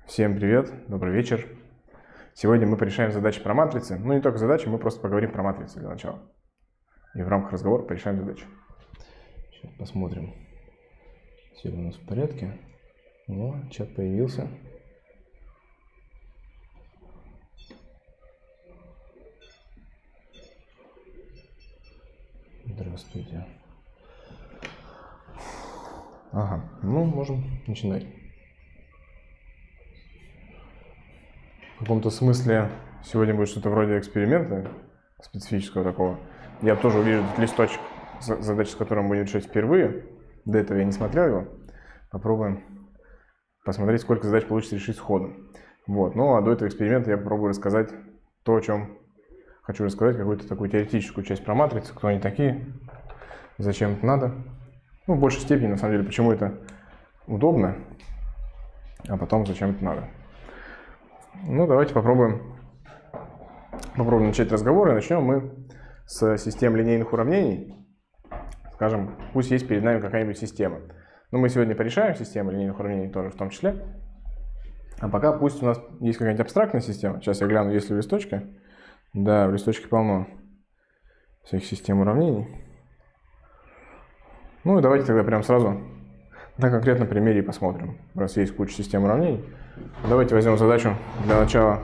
Всем привет, добрый вечер. Сегодня мы порешаем задачи про матрицы. Ну, не только задачи, мы просто поговорим про матрицы для начала. И в рамках разговора порешаем задачи. Сейчас посмотрим. Все у нас в порядке. О, чат появился. Здравствуйте. Ага, ну, можем начинать. В каком-то смысле сегодня будет что-то вроде эксперимента специфического такого. Я тоже увижу этот листочек задач, с которым будем решать впервые. До этого я не смотрел его. Попробуем посмотреть, сколько задач получится решить сходу. Вот. Ну а до этого эксперимента я попробую рассказать то, о чем хочу рассказать, какую-то такую теоретическую часть про матрицы, кто они такие, зачем это надо. Ну, в большей степени, на самом деле, почему это удобно, а потом зачем это надо. Ну, давайте попробуем начать разговор, и начнем мы с системы линейных уравнений. Скажем, пусть есть перед нами какая-нибудь система. Но мы сегодня порешаем систему линейных уравнений тоже в том числе. А пока пусть у нас есть какая-нибудь абстрактная система. Сейчас я гляну, есть ли в листочке. Да, в листочке полно всех систем уравнений. Ну и давайте тогда прям сразу на конкретном примере и посмотрим. Раз есть куча систем уравнений. Давайте возьмем задачу для начала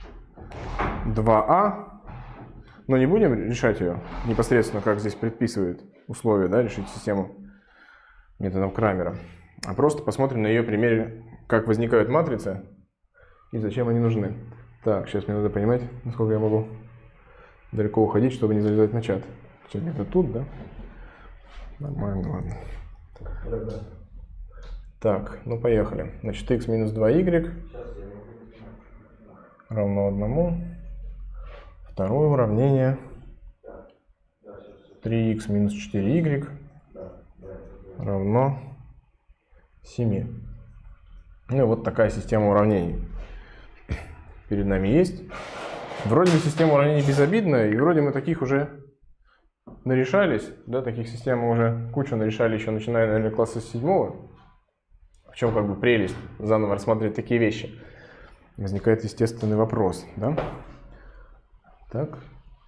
2а. Но не будем решать ее непосредственно, как здесь предписывает условие, да, решить систему методом Крамера. А просто посмотрим на ее примере, как возникают матрицы и зачем они нужны. Так, сейчас мне надо понимать, насколько я могу далеко уходить, чтобы не залезать на чат. Чат где-то тут, да? Нормально, ладно. Так, ну поехали. Значит, x минус 2y равно 1. Второе уравнение 3x минус 4y равно 7. Ну и вот такая система уравнений перед нами есть. Вроде бы система уравнений безобидная, и вроде мы таких уже нарешались, да, таких систем мы уже кучу нарешали еще начиная, наверное, класса с 7. В чем как бы прелесть заново рассматривать такие вещи? Возникает естественный вопрос, да? Так.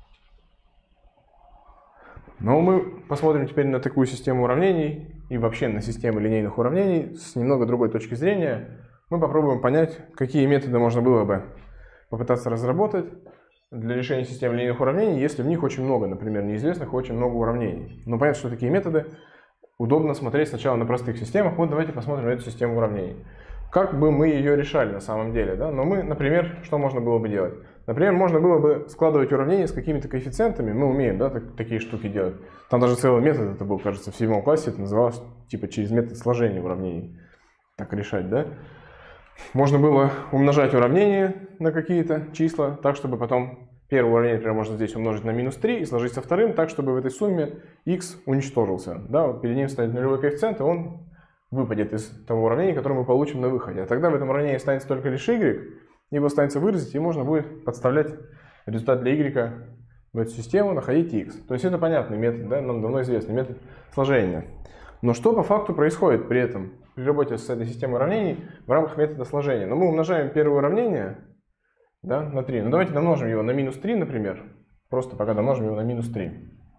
Но мы посмотрим теперь на такую систему уравнений и вообще на систему линейных уравнений с немного другой точки зрения. Мы попробуем понять, какие методы можно было бы попытаться разработать для решения систем линейных уравнений, если в них очень много, например, неизвестных, очень много уравнений. Но понятно, что такие методы удобно смотреть сначала на простых системах. Вот давайте посмотрим на эту систему уравнений. Как бы мы ее решали на самом деле, да? Но мы, например, что можно было бы делать? Например, можно было бы складывать уравнения с какими-то коэффициентами. Мы умеем, да, такие штуки делать. Там даже целый метод это был, кажется, в 7 классе. Это называлось типа через метод сложения уравнений. Так решать, да? Можно было умножать уравнения на какие-то числа, так, чтобы потом первое уравнение, например, можно здесь умножить на минус 3 и сложить со вторым, так, чтобы в этой сумме x уничтожился. Да, вот перед ним стоит нулевой коэффициент, и он выпадет из того уравнения, которое мы получим на выходе. А тогда в этом уравнении останется только лишь y, его останется выразить, и можно будет подставлять результат для y в эту систему, находить x. То есть это понятный метод, да, нам давно известный метод сложения. Но что по факту происходит при этом, при работе с этой системой уравнений в рамках метода сложения? Ну, мы умножаем первое уравнение, да, на 3. Ну, давайте домножим его на минус 3, например. Просто пока домножим его на минус 3.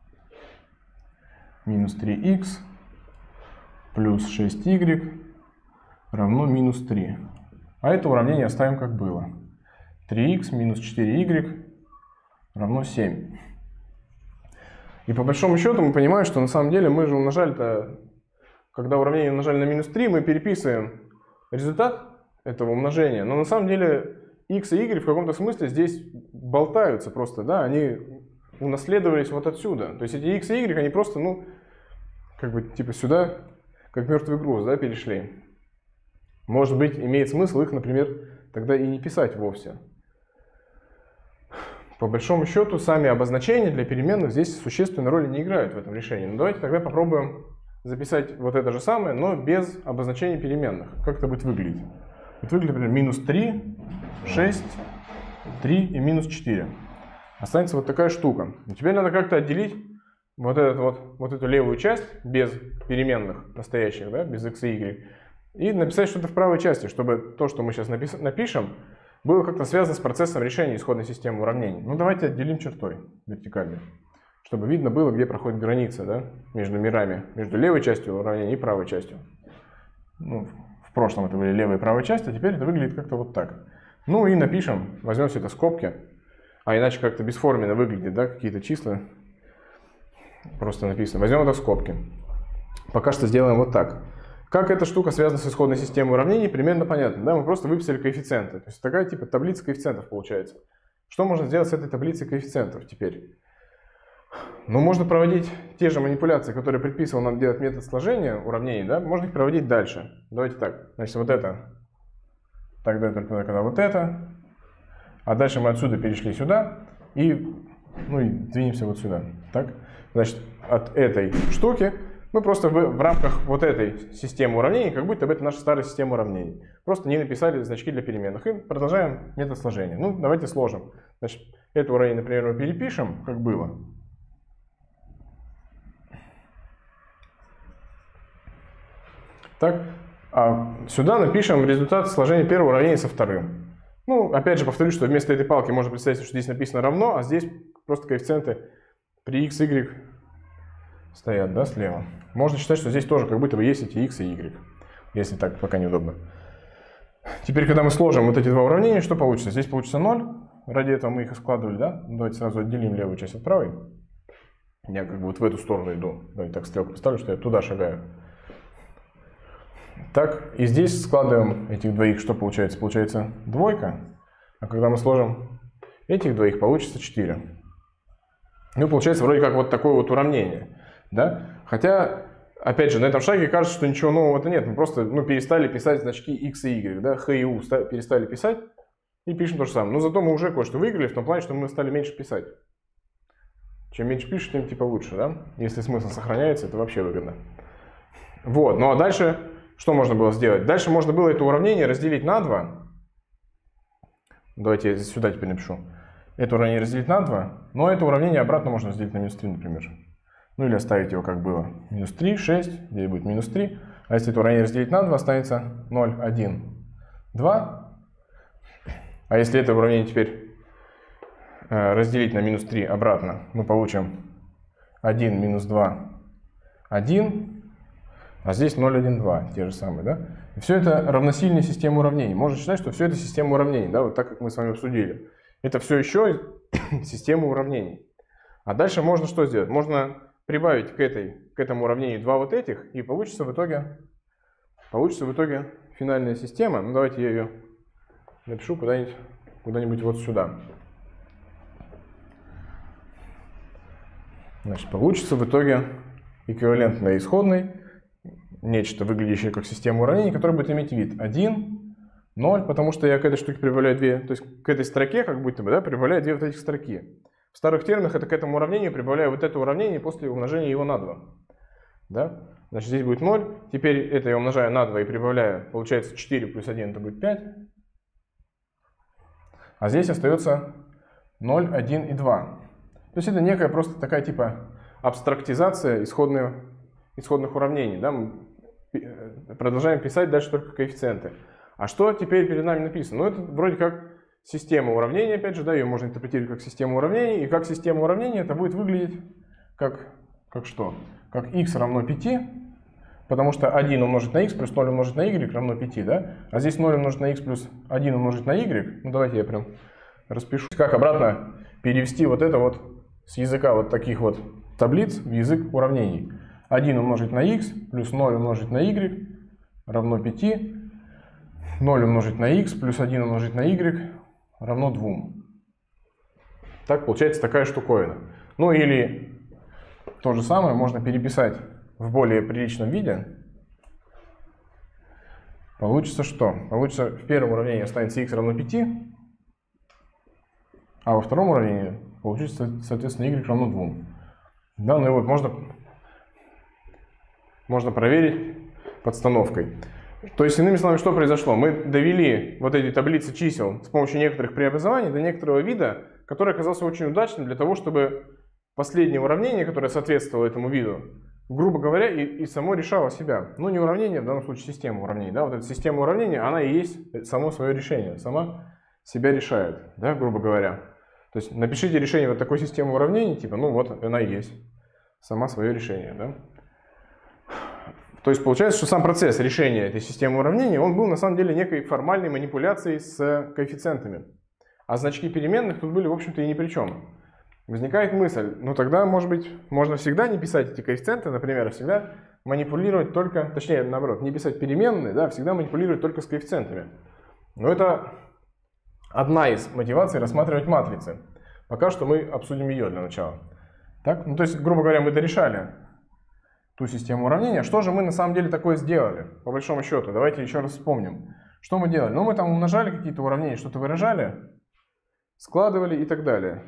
Минус 3х плюс 6y равно минус 3. А это уравнение оставим как было. 3х минус 4y равно 7. И по большому счету мы понимаем, что на самом деле мы же умножали-то, когда уравнение умножали на минус 3, мы переписываем результат этого умножения. Но на самом деле x и y в каком-то смысле здесь болтаются просто, да, они унаследовались вот отсюда. То есть эти x и y, они просто, ну, как бы типа сюда, как мертвый груз, да, перешли. Может быть, имеет смысл их, например, тогда и не писать вовсе. По большому счету, сами обозначения для переменных здесь существенной роли не играют в этом решении. Но давайте тогда попробуем записать вот это же самое, но без обозначения переменных. Как это будет выглядеть? Это выглядит, например, минус 3, 6, 3 и минус 4. Останется вот такая штука. И теперь надо как-то отделить вот эту левую часть без переменных настоящих, да, без x и y, и написать что-то в правой части, чтобы то, что мы сейчас напишем, было как-то связано с процессом решения исходной системы уравнений. Ну давайте отделим чертой вертикальной, чтобы видно было, где проходит граница, да, между мирами, между левой частью уравнения и правой частью. Ну, в прошлом это были левая и правая часть, а теперь это выглядит как-то вот так. Ну и напишем, возьмем все это скобки, а иначе как-то бесформенно выглядит, да, какие-то числа просто написано. Возьмем это в скобки. Пока что сделаем вот так. Как эта штука связана с исходной системой уравнений, примерно понятно. Да? Мы просто выписали коэффициенты. То есть такая типа таблица коэффициентов получается. Что можно сделать с этой таблицей коэффициентов теперь? Ну, можно проводить те же манипуляции, которые предписывал нам делать метод сложения уравнений, да? Можно их проводить дальше. Давайте так. Значит, вот это. Тогда только когда вот это. А дальше мы отсюда перешли сюда. И двинемся вот сюда. Так? Значит, от этой штуки мы просто в рамках вот этой системы уравнений, как будто бы это наша старая система уравнений. Просто не написали значки для переменных. И продолжаем метод сложения. Ну, давайте сложим. Значит, это уравнение, например, мы перепишем, как было. Так, а сюда напишем результат сложения первого уравнения со вторым. Ну, опять же, повторюсь, что вместо этой палки можно представить, что здесь написано равно, а здесь просто коэффициенты при x, y стоят, да, слева. Можно считать, что здесь тоже как будто бы есть эти x и y, если так пока неудобно. Теперь, когда мы сложим вот эти два уравнения, что получится? Здесь получится 0, ради этого мы их и складывали, да? Давайте сразу отделим левую часть от правой. Я как бы вот в эту сторону иду. Давайте так стрелку поставлю, что я туда шагаю. Так, и здесь складываем этих двоих, что получается? Получается двойка, а когда мы сложим этих двоих, получится 4. Ну, получается вроде как вот такое вот уравнение, да? Хотя, опять же, на этом шаге кажется, что ничего нового-то нет. Мы просто перестали писать значки x и y, да? Х и у перестали писать и пишем то же самое. Но зато мы уже кое-что выиграли в том плане, что мы стали меньше писать. Чем меньше пишешь, тем типа лучше, да? Если смысл сохраняется, это вообще выгодно. Вот, ну а дальше что можно было сделать? Дальше можно было это уравнение разделить на 2. Давайте я сюда теперь напишу. Это уравнение разделить на 2, но это уравнение обратно можно разделить на минус 3, например. Ну или оставить его как было. Минус 3, 6, здесь будет минус 3. А если это уравнение разделить на 2, останется 0, 1, 2. А если это уравнение теперь разделить на минус 3 обратно, мы получим 1, минус 2, 1. А здесь 0, 1, 2, те же самые, да? И все это равносильная система уравнений. Можно считать, что все это система уравнений, да, вот так, как мы с вами обсудили. Это все еще система уравнений. А дальше можно что сделать? Можно прибавить к этому уравнению два вот этих, и получится в итоге финальная система. Ну, давайте я ее напишу куда-нибудь вот сюда. Значит, получится в итоге эквивалентная исходной, нечто выглядящее как система уравнений, которая будет иметь вид 1, 0, потому что я к этой штуке прибавляю 2, то есть к этой строке как будто бы, да, прибавляю 2 вот этих строки. В старых терминах это к этому уравнению прибавляю вот это уравнение после умножения его на 2. Да? Значит, здесь будет 0, теперь это я умножаю на 2 и прибавляю, получается 4 плюс 1 это будет 5. А здесь остается 0, 1 и 2. То есть это некая просто такая типа абстрактизация исходных уравнений. Да? Мы продолжаем писать дальше только коэффициенты. А что теперь перед нами написано? Ну, это вроде как система уравнений, опять же, да, ее можно интерпретировать как систему уравнений. И как система уравнений это будет выглядеть как что? Как x равно 5, потому что 1 умножить на x плюс 0 умножить на y равно 5, да? А здесь 0 умножить на x плюс 1 умножить на y. Ну, давайте я прям распишу. Как обратно перевести вот это вот с языка вот таких вот таблиц в язык уравнений. 1 умножить на x плюс 0 умножить на y равно 5. 0 умножить на x плюс 1 умножить на y равно 2. Так получается такая штуковина. Ну или то же самое можно переписать в более приличном виде. Получится что? Получится в первом уравнении останется x равно 5, а во втором уравнении получится, соответственно, y равно 2. Да, ну и вот можно проверить подстановкой. То есть, иными словами, что произошло? Мы довели вот эти таблицы чисел с помощью некоторых преобразований до некоторого вида, который оказался очень удачным для того, чтобы последнее уравнение, которое соответствовало этому виду, грубо говоря, и само решало себя. Ну, не уравнение, в данном случае система уравнений. Да? Вот эта система уравнений, она и есть само свое решение, сама себя решает, да, грубо говоря. То есть напишите решение вот такой системы уравнений, типа, ну вот она и есть, сама свое решение. Да? То есть получается, что сам процесс решения этой системы уравнений, он был на самом деле некой формальной манипуляцией с коэффициентами. А значки переменных тут были, в общем-то, и ни при чем. Возникает мысль, ну тогда, может быть, можно всегда не писать эти коэффициенты, например, а всегда манипулировать только, точнее, наоборот, не писать переменные, да, всегда манипулировать только с коэффициентами. Но это одна из мотиваций рассматривать матрицы. Пока что мы обсудим ее для начала. Так? Ну, то есть, грубо говоря, мы дорешали ту систему уравнения. Что же мы на самом деле такое сделали, по большому счету? Давайте еще раз вспомним. Что мы делали? Ну, мы там умножали какие-то уравнения, что-то выражали, складывали и так далее.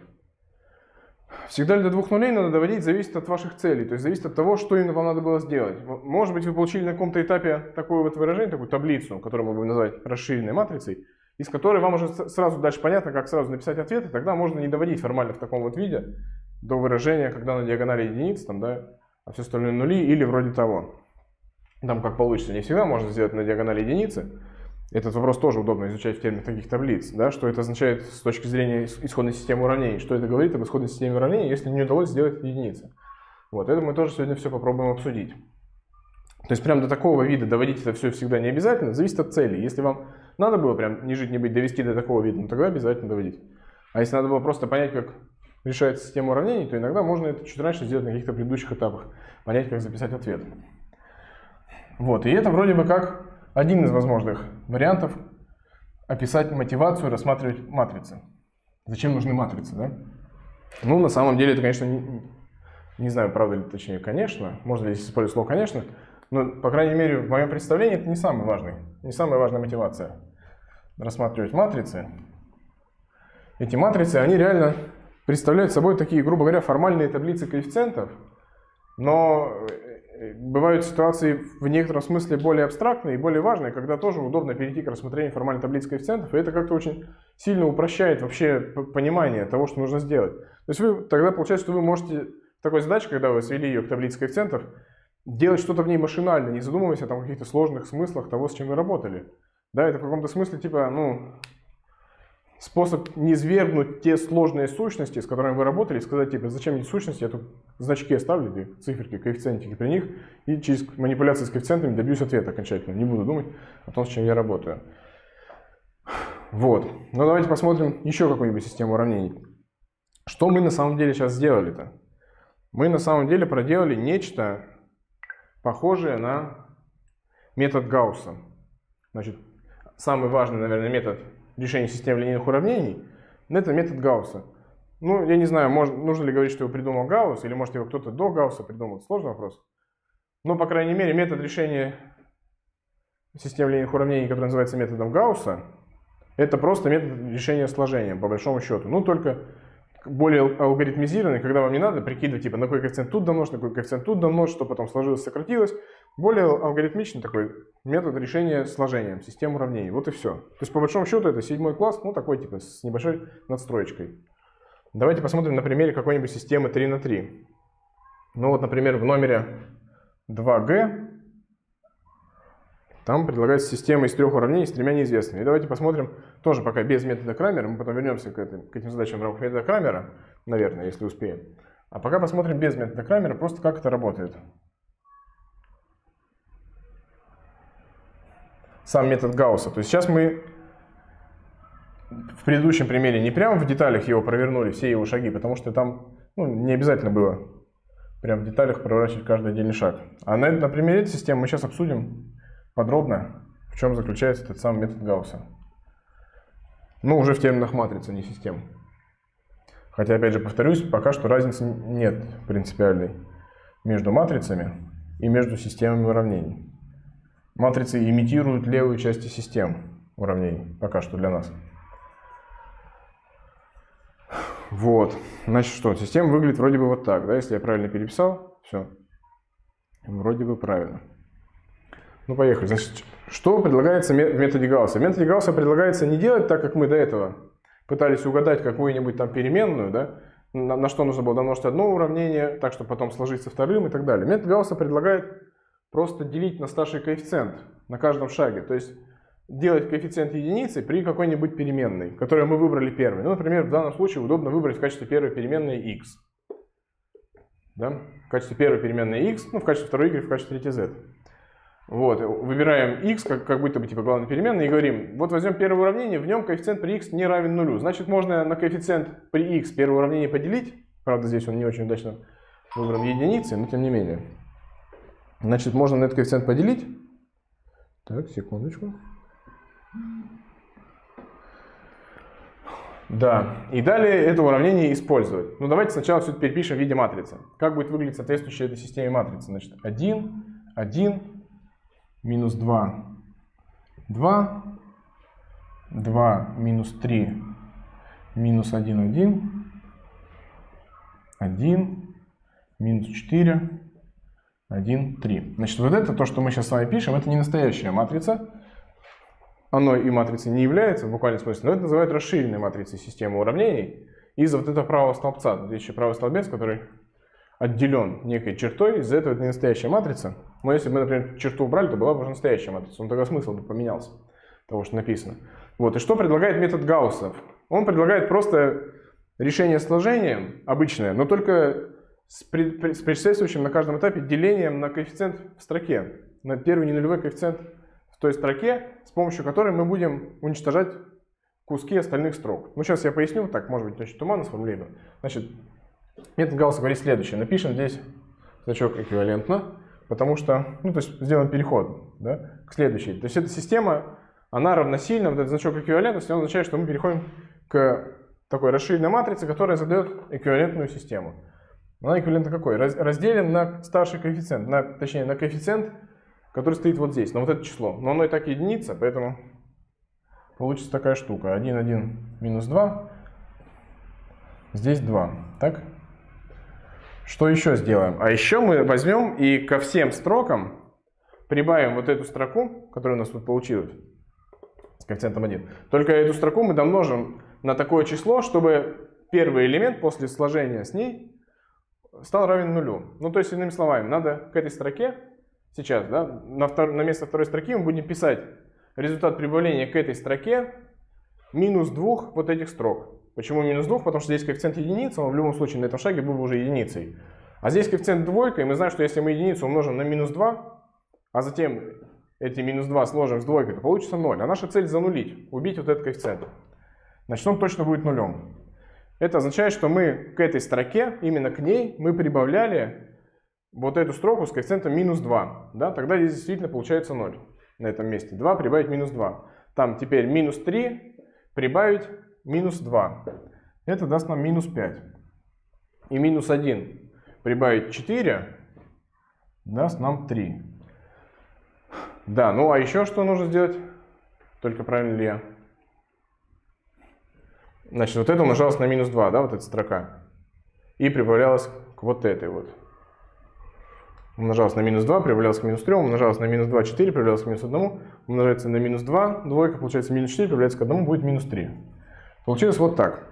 Всегда ли до двух нулей надо доводить, зависит от ваших целей, то есть зависит от того, что именно вам надо было сделать. Может быть, вы получили на каком-то этапе такое вот выражение, такую таблицу, которую мы будем называть расширенной матрицей, из которой вам уже сразу дальше понятно, как сразу написать ответ, и тогда можно не доводить формально в таком вот виде до выражения, когда на диагонали единиц, там, да, а все остальное нули или вроде того. Там как получится, не всегда можно сделать на диагонали единицы. Этот вопрос тоже удобно изучать в терминах таких таблиц, да, что это означает с точки зрения исходной системы уравнений, что это говорит об исходной системе уравнений, если не удалось сделать единицы. Вот, это мы тоже сегодня все попробуем обсудить. То есть прям до такого вида доводить это все всегда не обязательно, зависит от цели. Если вам надо было прям не жить, не быть, довести до такого вида, ну тогда обязательно доводить. А если надо было просто понять, как решается система уравнений, то иногда можно это чуть раньше сделать на каких-то предыдущих этапах, понять, как записать ответ. Вот, и это вроде бы как один из возможных вариантов описать мотивацию, рассматривать матрицы. Зачем нужны матрицы, да? Ну, на самом деле, это, конечно, не знаю, правда ли, точнее, конечно, можно ли использовать слово «конечно», но, по крайней мере, в моем представлении это не самая важная мотивация. Рассматривать матрицы. Эти матрицы, они реально представляют собой такие, грубо говоря, формальные таблицы коэффициентов, но бывают ситуации в некотором смысле более абстрактные и более важные, когда тоже удобно перейти к рассмотрению формальной таблицы коэффициентов, и это как-то очень сильно упрощает вообще понимание того, что нужно сделать. То есть вы тогда получается, что вы можете в такой задаче, когда вы свели ее к таблице коэффициентов, делать что-то в ней машинально, не задумываясь о там каких-то сложных смыслах того, с чем вы работали. Да, это в каком-то смысле типа, ну, способ не свергнуть те сложные сущности, с которыми вы работали, и сказать, типа, зачем эти сущности, я тут значки оставлю, эти циферки, коэффициентики при них, и через манипуляции с коэффициентами добьюсь ответа окончательно. Не буду думать о том, с чем я работаю. Вот. Но давайте посмотрим еще какую-нибудь систему уравнений. Что мы на самом деле сейчас сделали-то? Мы на самом деле проделали нечто похожее на метод Гаусса. Значит, самый важный, наверное, метод решения системы линейных уравнений – это метод Гаусса. Ну, я не знаю, нужно ли говорить, что его придумал Гаусс, или может его кто-то до Гаусса придумал, это сложный вопрос. Но, по крайней мере, метод решения системы линейных уравнений, который называется методом Гаусса, это просто метод решения сложением, по большому счету. Ну, только более алгоритмизированный, когда вам не надо прикидывать, типа, на какой коэффициент тут домножить, на какой коэффициент тут домножить, что потом сложилось, сократилось. Более алгоритмичный такой метод решения сложением систем уравнений. Вот и все. То есть, по большому счету, это 7 класс, ну, такой, типа, с небольшой надстроечкой. Давайте посмотрим на примере какой-нибудь системы 3 на 3. Ну, вот, например, в номере 2G там предлагается система из 3 уравнений с 3 неизвестными. И давайте посмотрим, тоже пока без метода Крамера, мы потом вернемся к этим задачам в рамках метода Крамера, наверное, если успеем. А пока посмотрим без метода Крамера, просто как это работает. Сам метод Гаусса. То есть сейчас мы в предыдущем примере не прямо в деталях его провернули, все его шаги, потому что там не обязательно было прям в деталях проворачивать каждый отдельный шаг. А на примере этой системы мы сейчас обсудим подробно, в чем заключается этот самый метод Гаусса. Ну, уже в терминах матрицы, не систем. Хотя, опять же, повторюсь, пока что разницы нет принципиальной между матрицами и между системами уравнений. Матрицы имитируют левую часть систем уравнений, пока что для нас. Вот, значит что, система выглядит вроде бы вот так, да, если я правильно переписал, все, вроде бы правильно. Ну, поехали. Значит, что предлагается в методе Гаусса? В методе Гаусса предлагается не делать так, как мы до этого пытались угадать какую-нибудь там переменную, да, на что нужно было домножить одно уравнение, так что потом сложить со вторым и так далее. Метод Гаусса предлагает просто делить на старший коэффициент на каждом шаге. То есть делать коэффициент единицы при какой-нибудь переменной, которую мы выбрали первой. Ну, например, в данном случае удобно выбрать в качестве первой переменной x. Да? В качестве первой переменной x, ну, в качестве второй y, в качестве третьей z. Вот, выбираем x как будто бы типа главной переменной и говорим, вот возьмем первое уравнение, в нем коэффициент при x не равен нулю. Значит, можно на коэффициент при x первое уравнение поделить. Правда, здесь он не очень удачно выбран единицей, но тем не менее. Значит, можно на этот коэффициент поделить. Так, секундочку. Да, и далее это уравнение использовать. Ну, давайте сначала все это перепишем в виде матрицы. Как будет выглядеть соответствующая этой системе матрица? Значит, 1, 1, минус 2, 2, 2, минус 3, минус 1, 1, 1, минус 4, 1, 3. Значит, вот это, то, что мы сейчас с вами пишем, это не настоящая матрица. Оно и матрицей не является в буквальном смысле, но это называют расширенной матрицей системы уравнений из-за вот этого правого столбца. Здесь еще правый столбец, который отделен некой чертой, из-за этого это не настоящая матрица. Но если бы мы, например, черту убрали, то была бы уже настоящая матрица. Тогда смысл бы поменялся того, что написано. Вот. И что предлагает метод Гаусса? Он предлагает просто решение сложения обычное, но только с предшествующим на каждом этапе делением на коэффициент в строке. На первый ненулевой коэффициент в той строке, с помощью которой мы будем уничтожать куски остальных строк. Ну, сейчас я поясню, так, может быть, очень туманно сформулирую. Значит, метод Гаусса говорит следующее. Напишем здесь значок эквивалентно, потому что, ну, то есть сделаем переход, да, к следующей. То есть эта система, она равносильна, вот этот значок эквивалентности, он означает, что мы переходим к такой расширенной матрице, которая задает эквивалентную систему. Она эквивалентна какой? Разделен на старший коэффициент, точнее, на коэффициент, который стоит вот здесь, на вот это число. Но оно и так единица, поэтому получится такая штука. 1, 1, минус 2. Здесь 2. Так? Что еще сделаем? А еще мы возьмем и ко всем строкам прибавим вот эту строку, которая у нас тут получилась, с коэффициентом 1. Только эту строку мы домножим на такое число, чтобы первый элемент после сложения с ней стал равен нулю. Ну, то есть, иными словами, надо к этой строке сейчас, да, на место второй строки мы будем писать результат прибавления к этой строке минус 2 вот этих строк. Почему минус 2? Потому что здесь коэффициент единица, он в любом случае на этом шаге был бы уже единицей. А здесь коэффициент двойка, и мы знаем, что если мы единицу умножим на минус 2, а затем эти минус 2 сложим с двойкой, то получится 0. А наша цель занулить, убить вот этот коэффициент. Значит, он точно будет нулем. Это означает, что мы к этой строке, именно к ней, мы прибавляли вот эту строку с коэффициентом минус 2. Да? Тогда здесь действительно получается 0 на этом месте. 2 прибавить минус 2. Там теперь минус 3 прибавить минус 2. Это даст нам минус 5. И минус 1 прибавить 4 даст нам 3. Да, ну а еще что нужно сделать? Только правильно ли я? Значит, вот это умножалось на минус 2, да, вот эта строка. И прибавлялось к вот этой вот. Умножалось на минус 2, прибавлялось к минус 3, умножалось на минус 2, 4, прибавлялось к минус 1, умножается на минус 2, двойка, получается минус 4, прибавляется к 1, будет минус 3. Получилось вот так.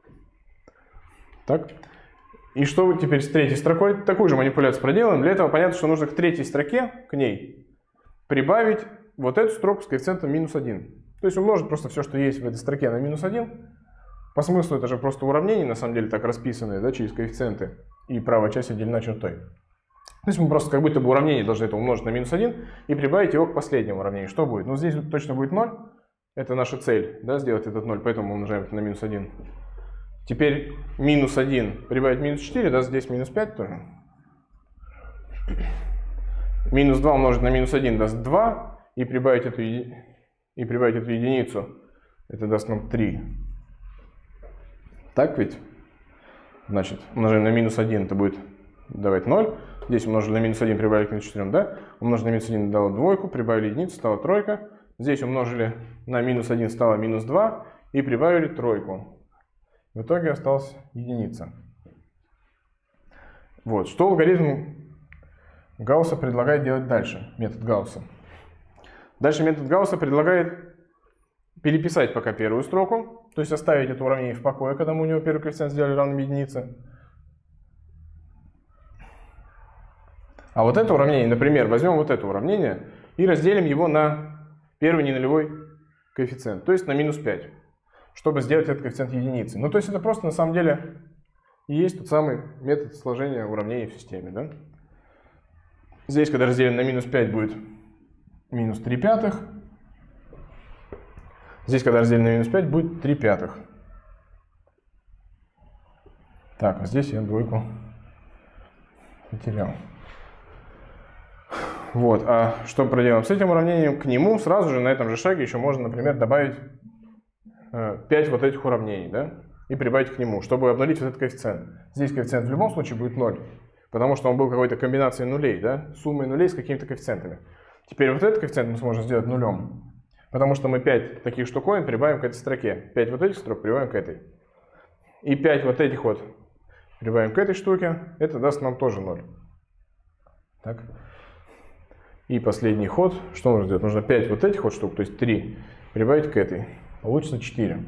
Так. И что теперь с третьей строкой? Такую же манипуляцию проделаем. Для этого понятно, что нужно к третьей строке, к ней, прибавить вот эту строку с коэффициентом минус 1. То есть умножить просто все, что есть в этой строке, на минус 1. По смыслу это же просто уравнение, на самом деле, так расписанные, да, через коэффициенты. И правая часть отделена чертой. То есть мы просто как будто бы уравнение должны это умножить на минус 1 и прибавить его к последнему уравнению. Что будет? Ну, здесь точно будет 0. Это наша цель, да, сделать этот 0, поэтому мы умножаем это на минус 1. Теперь минус 1 прибавить минус 4, даст здесь минус 5 тоже. Минус 2 умножить на минус 1 даст 2. И прибавить эту единицу, это даст нам 3. Так ведь? Значит, умножаем на минус 1, это будет давать 0. Здесь умножили на минус 1, прибавили к минус 4, да? Умножили на минус 1, дало двойку, прибавили единицу, стало тройка. Здесь умножили на минус 1, стало минус 2. И прибавили тройку. В итоге осталась единица. Вот. Что алгоритм Гаусса предлагает делать дальше? Метод Гаусса. Дальше метод Гаусса предлагает переписать пока первую строку, то есть оставить это уравнение в покое, когда мы у него первый коэффициент сделали равным единице. А вот это уравнение, например, возьмем вот это уравнение и разделим его на первый ненулевой коэффициент, то есть на минус 5, чтобы сделать этот коэффициент единицы. Ну, то есть это просто на самом деле и есть тот самый метод сложения уравнений в системе. Да? Здесь, когда разделим на минус 5, будет минус 3 пятых. Здесь, когда разделим на минус 5, будет 3 пятых. Так, а здесь я двойку потерял. Вот, а что проделаем с этим уравнением? К нему сразу же на этом же шаге еще можно, например, добавить 5 вот этих уравнений, да? И прибавить к нему, чтобы обнулить вот этот коэффициент. Здесь коэффициент в любом случае будет 0, потому что он был какой-то комбинацией нулей, да? Суммой нулей с какими-то коэффициентами. Теперь вот этот коэффициент мы сможем сделать нулем, потому что мы 5 таких штуковин прибавим к этой строке. 5 вот этих строк прибавим к этой. И 5 вот этих вот прибавим к этой штуке, это даст нам тоже 0. Так. И последний ход, что нужно сделать? Нужно 5 вот этих вот штук, то есть 3, прибавить к этой. Получится 4.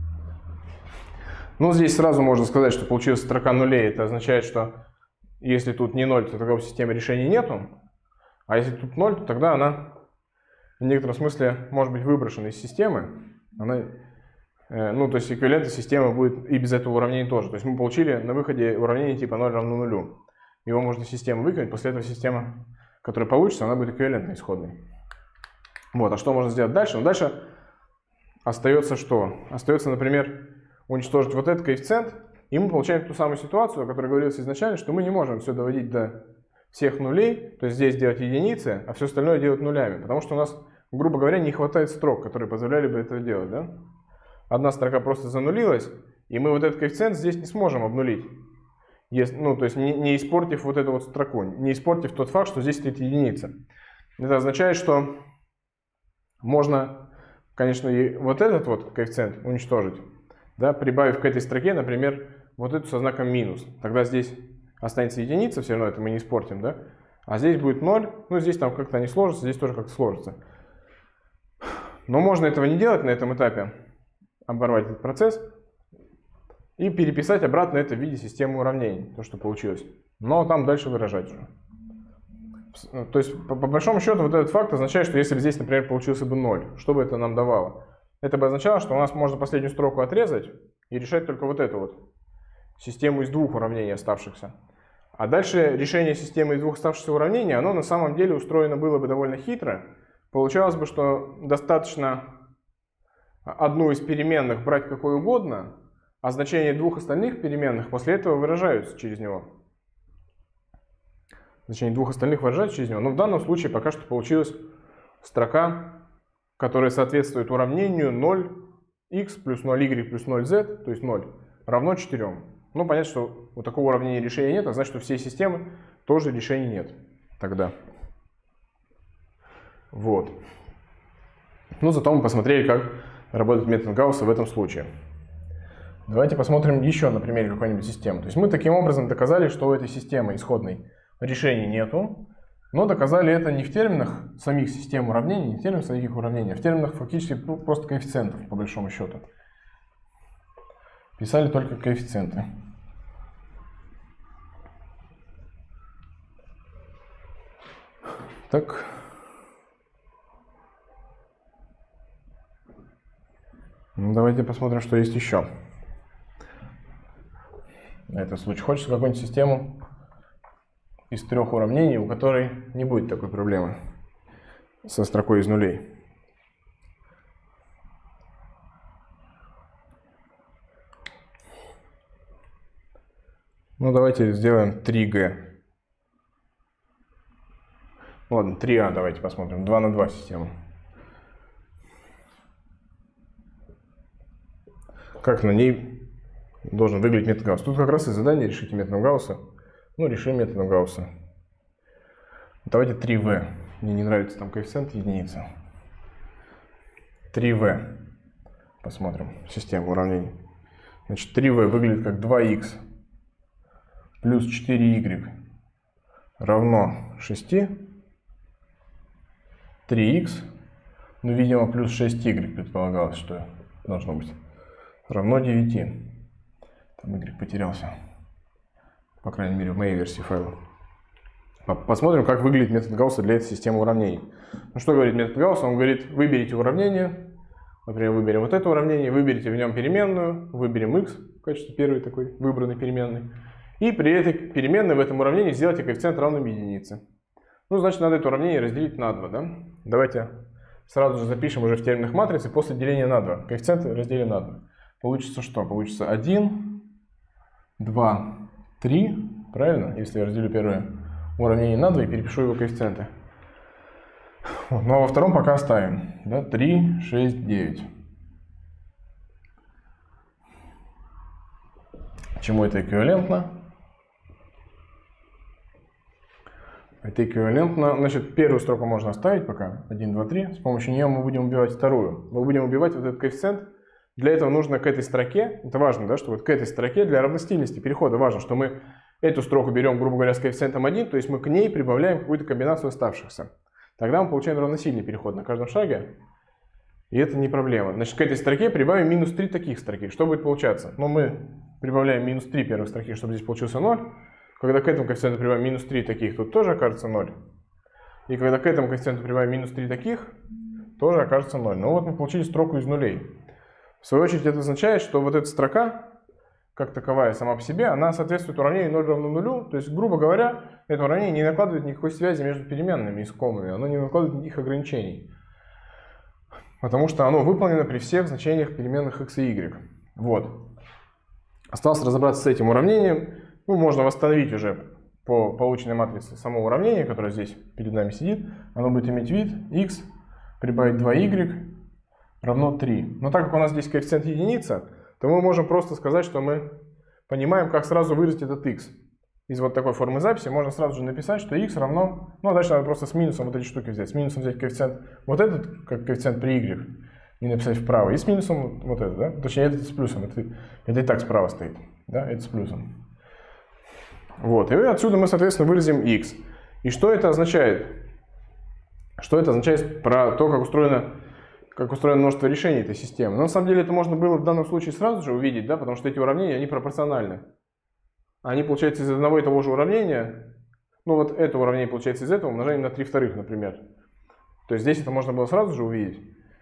Ну, здесь сразу можно сказать, что получилась строка нулей. Это означает, что если тут не 0, то тогда в системе решений нету. А если тут 0, то тогда она в некотором смысле может быть выброшена из системы. Она, ну, то есть эквивалентная система будет и без этого уравнения тоже. То есть мы получили на выходе уравнение типа 0 равно 0. Его можно из системы выкинуть, после этого система, которая получится, она будет эквивалентной исходной. Вот, а что можно сделать дальше? Ну, дальше остается что? Остается, например, уничтожить вот этот коэффициент, и мы получаем ту самую ситуацию, о которой говорилось изначально, что мы не можем все доводить до всех нулей, то есть здесь делать единицы, а все остальное делать нулями, потому что у нас, грубо говоря, не хватает строк, которые позволяли бы это делать. Да? Одна строка просто занулилась, и мы вот этот коэффициент здесь не сможем обнулить, ну, то есть не испортив вот эту вот строку, не испортив тот факт, что здесь стоит единица. Это означает, что можно, конечно, и вот этот вот коэффициент уничтожить, да, прибавив к этой строке, например, вот эту со знаком минус. Тогда здесь останется единица, все равно это мы не испортим, да? А здесь будет 0, ну здесь там как-то не сложится, здесь тоже как-то сложится. Но можно этого не делать на этом этапе, оборвать этот процесс и переписать обратно это в виде системы уравнений, то, что получилось. Но там дальше выражать уже. То есть, по большому счету, вот этот факт означает, что если бы здесь, например, получился бы 0, что бы это нам давало? Это бы означало, что у нас можно последнюю строку отрезать и решать только вот эту вот систему из двух уравнений оставшихся. А дальше решение системы из двух оставшихся уравнений, оно на самом деле устроено было бы довольно хитро. Получалось бы, что достаточно одну из переменных брать какой угодно, а значения двух остальных переменных после этого выражаются через него. Значение двух остальных выражаются через него. Но в данном случае пока что получилась строка, которая соответствует уравнению 0x плюс 0y плюс 0z, то есть 0, равно 4. Ну, понятно, что у такого уравнения решения нет, а значит, что всей системы тоже решений нет тогда. Вот. Ну, зато мы посмотрели, как работает метод Гаусса в этом случае. Давайте посмотрим еще на примере какой-нибудь системы. То есть мы таким образом доказали, что у этой системы исходной решений нету, но доказали это не в терминах самих систем уравнений, не в терминах самих уравнений, а в терминах фактически просто коэффициентов, по большому счету. Писали только коэффициенты. Так. Ну, давайте посмотрим, что есть еще. На этот случай хочется какую-нибудь систему из трех уравнений, у которой не будет такой проблемы со строкой из нулей. Ну, давайте сделаем 3G. Ладно, 3А давайте посмотрим. 2 на 2 систему. Как на ней должен выглядеть метод Гаусса? Тут как раз и задание решите методом Гаусса. Ну, решим методом Гаусса. Давайте 3v. Мне не нравится там коэффициент единица. 3v. Посмотрим систему уравнений. Значит, 3v выглядит как 2x плюс 4y равно 6. 3x. Ну, видимо, плюс 6y предполагалось, что должно быть. Равно 9. Там y потерялся. По крайней мере, в моей версии файла. Посмотрим, как выглядит метод Гаусса для этой системы уравнений. Ну, что говорит метод Гаусса? Он говорит, выберите уравнение. Например, выберем вот это уравнение, выберите в нем переменную, выберем x в качестве первой такой выбранной переменной. И при этой переменной в этом уравнении сделайте коэффициент равным единице. Ну, значит, надо это уравнение разделить на 2, да? Давайте сразу же запишем уже в терминах матрицы после деления на 2. Коэффициент разделим на 2. Получится что? Получится 1, 2, 3, правильно? Если я разделю первое уравнение на 2 и перепишу его коэффициенты. Вот. Ну а во втором пока оставим. Да? 3, 6, 9. Чему это эквивалентно? Это эквивалентно. Значит, первую строку можно оставить пока. 1, 2, 3. С помощью нее мы будем убивать вторую. Мы будем убивать вот этот коэффициент. Для этого нужно к этой строке, это важно, да, что вот к этой строке для равностильности перехода важно, что мы эту строку берем, грубо говоря, с коэффициентом 1, то есть мы к ней прибавляем какую-то комбинацию оставшихся. Тогда мы получаем равносильный переход на каждом шаге, и это не проблема. Значит, к этой строке прибавим минус 3 таких строки. Что будет получаться? Ну, мы прибавляем минус 3 первых строки, чтобы здесь получился 0. Когда к этому коэффициенту прибавим минус 3 таких, тут тоже окажется 0. И когда к этому коэффициенту прибавим минус 3 таких, тоже окажется 0. Ну вот мы получили строку из нулей. В свою очередь это означает, что вот эта строка, как таковая сама по себе, она соответствует уравнению 0 равно нулю. То есть, грубо говоря, это уравнение не накладывает никакой связи между переменными искомыми, оно не накладывает никаких ограничений. Потому что оно выполнено при всех значениях переменных x и y. Вот. Осталось разобраться с этим уравнением. Ну, можно восстановить уже по полученной матрице само уравнение, которое здесь перед нами сидит. Оно будет иметь вид x прибавить 2y равно 3. Но так как у нас здесь коэффициент единица, то мы можем просто сказать, что мы понимаем, как сразу выразить этот x. Из вот такой формы записи можно сразу же написать, что x равно... Ну, дальше надо просто с минусом вот эти штуки взять. С минусом взять коэффициент вот этот, как коэффициент при y, и написать вправо. И с минусом вот это, да? Точнее, этот с плюсом. Это и так справа стоит. Да? Это с плюсом. Вот. И отсюда мы, соответственно, выразим x. И что это означает? Что это означает про то, как устроено множество решений этой системы? Но на самом деле это можно было в данном случае сразу же увидеть, да, потому что эти уравнения, они пропорциональны. Они получаются из одного и того же уравнения. Ну вот это уравнение получается из этого, умножаем на 3 вторых, например. То есть здесь это можно было сразу же увидеть.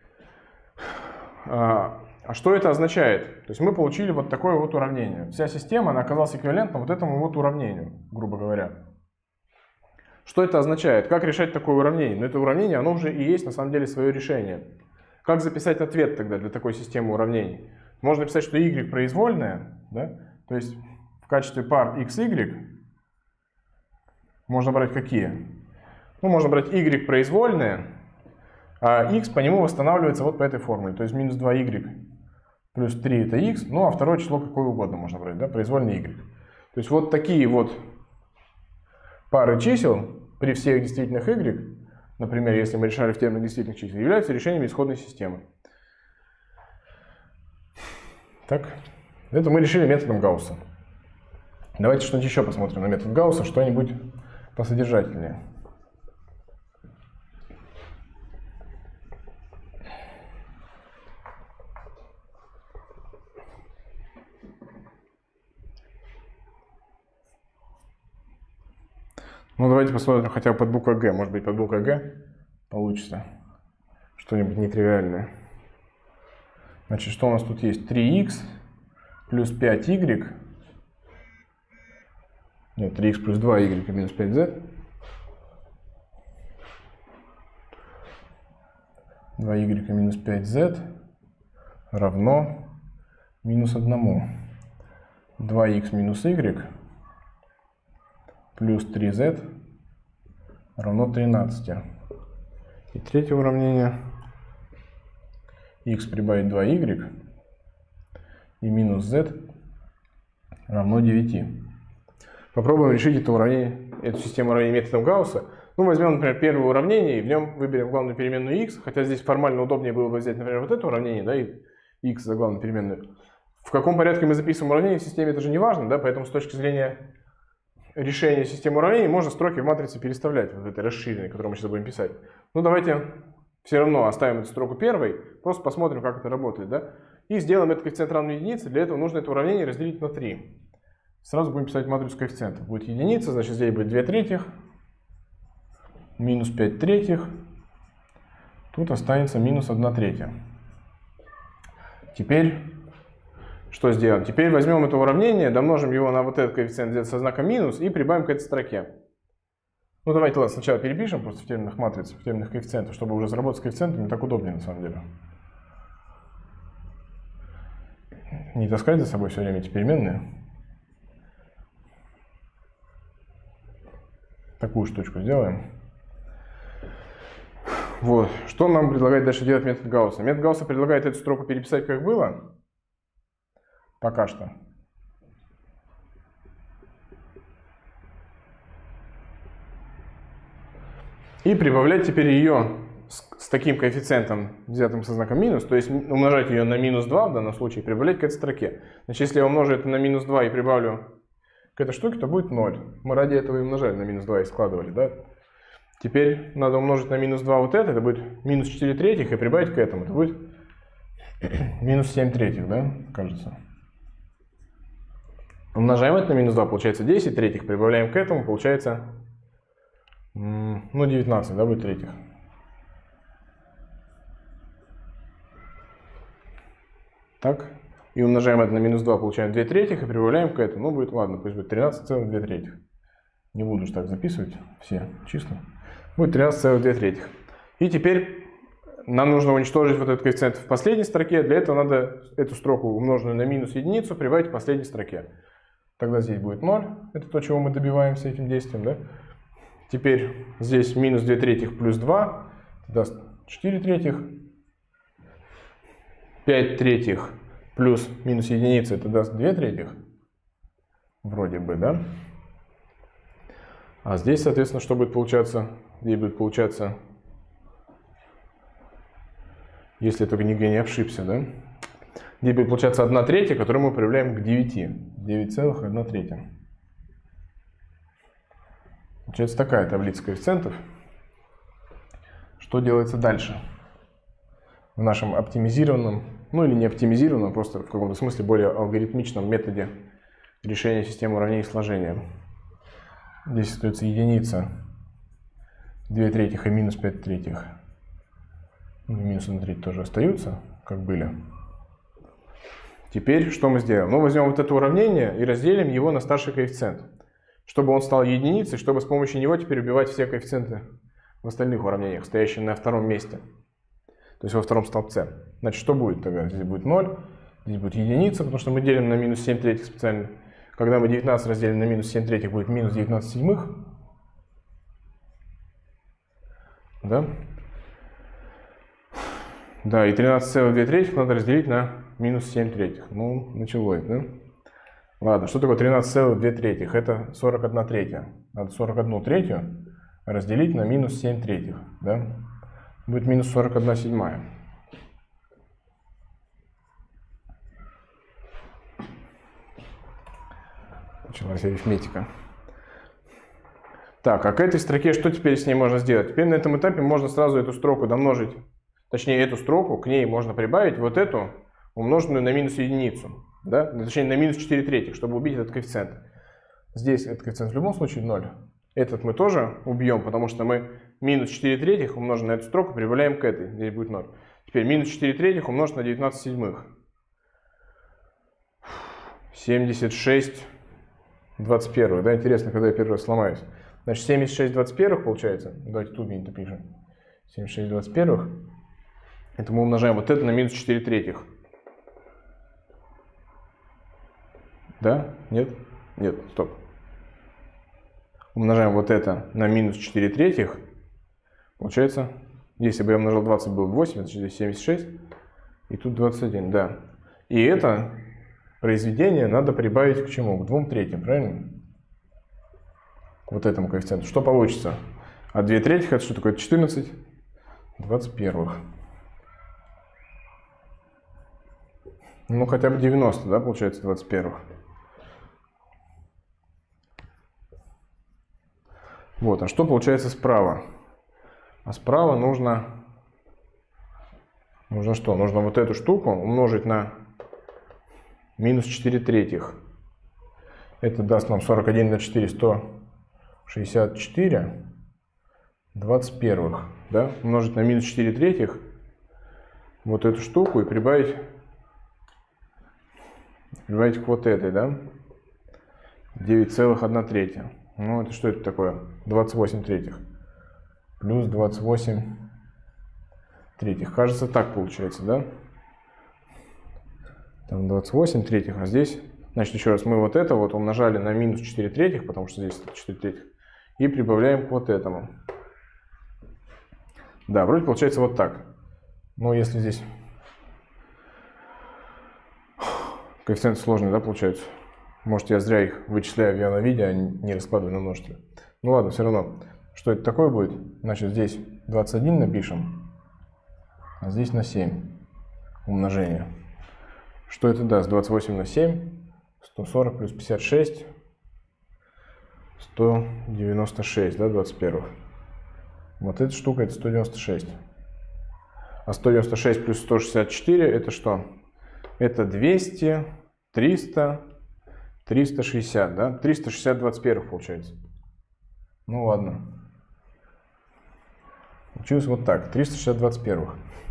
А что это означает? То есть мы получили вот такое вот уравнение. Вся система, она оказалась эквивалентна вот этому вот уравнению, грубо говоря. Что это означает? Как решать такое уравнение? Ну это уравнение, оно уже и есть на самом деле свое решение. Как записать ответ тогда для такой системы уравнений? Можно написать, что y произвольная, да? То есть в качестве пар x, y можно брать какие? Ну, можно брать y произвольные, а x по нему восстанавливается вот по этой формуле. То есть минус 2y плюс 3 это x, ну а второе число какое угодно можно брать, да? Произвольный y. То есть вот такие вот пары чисел при всех действительных y, например, если мы решали в терминах действительных чисел, являются решениями исходной системы. Так, это мы решили методом Гаусса. Давайте что-нибудь еще посмотрим на метод Гаусса, что-нибудь посодержательнее. Ну, давайте посмотрим хотя бы под буквой Г. Может быть, под буквой Г получится что-нибудь нетривиальное. Значит, что у нас тут есть? 3х плюс 5y. Нет, 3х плюс 2y минус 5z. 2y минус 5z равно минус 1. 2х минус y плюс 3z равно 13. И третье уравнение. X прибавить 2y и минус z равно 9. Попробуем решить это уравнение, эту систему уравнений методом Гаусса. Ну, возьмем, например, первое уравнение и в нем выберем главную переменную x, хотя здесь формально удобнее было бы взять, например, вот это уравнение, да, и x за главную переменную. В каком порядке мы записываем уравнение в системе, это же не важно, да, поэтому с точки зрения решения системы уравнений можно строки в матрице переставлять, вот этой расширенной, которую мы сейчас будем писать. Ну, давайте все равно оставим эту строку первой, просто посмотрим, как это работает, да? И сделаем этот коэффициент равный единице, для этого нужно это уравнение разделить на 3. Сразу будем писать матрицу коэффициентов. Будет единица, значит здесь будет 2 третьих, минус 5 третьих, тут останется минус 1 третья. Теперь что сделаем? Теперь возьмем это уравнение, домножим его на вот этот коэффициент где-то со знаком минус и прибавим к этой строке. Ну давайте ладно, сначала перепишем просто в терминах матриц, в терминах коэффициентов, чтобы уже заработать с коэффициентами так удобнее на самом деле. Не таскать за собой все время эти переменные. Такую штучку сделаем. Вот. Что нам предлагает дальше делать метод Гаусса? Метод Гаусса предлагает эту строку переписать как было. Пока что. И прибавлять теперь ее с таким коэффициентом, взятым со знаком минус, то есть умножать ее на минус 2 в данном случае, и прибавлять к этой строке. Значит, если я умножу это на минус 2 и прибавлю к этой штуке, то будет 0. Мы ради этого и умножали на минус 2 и складывали, да? Теперь надо умножить на минус 2 вот это будет минус 4 третьих, и прибавить к этому, это будет минус 7 третьих, да, кажется. Умножаем это на минус 2, получается 10 третьих, прибавляем к этому, получается, ну, 19, да, будет третьих. Так, и умножаем это на минус 2, получаем 2 третьих, и прибавляем к этому, ну, будет, ладно, пусть будет 13,2 третьих. Не буду же так записывать все числа. Будет 13,2 третьих. И теперь нам нужно уничтожить вот этот коэффициент в последней строке. Для этого надо эту строку, умноженную на минус единицу, прибавить к последней строке. Тогда здесь будет 0. Это то, чего мы добиваемся этим действием. Да? Теперь здесь минус 2 третьих плюс 2 даст 4 третьих. 5 третьих плюс минус единица, это даст 2 третьих. Вроде бы, да? А здесь, соответственно, что будет получаться? Здесь будет получаться, если я только нигде не ошибся, да? Здесь будет получаться 1 третья, которую мы прибавляем к 9. 9,1 третья. Получается такая таблица коэффициентов. Что делается дальше? В нашем оптимизированном, ну или не оптимизированном, просто в каком-то смысле более алгоритмичном методе решения системы уравнений сложения. Здесь остается единица, 2 третьих и минус 5 третьих. Минус 1 треть тоже остаются, как были. Теперь что мы сделаем? Мы возьмем вот это уравнение и разделим его на старший коэффициент, чтобы он стал единицей, чтобы с помощью него теперь убивать все коэффициенты в остальных уравнениях, стоящие на втором месте. То есть во втором столбце. Значит, что будет тогда? Здесь будет 0, здесь будет единица, потому что мы делим на минус 7 третьих специально. Когда мы 19 разделим на минус 7 третьих, будет минус 19 седьмых. Да? Да, и 13,2 третьих надо разделить на минус 7 третьих. Ну, началось, да? Ладно, что такое 13,2 третьих? Это 41 третья. Надо 41 третью разделить на минус 7 третьих, да? Будет минус 41 седьмая. Началась арифметика. Так, а к этой строке что теперь с ней можно сделать? Теперь на этом этапе можно сразу эту строку домножить, точнее эту строку, к ней можно прибавить вот эту, умноженную на минус единицу, да? Точнее на минус 4 третьих, чтобы убить этот коэффициент. Здесь этот коэффициент в любом случае 0. Этот мы тоже убьем, потому что мы минус 4 третьих умножим на эту строку, прибавляем к этой, здесь будет 0. Теперь минус 4 третьих умножить на 19 седьмых. 76 21, да, интересно, когда я первый раз сломаюсь. Значит, 76 21 получается, давайте тут где-нибудь напишем. 76 21, это мы умножаем вот это на минус 4 третьих. Да? Нет? Нет, стоп. Умножаем вот это на минус 4 третьих. Получается, если бы я умножил 20, было бы 8, значит здесь 76. И тут 21, да. И это произведение надо прибавить к чему? К 2 третьим, правильно? К вот этому коэффициенту. Что получится? А 2 третьих это что такое? 14 21. Ну, хотя бы 90, да, получается 21. Вот, а что получается справа? А справа нужно Нужно что? Нужно вот эту штуку умножить на минус 4 третьих. Это даст нам 41 на 4, 164, 20 первых. Да? Умножить на минус 4 третьих вот эту штуку и прибавить к вот этой, да? 9,1 третья. Ну, это что это такое? 28 третьих. Плюс 28 третьих. Кажется, так получается, да? Там 28 третьих, а здесь... Значит, еще раз, мы вот это вот умножали на минус 4 третьих, потому что здесь 4 третьих, и прибавляем к вот этому. Да, вроде получается вот так. Но если здесь... Коэффициенты сложные, да, получаются? Может, я зря их вычисляю в явном виде, а не раскладываю на множители. Ну ладно, все равно. Что это такое будет? Значит, здесь 21 напишем, а здесь на 7 умножение. Что это даст? 28 на 7, 140 плюс 56, 196, да, 21. Вот эта штука это 196. А 196 плюс 164 это что? Это 200, 300, 360, да? 360 21 получается. Ну ладно. Получилось вот так. 360 21.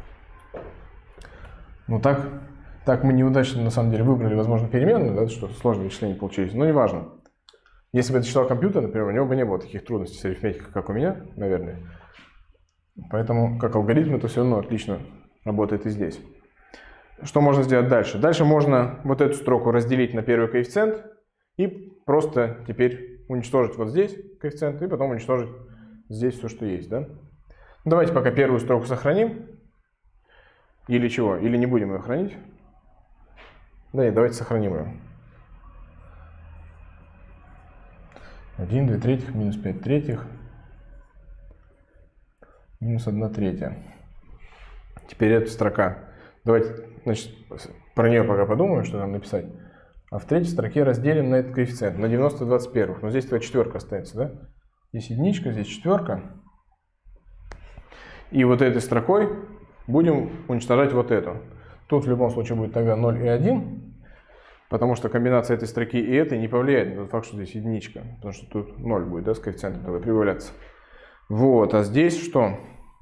Ну так мы неудачно на самом деле выбрали, возможно, переменную, да, что сложные вычисления получились. Но неважно. Если бы это считал компьютер, например, у него бы не было таких трудностей с арифметикой, как у меня, наверное. Поэтому как алгоритм это все равно отлично работает и здесь. Что можно сделать дальше? Дальше можно вот эту строку разделить на первый коэффициент и просто теперь уничтожить вот здесь коэффициент и потом уничтожить здесь все, что есть. Да? Давайте пока первую строку сохраним. Или чего? Или не будем ее хранить? Да нет, давайте сохраним ее. 1, 2 третьих, минус 5 третьих, минус 1 третья. Теперь эта строка. Давайте, значит, про нее пока подумаем, что нам написать. А в третьей строке разделим на этот коэффициент, на 90 21. Но здесь твоя четверка останется, да? Здесь единичка, здесь четверка. И вот этой строкой будем уничтожать вот эту. Тут в любом случае будет тогда 0 и 1, потому что комбинация этой строки и этой не повлияет на тот факт, что здесь единичка. Потому что тут 0 будет, да, с коэффициентом тогда прибавляться. Вот, а здесь что?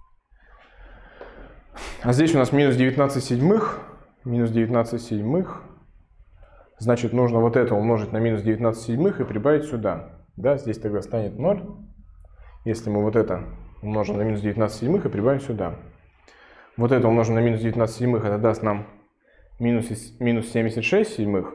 А здесь у нас минус 19 седьмых. Минус 19 седьмых. Значит, нужно вот это умножить на минус 19 седьмых и прибавить сюда. Да, здесь тогда станет 0. Если мы вот это умножим на минус 19 седьмых и прибавим сюда. Вот это умножим на минус 19 седьмых, это даст нам минус 76 седьмых.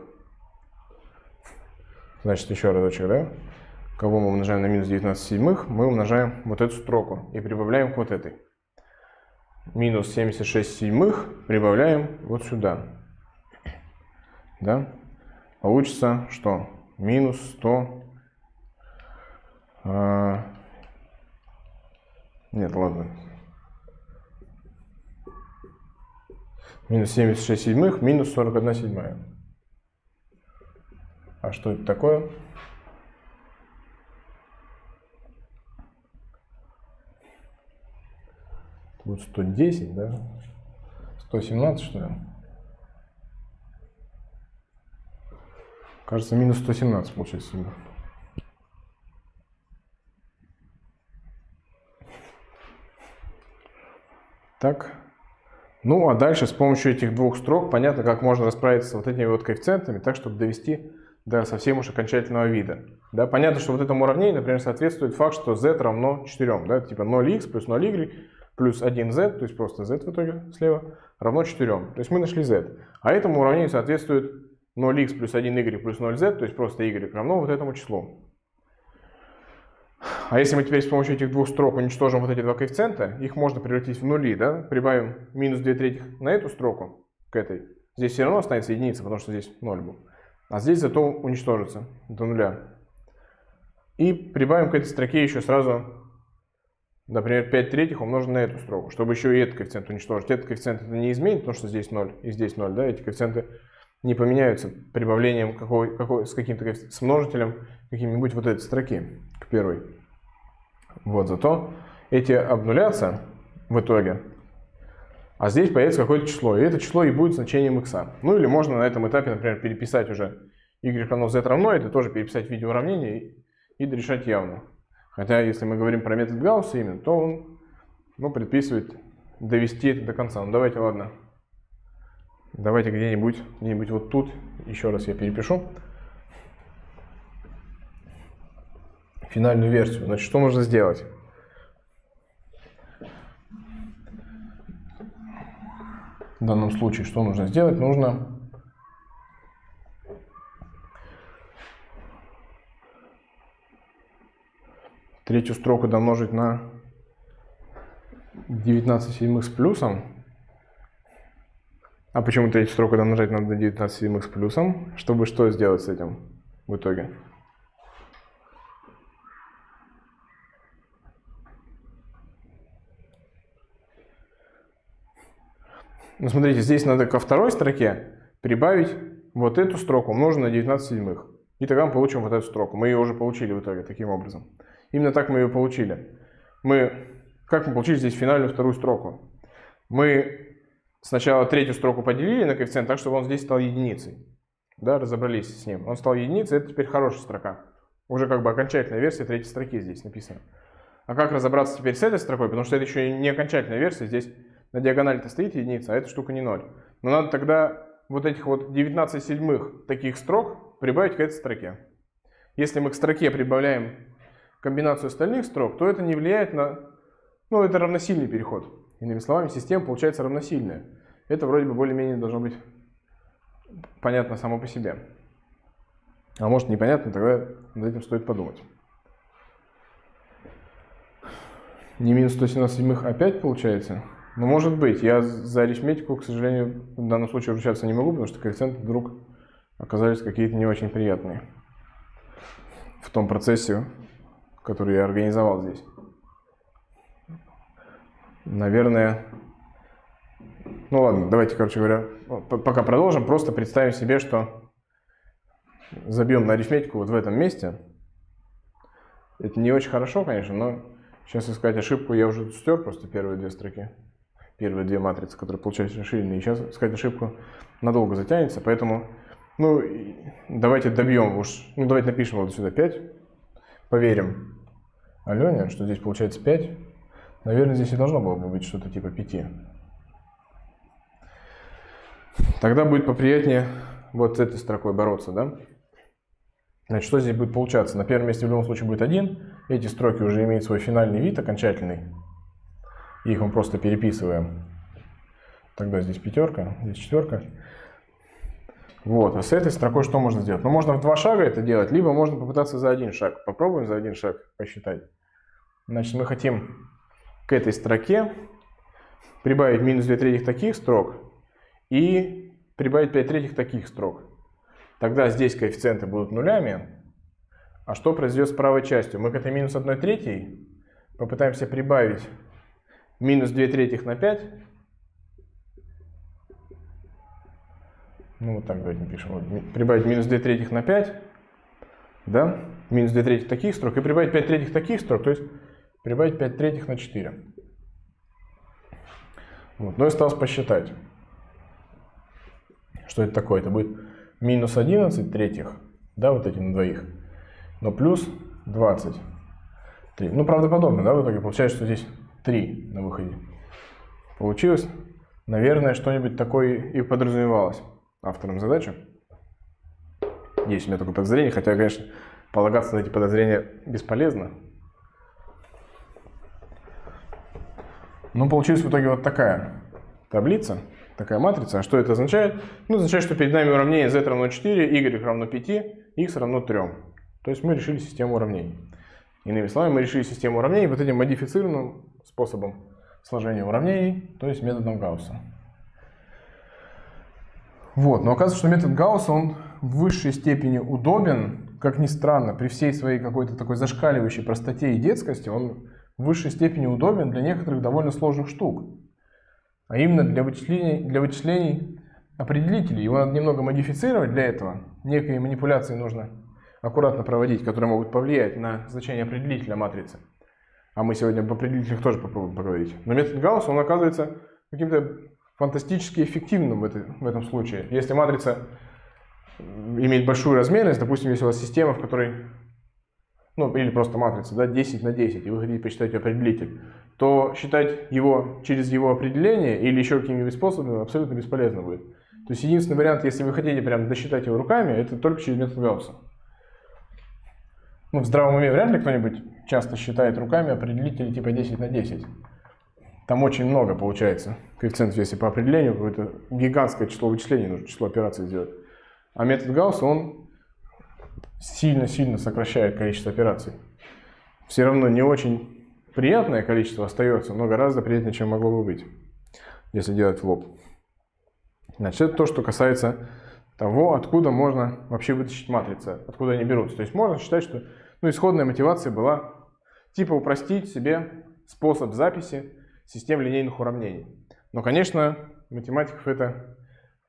Значит, еще разочек, да? Кого мы умножаем на минус 19 седьмых, мы умножаем вот эту строку и прибавляем к вот этой. Минус 76 седьмых прибавляем вот сюда. Да? Получится что? Минус 100. Нет, ладно. Минус 76 седьмых, минус 41 седьмая. А что это такое? Будет 110, да? 117, что ли? Кажется, минус 117 получается. Так. Ну, а дальше с помощью этих двух строк понятно, как можно расправиться с вот этими вот коэффициентами, так, чтобы довести до совсем уж окончательного вида. Да, понятно, что вот этому уравнению, например, соответствует факт, что z равно 4. Да, типа 0x плюс 0y плюс 1z, то есть просто z в итоге слева, равно 4. То есть мы нашли z. А этому уравнению соответствует 0x плюс 1y плюс 0z, то есть просто y равно вот этому числу. А если мы теперь с помощью этих двух строк уничтожим вот эти два коэффициента, их можно превратить в нули, да? Прибавим минус 2 третьих на эту строку, к этой. Здесь все равно останется единица, потому что здесь 0 был. А здесь зато уничтожится до нуля. И прибавим к этой строке еще сразу, например, 5 третьих умножить на эту строку, чтобы еще и этот коэффициент уничтожить. Этот коэффициент это не изменит, потому что здесь 0 и здесь 0, да? Эти коэффициенты не поменяются прибавлением с каким-то с множителем каким-нибудь вот этой строки к первой. Вот, зато эти обнулятся в итоге. А здесь появится какое-то число, и это число и будет значением x. Ну или можно на этом этапе, например, переписать уже y равно z равно, это тоже переписать в виде уравнения и дорешать явно. Хотя, если мы говорим про метод Гаусса именно, то он предписывает довести это до конца. Ну давайте, ладно. Давайте где-нибудь вот тут, еще раз я перепишу. Финальную версию. Значит, что нужно сделать? В данном случае, что нужно сделать? Нужно третью строку домножить на 19 с плюсом. А почему третью строку домножать надо на 19 с плюсом? Чтобы что сделать с этим в итоге? Ну, смотрите, здесь надо ко второй строке прибавить вот эту строку, умноженную на 19 седьмых. И тогда мы получим вот эту строку. Мы ее уже получили в итоге таким образом. Именно так мы ее получили. Как мы получили здесь финальную вторую строку? Мы сначала третью строку поделили на коэффициент так, чтобы он здесь стал единицей. Да, разобрались с ним. Он стал единицей, это теперь хорошая строка. Уже как бы окончательная версия третьей строки здесь написана. А как разобраться теперь с этой строкой? Потому что это еще не окончательная версия. Здесь на диагонали-то стоит единица, а эта штука не 0. Но надо тогда вот этих вот 19 седьмых таких строк прибавить к этой строке. Если мы к строке прибавляем комбинацию остальных строк, то это не влияет на... Ну, это равносильный переход. Иными словами, система получается равносильная. Это вроде бы более-менее должно быть понятно само по себе. А может непонятно, тогда над этим стоит подумать. Не минус 117 седьмых опять получается? Ну, может быть. Я за арифметику, к сожалению, в данном случае ручаться не могу, потому что коэффициенты вдруг оказались какие-то не очень приятные в том процессе, который я организовал здесь. Наверное... Ну ладно, давайте, короче говоря, пока продолжим. Просто представим себе, что забьем на арифметику вот в этом месте. Это не очень хорошо, конечно, но сейчас искать ошибку я уже стер просто первые две строки. Первые две матрицы, которые получаются расширенные. И сейчас искать ошибку надолго затянется, поэтому, ну, давайте добьем уж, ну, давайте напишем вот сюда 5. Поверим Алене, что здесь получается 5. Наверное, здесь и должно было бы быть что-то типа 5. Тогда будет поприятнее вот с этой строкой бороться, да? Значит, что здесь будет получаться? На первом месте в любом случае будет 1. Эти строки уже имеют свой финальный вид, окончательный. Их мы просто переписываем. Тогда здесь пятерка, здесь четверка. Вот, а с этой строкой что можно сделать? Ну, можно в 2 шага это делать, либо можно попытаться за 1 шаг. Попробуем за 1 шаг посчитать. Значит, мы хотим к этой строке прибавить минус 2/3 таких строк и прибавить 5/3 таких строк. Тогда здесь коэффициенты будут нулями. А что произойдет с правой частью? Мы к этой минус 1/3 попытаемся прибавить минус 2/3 на 5. Ну вот так давайте напишем. Вот, прибавить минус 2/3 на 5. Да? Минус 2/3 таких строк и прибавить 5/3 таких строк. То есть прибавить 5/3 на 4. Вот. Ну и осталось посчитать. Что это такое? Это будет минус 11/3. Да, вот эти на двоих. Но плюс 23. Ну, правдоподобно, да, в итоге получается, что здесь 3 на выходе. Получилось, наверное, что-нибудь такое и подразумевалось автором задачи. Есть у меня такое подозрение, хотя, конечно, полагаться на эти подозрения бесполезно. Но получилась в итоге вот такая таблица, такая матрица. А что это означает? Ну, означает, что перед нами уравнение z равно 4, y равно 5, x равно 3. То есть мы решили систему уравнений. Иными словами, мы решили систему уравнений вот этим модифицированным способом сложения уравнений, то есть методом Гаусса. Вот, но оказывается, что метод Гаусса, он в высшей степени удобен, как ни странно, при всей своей какой-то такой зашкаливающей простоте и детскости, он в высшей степени удобен для некоторых довольно сложных штук. А именно для вычислений определителей. Его надо немного модифицировать для этого. Некие манипуляции нужно аккуратно проводить, которые могут повлиять на значение определителя матрицы. А мы сегодня об определителях тоже попробуем поговорить. Но метод Гаусса, он оказывается каким-то фантастически эффективным в этом случае. Если матрица имеет большую размерность, допустим, если у вас система, в которой, ну, или просто матрица, да, 10 на 10, и вы хотите посчитать ее определитель, то считать его через его определение или еще какими-нибудь способами абсолютно бесполезно будет. То есть единственный вариант, если вы хотите прям досчитать его руками, это только через метод Гаусса. Ну, в здравом уме вряд ли кто-нибудь часто считает руками определители типа 10 на 10. Там очень много получается коэффициентов, если по определению какое-то гигантское число вычислений, нужно число операций сделать. А метод Гаусса, он сильно-сильно сокращает количество операций. Все равно не очень приятное количество остается, но гораздо приятнее, чем могло бы быть, если делать в лоб. Значит, это то, что касается того, откуда можно вообще вытащить матрицы, откуда они берутся. То есть можно считать, что исходная мотивация была типа упростить себе способ записи систем линейных уравнений. Но, конечно, математиков это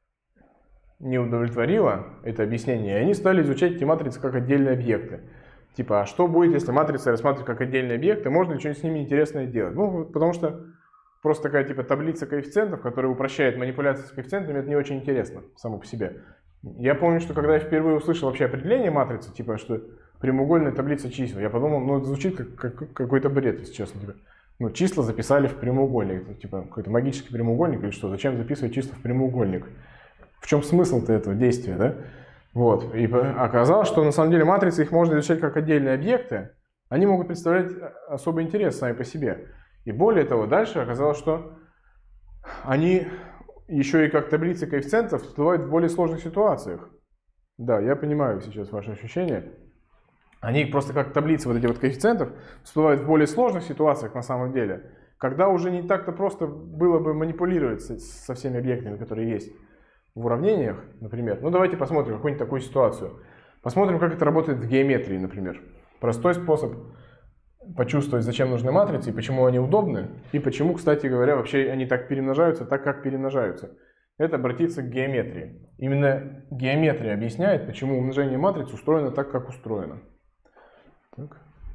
не удовлетворило, это объяснение, и они стали изучать эти матрицы как отдельные объекты. Типа, а что будет, если матрицы рассматривать как отдельные объекты, можно ли что-нибудь с ними интересное делать? Ну, потому что просто такая типа таблица коэффициентов, которая упрощает манипуляции с коэффициентами, это не очень интересно само по себе. Я помню, что когда я впервые услышал вообще определение матрицы, типа, что прямоугольная таблица чисел, я подумал, ну, это звучит как какой-то бред, если честно. Типа, ну, числа записали в прямоугольник, это, типа, какой-то магический прямоугольник или что, зачем записывать числа в прямоугольник? В чем смысл-то этого действия, да? Вот, и оказалось, что на самом деле матрицы, их можно изучать как отдельные объекты, они могут представлять особый интерес сами по себе. И более того, дальше оказалось, что они еще и как таблицы коэффициентов всплывают в более сложных ситуациях. Да, я понимаю сейчас ваши ощущения. Они просто как таблицы вот эти вот коэффициентов всплывают в более сложных ситуациях на самом деле, когда уже не так-то просто было бы манипулировать со всеми объектами, которые есть в уравнениях, например. Ну давайте посмотрим какую-нибудь такую ситуацию. Посмотрим, как это работает в геометрии, например. Простой способ почувствовать, зачем нужны матрицы, и почему они удобны, и почему, кстати говоря, вообще они так перемножаются, так как перемножаются. Это обратиться к геометрии. Именно геометрия объясняет, почему умножение матриц устроено так, как устроено. Так.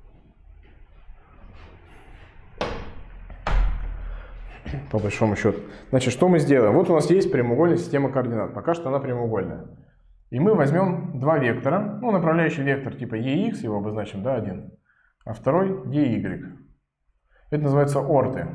По большому счету. Значит, что мы сделаем? Вот у нас есть прямоугольная система координат. Пока что она прямоугольная. И мы возьмем два вектора. Ну, направляющий вектор типа EX, его обозначим, да, один. А второй EY. Это называется орты.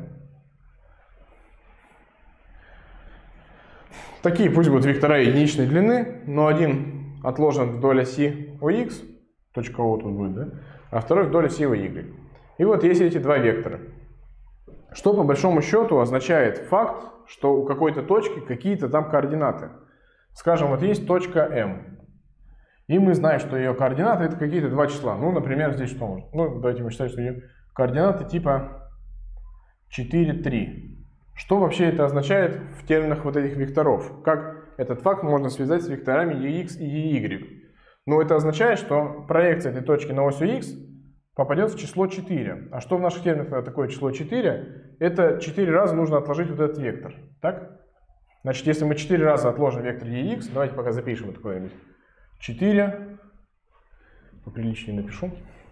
Такие пусть будут вектора единичной длины, но один отложен вдоль оси OX, точка O тут будет, да? А второй вдоль оси OY. И вот есть эти два вектора. Что по большому счету означает факт, что у какой-то точки какие-то там координаты. Скажем, вот есть точка M. И мы знаем, что ее координаты это какие-то два числа. Ну, например, здесь что может? Ну, давайте мы считаем, что ее координаты типа 4, 3. Что вообще это означает в терминах вот этих векторов? Как этот факт можно связать с векторами EX и EY? Ну, это означает, что проекция этой точки на ось X попадет в число 4. А что в наших терминах такое число 4? Это 4 раза нужно отложить вот этот вектор. Так? Значит, если мы 4 раза отложим вектор EX, давайте пока запишем это куда-нибудь. 4, поприличнее напишу,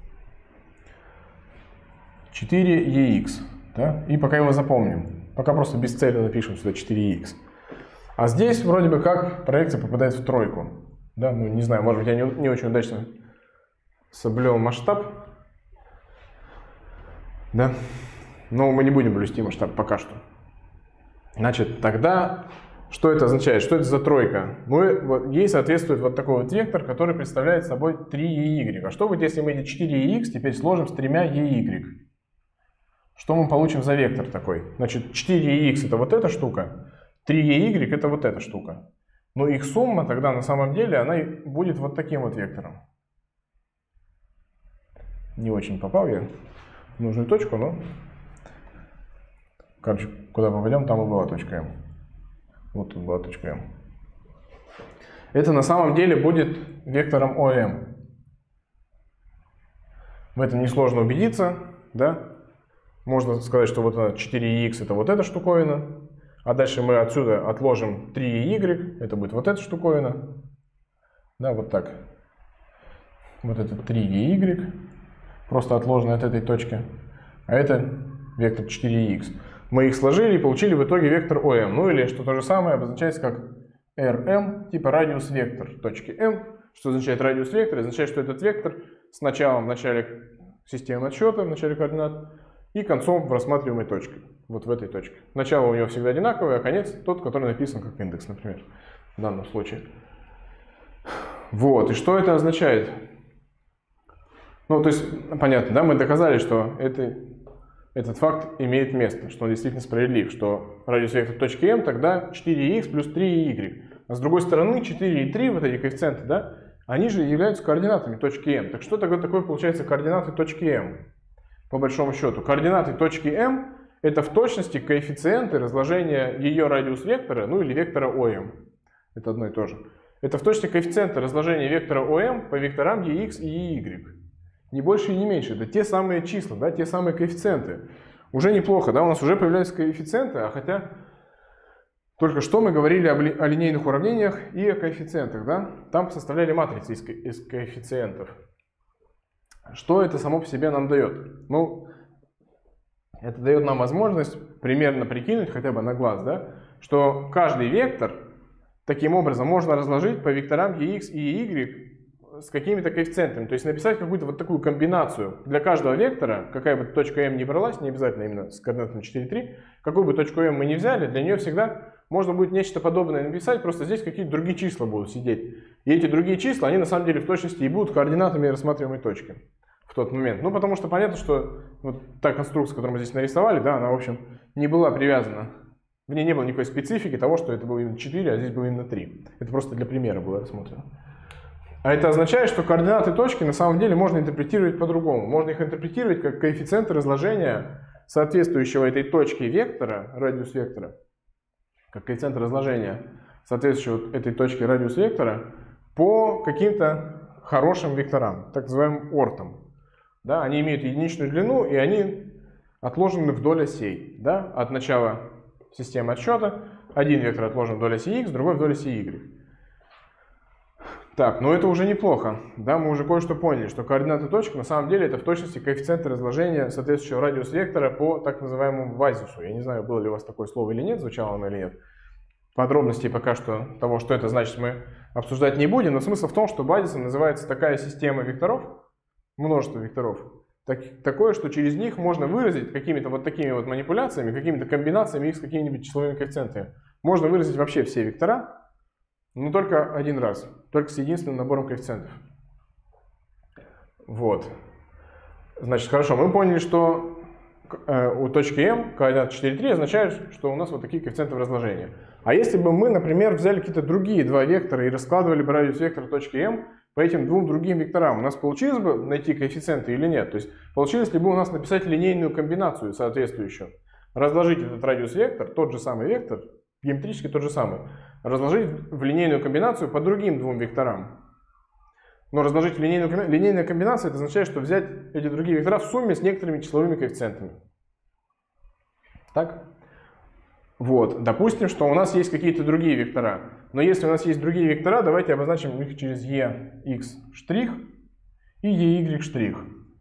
4EX, да? И пока его запомним, пока просто бесцельно напишем сюда 4EX. А здесь вроде бы как проекция попадает в тройку, да? Ну не знаю, может быть я не очень удачно соблюл масштаб, да? Но мы не будем блюсти масштаб пока что. Значит, тогда... Что это означает? Что это за тройка? Ну, ей соответствует вот такой вот вектор, который представляет собой 3EY. А что будет, если мы эти 4EX теперь сложим с 3EY? Что мы получим за вектор такой? Значит, 4EX это вот эта штука, 3EY это вот эта штука. Но их сумма тогда на самом деле она будет вот таким вот вектором. Не очень попал я в нужную точку, но... Короче, куда попадем, там и была точка М. Вот тут была точка М. Это на самом деле будет вектором ОМ. В этом несложно убедиться, да? Можно сказать, что вот 4EX это вот эта штуковина, а дальше мы отсюда отложим 3EY, это будет вот эта штуковина. Да, вот так. Вот это 3EY, просто отложено от этой точки, а это вектор 4EX. Мы их сложили и получили в итоге вектор OM. Ну или что то же самое обозначается как RM, типа радиус вектор точки M. Что означает радиус вектор? Означает, что этот вектор с началом в начале системы отсчета, в начале координат, и концом в рассматриваемой точке. Вот в этой точке. Начало у него всегда одинаковое, а конец тот, который написан как индекс, например, в данном случае. Вот, и что это означает? Ну, то есть, понятно, да, мы доказали, что этот факт имеет место, что он действительно справедлив, что радиус вектор точки m тогда 4х плюс 3y. А с другой стороны 4 и 3, вот эти коэффициенты, да, они же являются координатами точки m. Так что тогда такое получается координаты точки m? По большому счету, координаты точки m это в точности коэффициенты разложения ее радиус вектора, ну или вектора OM. Это одно и то же. Это в точности коэффициенты разложения вектора OM по векторам EX и EY. Не больше и не меньше. Это те самые числа, да, те самые коэффициенты. Уже неплохо, да, у нас уже появляются коэффициенты, а хотя только что мы говорили о линейных уравнениях и о коэффициентах, да. Там составляли матрицы из коэффициентов. Что это само по себе нам дает? Ну, это дает нам возможность примерно прикинуть, хотя бы на глаз, да, что каждый вектор таким образом можно разложить по векторам EX и EY с какими-то коэффициентами. То есть написать какую-то вот такую комбинацию для каждого вектора, какая бы точка m ни бралась, не обязательно именно с координатами 4, 3, какую бы точку m мы ни взяли, для нее всегда можно будет нечто подобное написать, просто здесь какие-то другие числа будут сидеть. И эти другие числа, они на самом деле в точности и будут координатами рассматриваемой точки в тот момент. Ну, потому что понятно, что вот та конструкция, которую мы здесь нарисовали, да, она, в общем, не была привязана. В ней не было никакой специфики того, что это было именно 4, а здесь было именно 3. Это просто для примера было рассмотрено. А это означает, что координаты точки на самом деле можно интерпретировать по-другому. Можно их интерпретировать как коэффициенты разложения соответствующего этой точке вектора, радиус вектора, как коэффициенты разложения соответствующего этой точке радиус вектора по каким-то хорошим векторам, так называемым ортам. Да, они имеют единичную длину и они отложены вдоль осей. Да, от начала системы отсчета один вектор отложен вдоль оси x, другой вдоль оси y. Так, но это уже неплохо. Да, мы уже кое-что поняли, что координаты точек на самом деле это в точности коэффициенты разложения соответствующего радиус вектора по так называемому базису. Я не знаю, было ли у вас такое слово или нет, звучало оно или нет. Подробностей пока что того, что это значит, мы обсуждать не будем, но смысл в том, что базисом называется такая система векторов, множество векторов, такое, что через них можно выразить какими-то вот такими вот манипуляциями, какими-то комбинациями их с какими-нибудь числовыми коэффициентами. Можно выразить вообще все вектора, но только один раз, только с единственным набором коэффициентов. Вот. Значит, хорошо, мы поняли, что у точки m координаты 4, 3 означает, что у нас вот такие коэффициенты в разложении. А если бы мы, например, взяли какие-то другие два вектора и раскладывали бы радиус вектора точки m по этим двум другим векторам, у нас получилось бы найти коэффициенты или нет? То есть получилось ли бы у нас написать линейную комбинацию соответствующую? Разложить этот радиус вектор, тот же самый вектор, геометрически тот же самый, разложить в линейную комбинацию по другим двум векторам. Но разложить в линейная комбинация, это означает, что взять эти другие вектора в сумме с некоторыми числовыми коэффициентами. Так? Вот. Допустим, что у нас есть какие-то другие вектора. Но если у нас есть другие вектора, давайте обозначим их через ex' и ey'.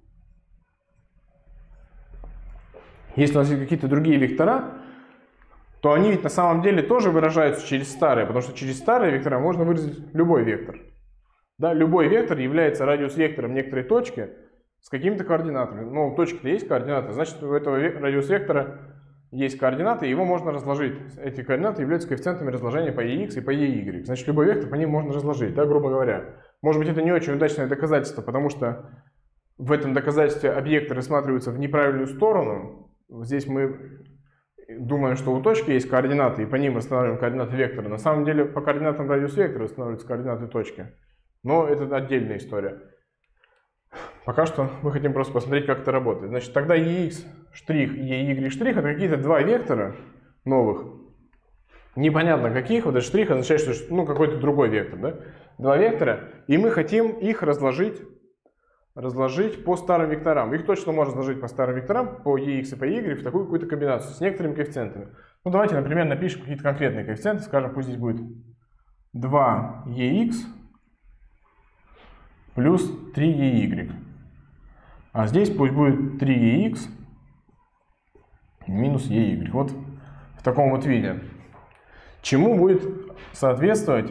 Если у нас есть какие-то другие вектора, то они ведь на самом деле тоже выражаются через старые, потому что через старые вектора можно выразить любой вектор. Да, любой вектор является радиус-вектором некоторой точки с какими-то координатами. Но у точки-то есть координаты, значит у этого радиус-вектора есть координаты, и его можно разложить. Эти координаты являются коэффициентами разложения по EX и по EY. Значит, любой вектор по ним можно разложить, да, грубо говоря. Может быть, это не очень удачное доказательство, потому что в этом доказательстве объекты рассматриваются в неправильную сторону. Здесь мы думаем, что у точки есть координаты, и по ним восстанавливаем координаты вектора. На самом деле, по координатам радиус вектора восстанавливаются координаты точки. Но это отдельная история. Пока что мы хотим просто посмотреть, как это работает. Значит, тогда EX' и EY' это какие-то два вектора новых. Непонятно каких. Вот этот штрих означает, что какой-то другой вектор. Да? Два вектора. И мы хотим их разложить по старым векторам. Их точно можно разложить по старым векторам, по EX и по EY, в такую какую-то комбинацию с некоторыми коэффициентами. Ну, давайте, например, напишем какие-то конкретные коэффициенты. Скажем, пусть здесь будет 2EX плюс 3EY. А здесь пусть будет 3EX минус EY. Вот в таком вот виде. Чему будет соответствовать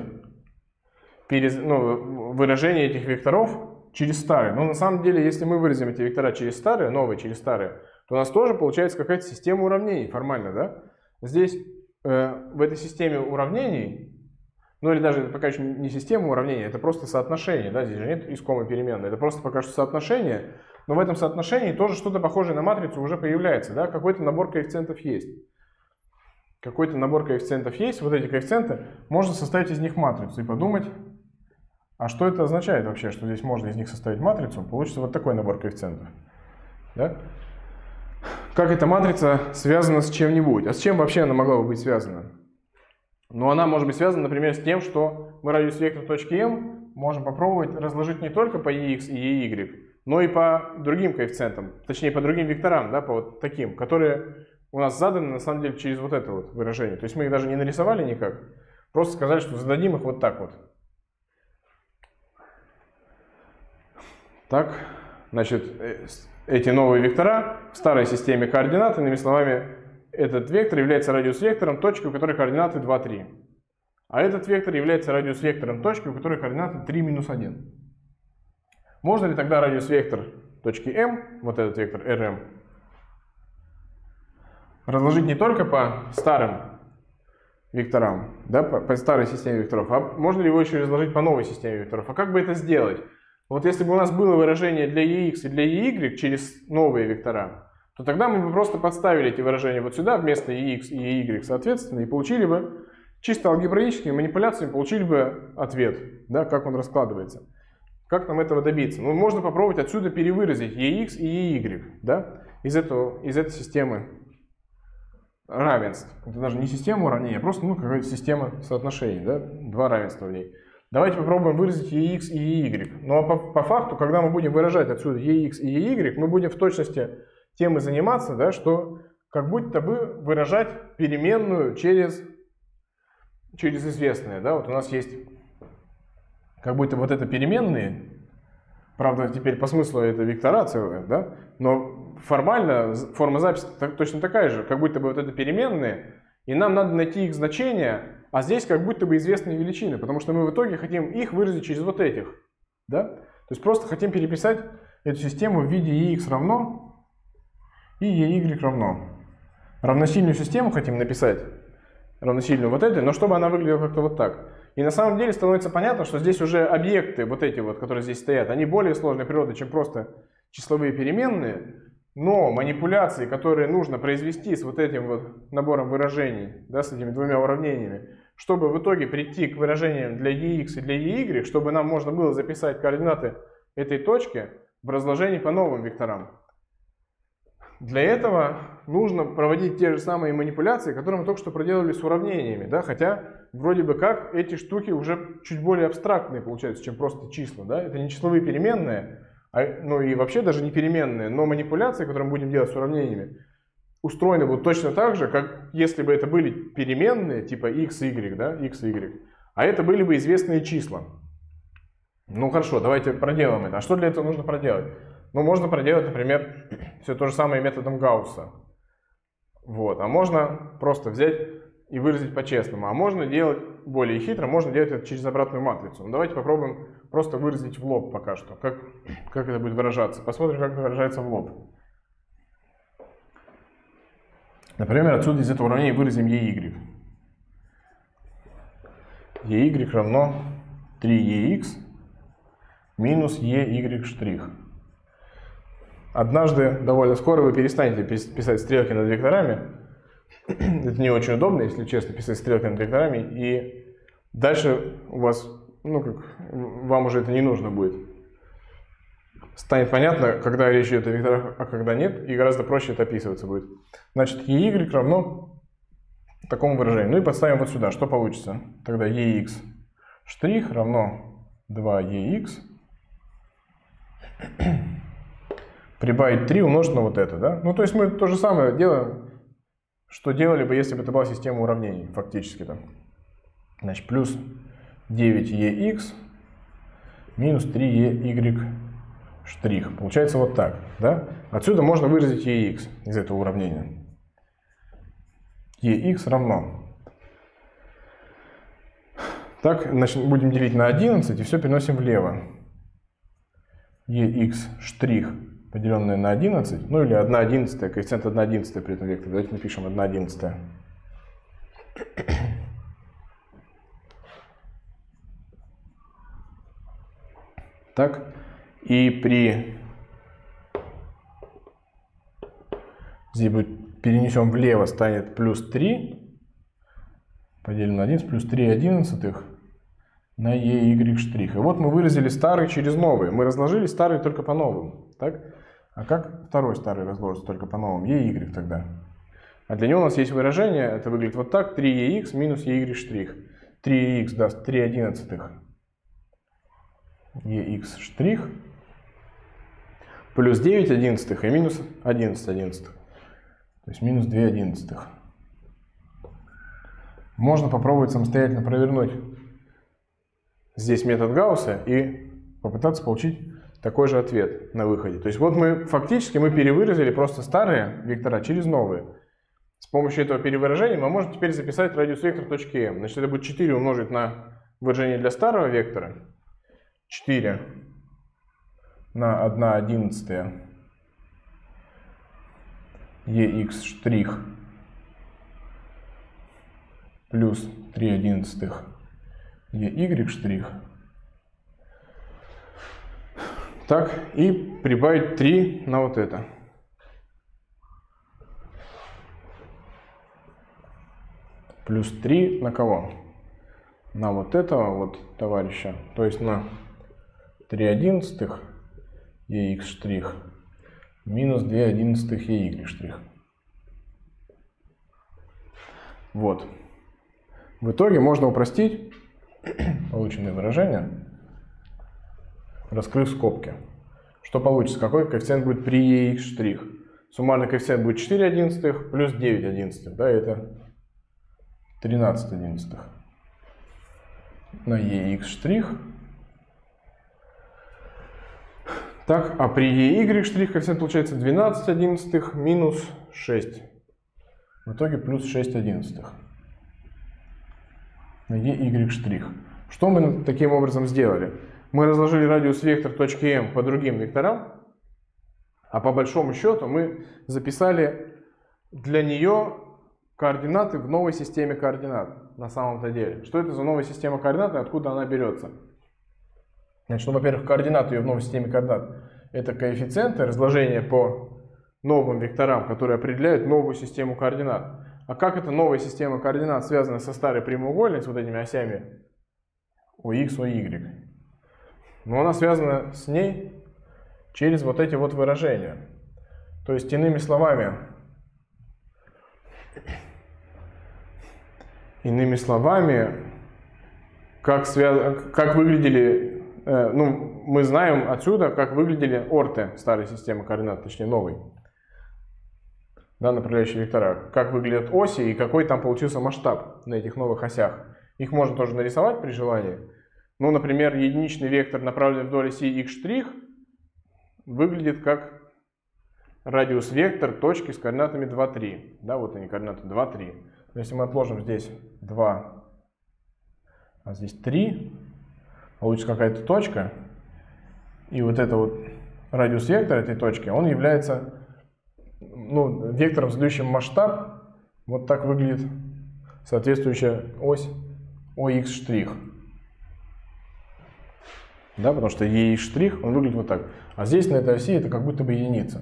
выражение этих векторов через старые? Ну, на самом деле, если мы выразим эти вектора через старые, новые через старые, то у нас тоже получается какая-то система уравнений формально, да? Здесь в этой системе уравнений, ну или даже пока еще не система уравнений, это просто соотношение, да? Здесь же нет искомой переменной, это просто пока что соотношение, но в этом соотношении тоже что-то похожее на матрицу уже появляется, да? Какой-то набор коэффициентов есть. Какой-то набор коэффициентов есть, вот эти коэффициенты, можно составить из них матрицу и подумать, а что это означает вообще, что здесь можно из них составить матрицу, получится вот такой набор коэффициентов. Да? Как эта матрица связана с чем-нибудь? А с чем вообще она могла бы быть связана? Ну, она может быть связана, например, с тем, что мы радиус вектора точки m можем попробовать разложить не только по ex и ey, но и по другим коэффициентам, точнее по другим векторам, да, по вот таким, которые у нас заданы на самом деле через вот это вот выражение. То есть мы их даже не нарисовали никак, просто сказали, что зададим их вот так вот. Так, значит, эти новые вектора в старой системе координат, иными словами, этот вектор является радиус-вектором точки, у которой координаты 2, 3. А этот вектор является радиус-вектором точки, у которой координаты 3, минус 1. Можно ли тогда радиус-вектор точки m, вот этот вектор rm, разложить не только по старым векторам, да, по старой системе векторов, а можно ли его еще разложить по новой системе векторов? А как бы это сделать? Вот если бы у нас было выражение для ex и для ey через новые вектора, то тогда мы бы просто подставили эти выражения вот сюда вместо ex и ey соответственно и получили бы чисто алгебраическими манипуляциями получили бы ответ, да, как он раскладывается. Как нам этого добиться? Ну, можно попробовать отсюда перевыразить ex и ey, да, из этой системы равенств. Это даже не система уравнений, а просто какая-то система соотношений, да, два равенства в ней. Давайте попробуем выразить ex и ey. Но по факту, когда мы будем выражать отсюда ex и ey, мы будем в точности тем и заниматься, да, что как будто бы выражать переменную через известное. Да? Вот у нас есть как будто вот это переменные, правда теперь по смыслу это вектора целые, да? Но формально форма записи точно такая же, как будто бы вот это переменные, и нам надо найти их значение, а здесь как будто бы известные величины, потому что мы в итоге хотим их выразить через вот этих. Да? То есть просто хотим переписать эту систему в виде ex равно и ey равно. Равносильную систему хотим написать, равносильную вот этой, но чтобы она выглядела как-то вот так. И на самом деле становится понятно, что здесь уже объекты, вот эти вот, которые здесь стоят, они более сложной природы, чем просто числовые переменные, но манипуляции, которые нужно произвести с вот этим вот набором выражений, да, с этими двумя уравнениями, чтобы в итоге прийти к выражениям для ex и для ey, чтобы нам можно было записать координаты этой точки в разложении по новым векторам. Для этого нужно проводить те же самые манипуляции, которые мы только что проделали с уравнениями, да? Хотя вроде бы как эти штуки уже чуть более абстрактные получаются, чем просто числа. Да? Это не числовые переменные, ну и вообще даже не переменные, но манипуляции, которые мы будем делать с уравнениями, устроены будут точно так же, как если бы это были переменные, типа x, y, да? X, y, а это были бы известные числа. Ну хорошо, давайте проделаем это. А что для этого нужно проделать? Ну, можно проделать, например, все то же самое методом Гаусса. Вот. А можно просто взять и выразить по-честному. А можно делать более хитро, можно делать это через обратную матрицу. Ну, давайте попробуем просто выразить в лоб пока что. Как это будет выражаться. Посмотрим, как это выражается в лоб. Например, отсюда из этого уравнения выразим ey. ey равно 3ex минус ey штрих. Однажды, довольно скоро, вы перестанете писать стрелки над векторами. Это не очень удобно, если честно, писать стрелки над векторами. И дальше у вас, вам уже это не нужно будет. Станет понятно, когда речь идет о векторах, а когда нет, и гораздо проще это описываться будет. Значит, ey равно такому выражению. Ну и подставим вот сюда. Что получится? Тогда ex штрих равно 2ex. Прибавить 3 умножить на вот это, да? Ну, то есть мы то же самое делаем, что делали бы, если бы это была система уравнений, фактически-то. Значит, плюс 9ex минус 3ey штрих. Получается вот так, да? Отсюда можно выразить ex из этого уравнения. ex равно. Так, значит, будем делить на 11 и все переносим влево. ex' поделенное на 11, ну или 1/11, коэффициент 1/11 при этом векторе. Давайте напишем 1/11. Так, и при... Здесь будет, перенесем влево, станет плюс 3, поделим на 11, плюс 3/11 на ey'. И вот мы выразили старый через новый. Мы разложили старый только по новым. Так? А как второй старый разложится только по новым? ey' тогда. А для него у нас есть выражение, это выглядит вот так, 3ex минус ey'. 3ex даст 3/11 ex' плюс 9/11 и минус 11/11. То есть минус 2/11. Можно попробовать самостоятельно провернуть здесь метод Гаусса и попытаться получить такой же ответ на выходе. То есть вот мы фактически перевыразили просто старые вектора через новые. С помощью этого перевыражения мы можем теперь записать радиус вектор точки m. Значит, это будет 4 умножить на выражение для старого вектора. 4 на 1/11 ex' плюс 3/11 ey'. Так, и прибавить 3 на вот это. Плюс 3 на кого? На вот этого вот товарища. То есть на 3/11 ex' минус 2/11 ey'. Вот. В итоге можно упростить полученные выражения, раскрыв скобки. Что получится? Какой коэффициент будет при ex'? Суммарный коэффициент будет 4/11 плюс 9/11. Да, это 13/11 на ex'. Так, а при ey' коэффициент получается 12/11 минус 6. В итоге плюс 6/11 на ey'. Что мы таким образом сделали? Мы разложили радиус вектор точки m по другим векторам, а по большому счету мы записали для нее координаты в новой системе координат на самом-то деле. Что это за новая система координат и откуда она берется? Значит, ну, во-первых, координаты ее в новой системе координат — это коэффициенты разложения по новым векторам, которые определяют новую систему координат. А как эта новая система координат связана со старой прямоугольной, с вот этими осями OX, OY? Но она связана с ней через вот эти вот выражения. То есть, иными словами, как выглядели, мы знаем отсюда, как выглядели орты старой системы координат, точнее новой, да, направляющие вектора, как выглядят оси и какой там получился масштаб на этих новых осях. Их можно тоже нарисовать при желании. Ну, например, единичный вектор, направленный вдоль оси x', выглядит как радиус вектор точки с координатами 2, 3. Да, вот они, координаты 2, 3. Если мы отложим здесь 2, а здесь 3, получится какая-то точка. И вот это вот радиус вектора этой точки, он является вектором, задающим масштаб. Вот так выглядит соответствующая ось OX'. Да, потому что EX', он выглядит вот так. А здесь на этой оси это как будто бы единица.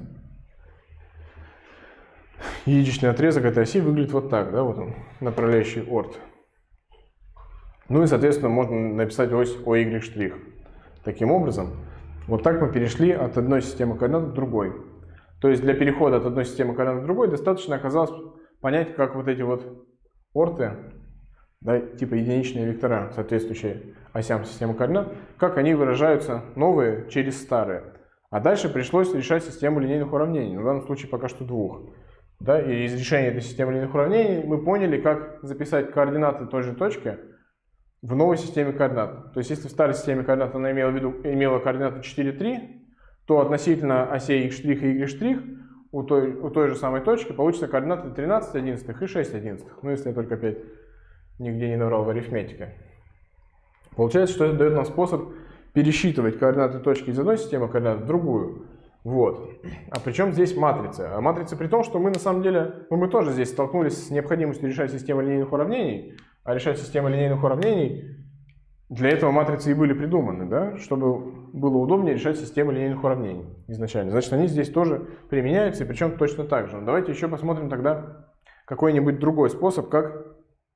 Единичный отрезок этой оси выглядит вот так, да, вот он, направляющий орт. Ну и, соответственно, можно написать ось OY'. Таким образом, вот так мы перешли от одной системы координат к другой. То есть для перехода от одной системы координат к другой достаточно оказалось понять, как вот эти вот орты, да, типа единичные вектора, соответствующие осям системы координат, как они выражаются новые через старые. А дальше пришлось решать систему линейных уравнений, в данном случае пока что двух. Да, и из решения этой системы линейных уравнений мы поняли, как записать координаты той же точки в новой системе координат. То есть если в старой системе координат она имела координаты 4, 3, то относительно осей x' и y' у той же самой точки получится координаты 13 одиннадцатых и 6 одиннадцатых. Ну, если я только опять нигде не наврал в арифметике. Получается, что это дает нам способ пересчитывать координаты точки из одной системы координат в другую. Вот. А причем здесь матрица. А матрица при том, что мы на самом деле, мы тоже здесь столкнулись с необходимостью решать систему линейных уравнений, а решать систему линейных уравнений для этого матрицы и были придуманы, да, чтобы было удобнее решать системы линейных уравнений изначально. Значит, они здесь тоже применяются, и причем точно так же. Но давайте еще посмотрим тогда какой-нибудь другой способ, как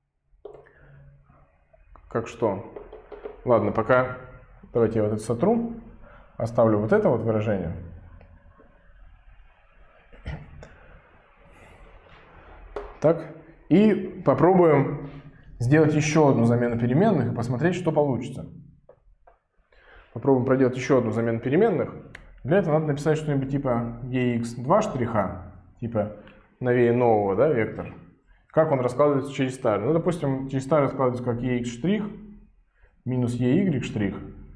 что. Ладно, пока давайте я вот это сотру, оставлю вот это вот выражение. Так, и попробуем сделать еще одну замену переменных и посмотреть, что получится. Попробуем проделать еще одну замену переменных. Для этого надо написать что-нибудь типа ex2 штриха, типа новее нового, да, вектор. Как он раскладывается через старый? Ну, допустим, через старый раскладывается как ex штрих минус ey штрих.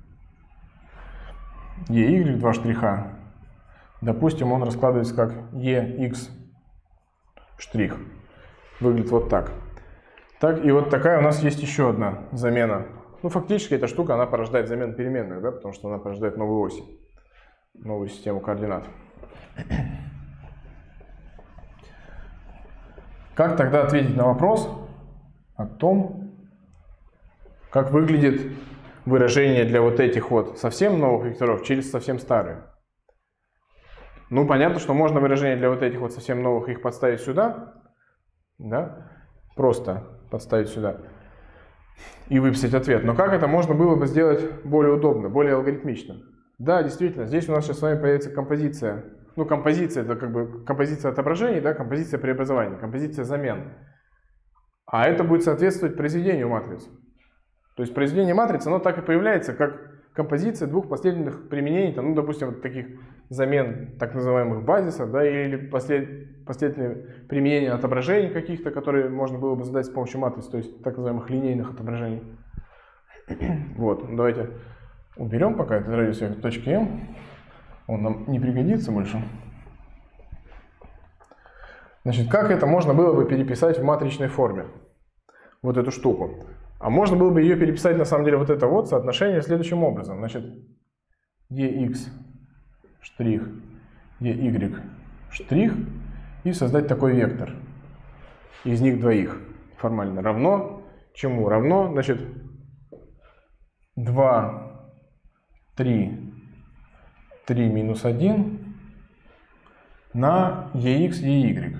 ey 2 штриха. Допустим, он раскладывается как ex штрих. Выглядит вот так. Так, и вот такая у нас есть еще одна замена. Ну, фактически эта штука, она порождает замену переменных, да, потому что она порождает новую ось, новую систему координат. Как тогда ответить на вопрос о том, как выглядит выражение для вот этих вот совсем новых векторов через совсем старые? Ну, понятно, что можно выражение для вот этих вот совсем новых их подставить сюда, да, просто подставить сюда и выписать ответ. Но как это можно было бы сделать более удобно, более алгоритмично? Да, действительно, здесь у нас сейчас с вами появится композиция. Ну, композиция — это как бы композиция отображений, да, композиция преобразований, композиция замен. А это будет соответствовать произведению матриц. То есть произведение матрицы, оно так и появляется, как композиция двух последовательных применений, там, ну, допустим, вот таких замен так называемых базисов, да, или последовательные применения отображений каких-то, которые можно было бы задать с помощью матриц, то есть так называемых линейных отображений. Вот, давайте уберем пока этот радиус вектор точки m, он нам не пригодится больше. Значит, как это можно было бы переписать в матричной форме, вот эту штуку? А можно было бы ее переписать, на самом деле, вот это вот соотношение следующим образом. Значит, ex штрих, ey штрих, и создать такой вектор из них двоих. Формально равно чему? Равно, значит, 2, 3, 3 минус 1 на ex, ey.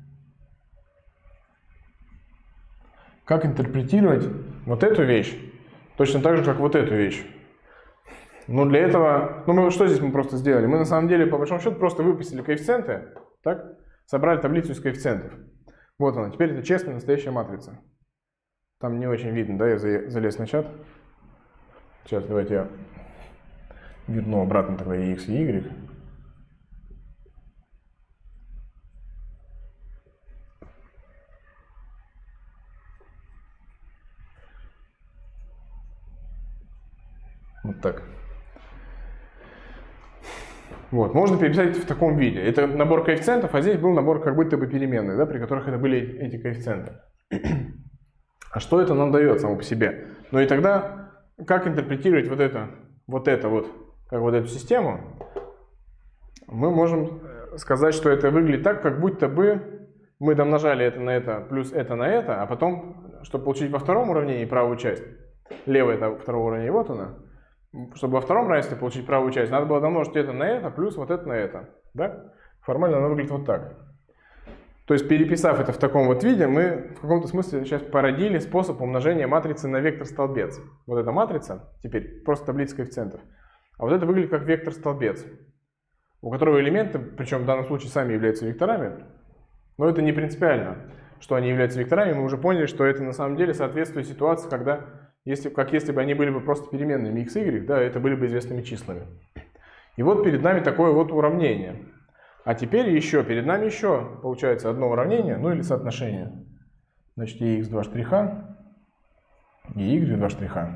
Как интерпретировать вот эту вещь точно так же, как вот эту вещь? Ну, для этого, ну, что здесь мы просто сделали? Мы на самом деле, по большому счету, просто выписали коэффициенты, так? Собрали таблицу из коэффициентов. Вот она, теперь это честная настоящая матрица. Там не очень видно, да, я залез на чат. Сейчас давайте я верну обратно тогда ex и y. Вот так. Вот, можно переписать в таком виде. Это набор коэффициентов, а здесь был набор как будто бы переменных, да, при которых это были эти коэффициенты. А что это нам дает само по себе? Ну и тогда, как интерпретировать вот как вот эту систему? Мы можем сказать, что это выглядит так, как будто бы мы домножали это на это плюс это на это, а потом, чтобы получить во втором уравнении правую часть, левая это второго уравнения, вот она, чтобы во втором равенстве получить правую часть, надо было домножить это на это плюс вот это на это. Да? Формально оно выглядит вот так. То есть, переписав это в таком вот виде, мы в каком-то смысле сейчас породили способ умножения матрицы на вектор-столбец. Вот эта матрица, теперь просто таблица коэффициентов. А вот это выглядит как вектор-столбец, у которого элементы, причем в данном случае сами являются векторами, но это не принципиально, что они являются векторами. Мы уже поняли, что это на самом деле соответствует ситуации, когда, если бы они были бы просто переменными x, y, да, это были бы известными числами. И вот перед нами такое вот уравнение. А теперь еще, перед нами еще получается одно уравнение, ну или соотношение. Значит, ex2 штриха и y2 штриха.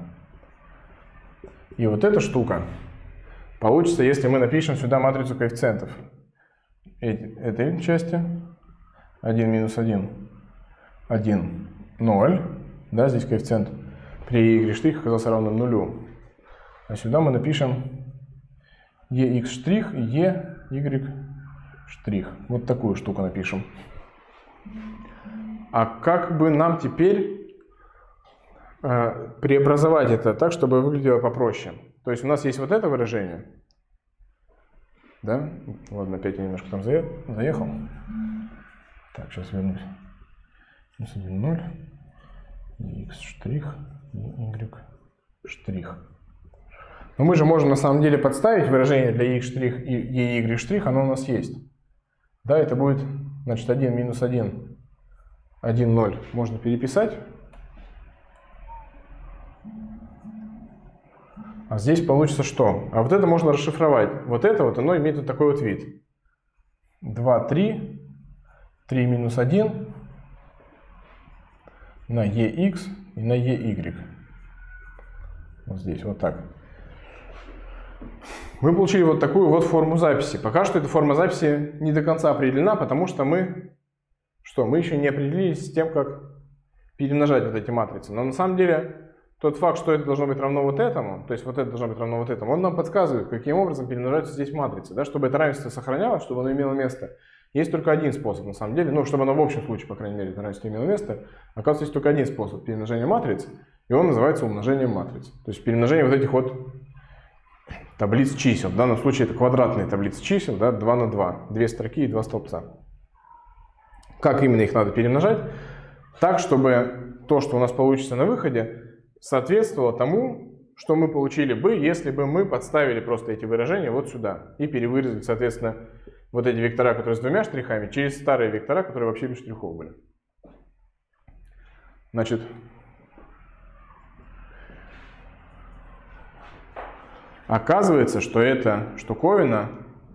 И вот эта штука получится, если мы напишем сюда матрицу коэффициентов. этой части 1 минус 1, 1, 0. Да, здесь коэффициент при y' оказался равным нулю. А сюда мы напишем ex' и ey'. Вот такую штуку напишем. А как бы нам теперь преобразовать это так, чтобы выглядело попроще? То есть у нас есть вот это выражение. Да? Ладно, опять я немножко там заехал. Так, сейчас вернусь. Минус 1, 0. Ex' и y'. Но мы же можем на самом деле подставить выражение для ex' и ey', оно у нас есть. Да, это будет, значит, 1 минус 1, 1, 0. Можно переписать. А здесь получится что? А вот это можно расшифровать. Вот это вот, оно имеет вот такой вот вид. 2, 3, 3 минус 1 на ex и на ey. Вот здесь, вот так. Мы получили вот такую вот форму записи. Пока что эта форма записи не до конца определена, потому что мы еще не определились с тем, как перемножать вот эти матрицы. Но на самом деле тот факт, что это должно быть равно вот этому, то есть вот это должно быть равно вот этому, он нам подсказывает, каким образом перемножаются здесь матрицы. Да? Чтобы это равенство сохранялось, чтобы оно имело место, есть только один способ на самом деле. Ну, чтобы оно в общем случае, по крайней мере, это равенство имело место, оказывается, есть только один способ перемножения матриц, и он называется умножением матриц. То есть перемножение вот этих вот таблиц чисел. В данном случае это квадратные таблицы чисел, да, 2 на 2, 2 строки и 2 столбца. Как именно их надо перемножать? Так, чтобы то, что у нас получится на выходе, соответствовало тому, что мы получили бы, если бы мы подставили просто эти выражения вот сюда и перевыразили, соответственно, вот эти вектора, которые с двумя штрихами, через старые вектора, которые вообще без штрихов были. Значит, оказывается, что эта штуковина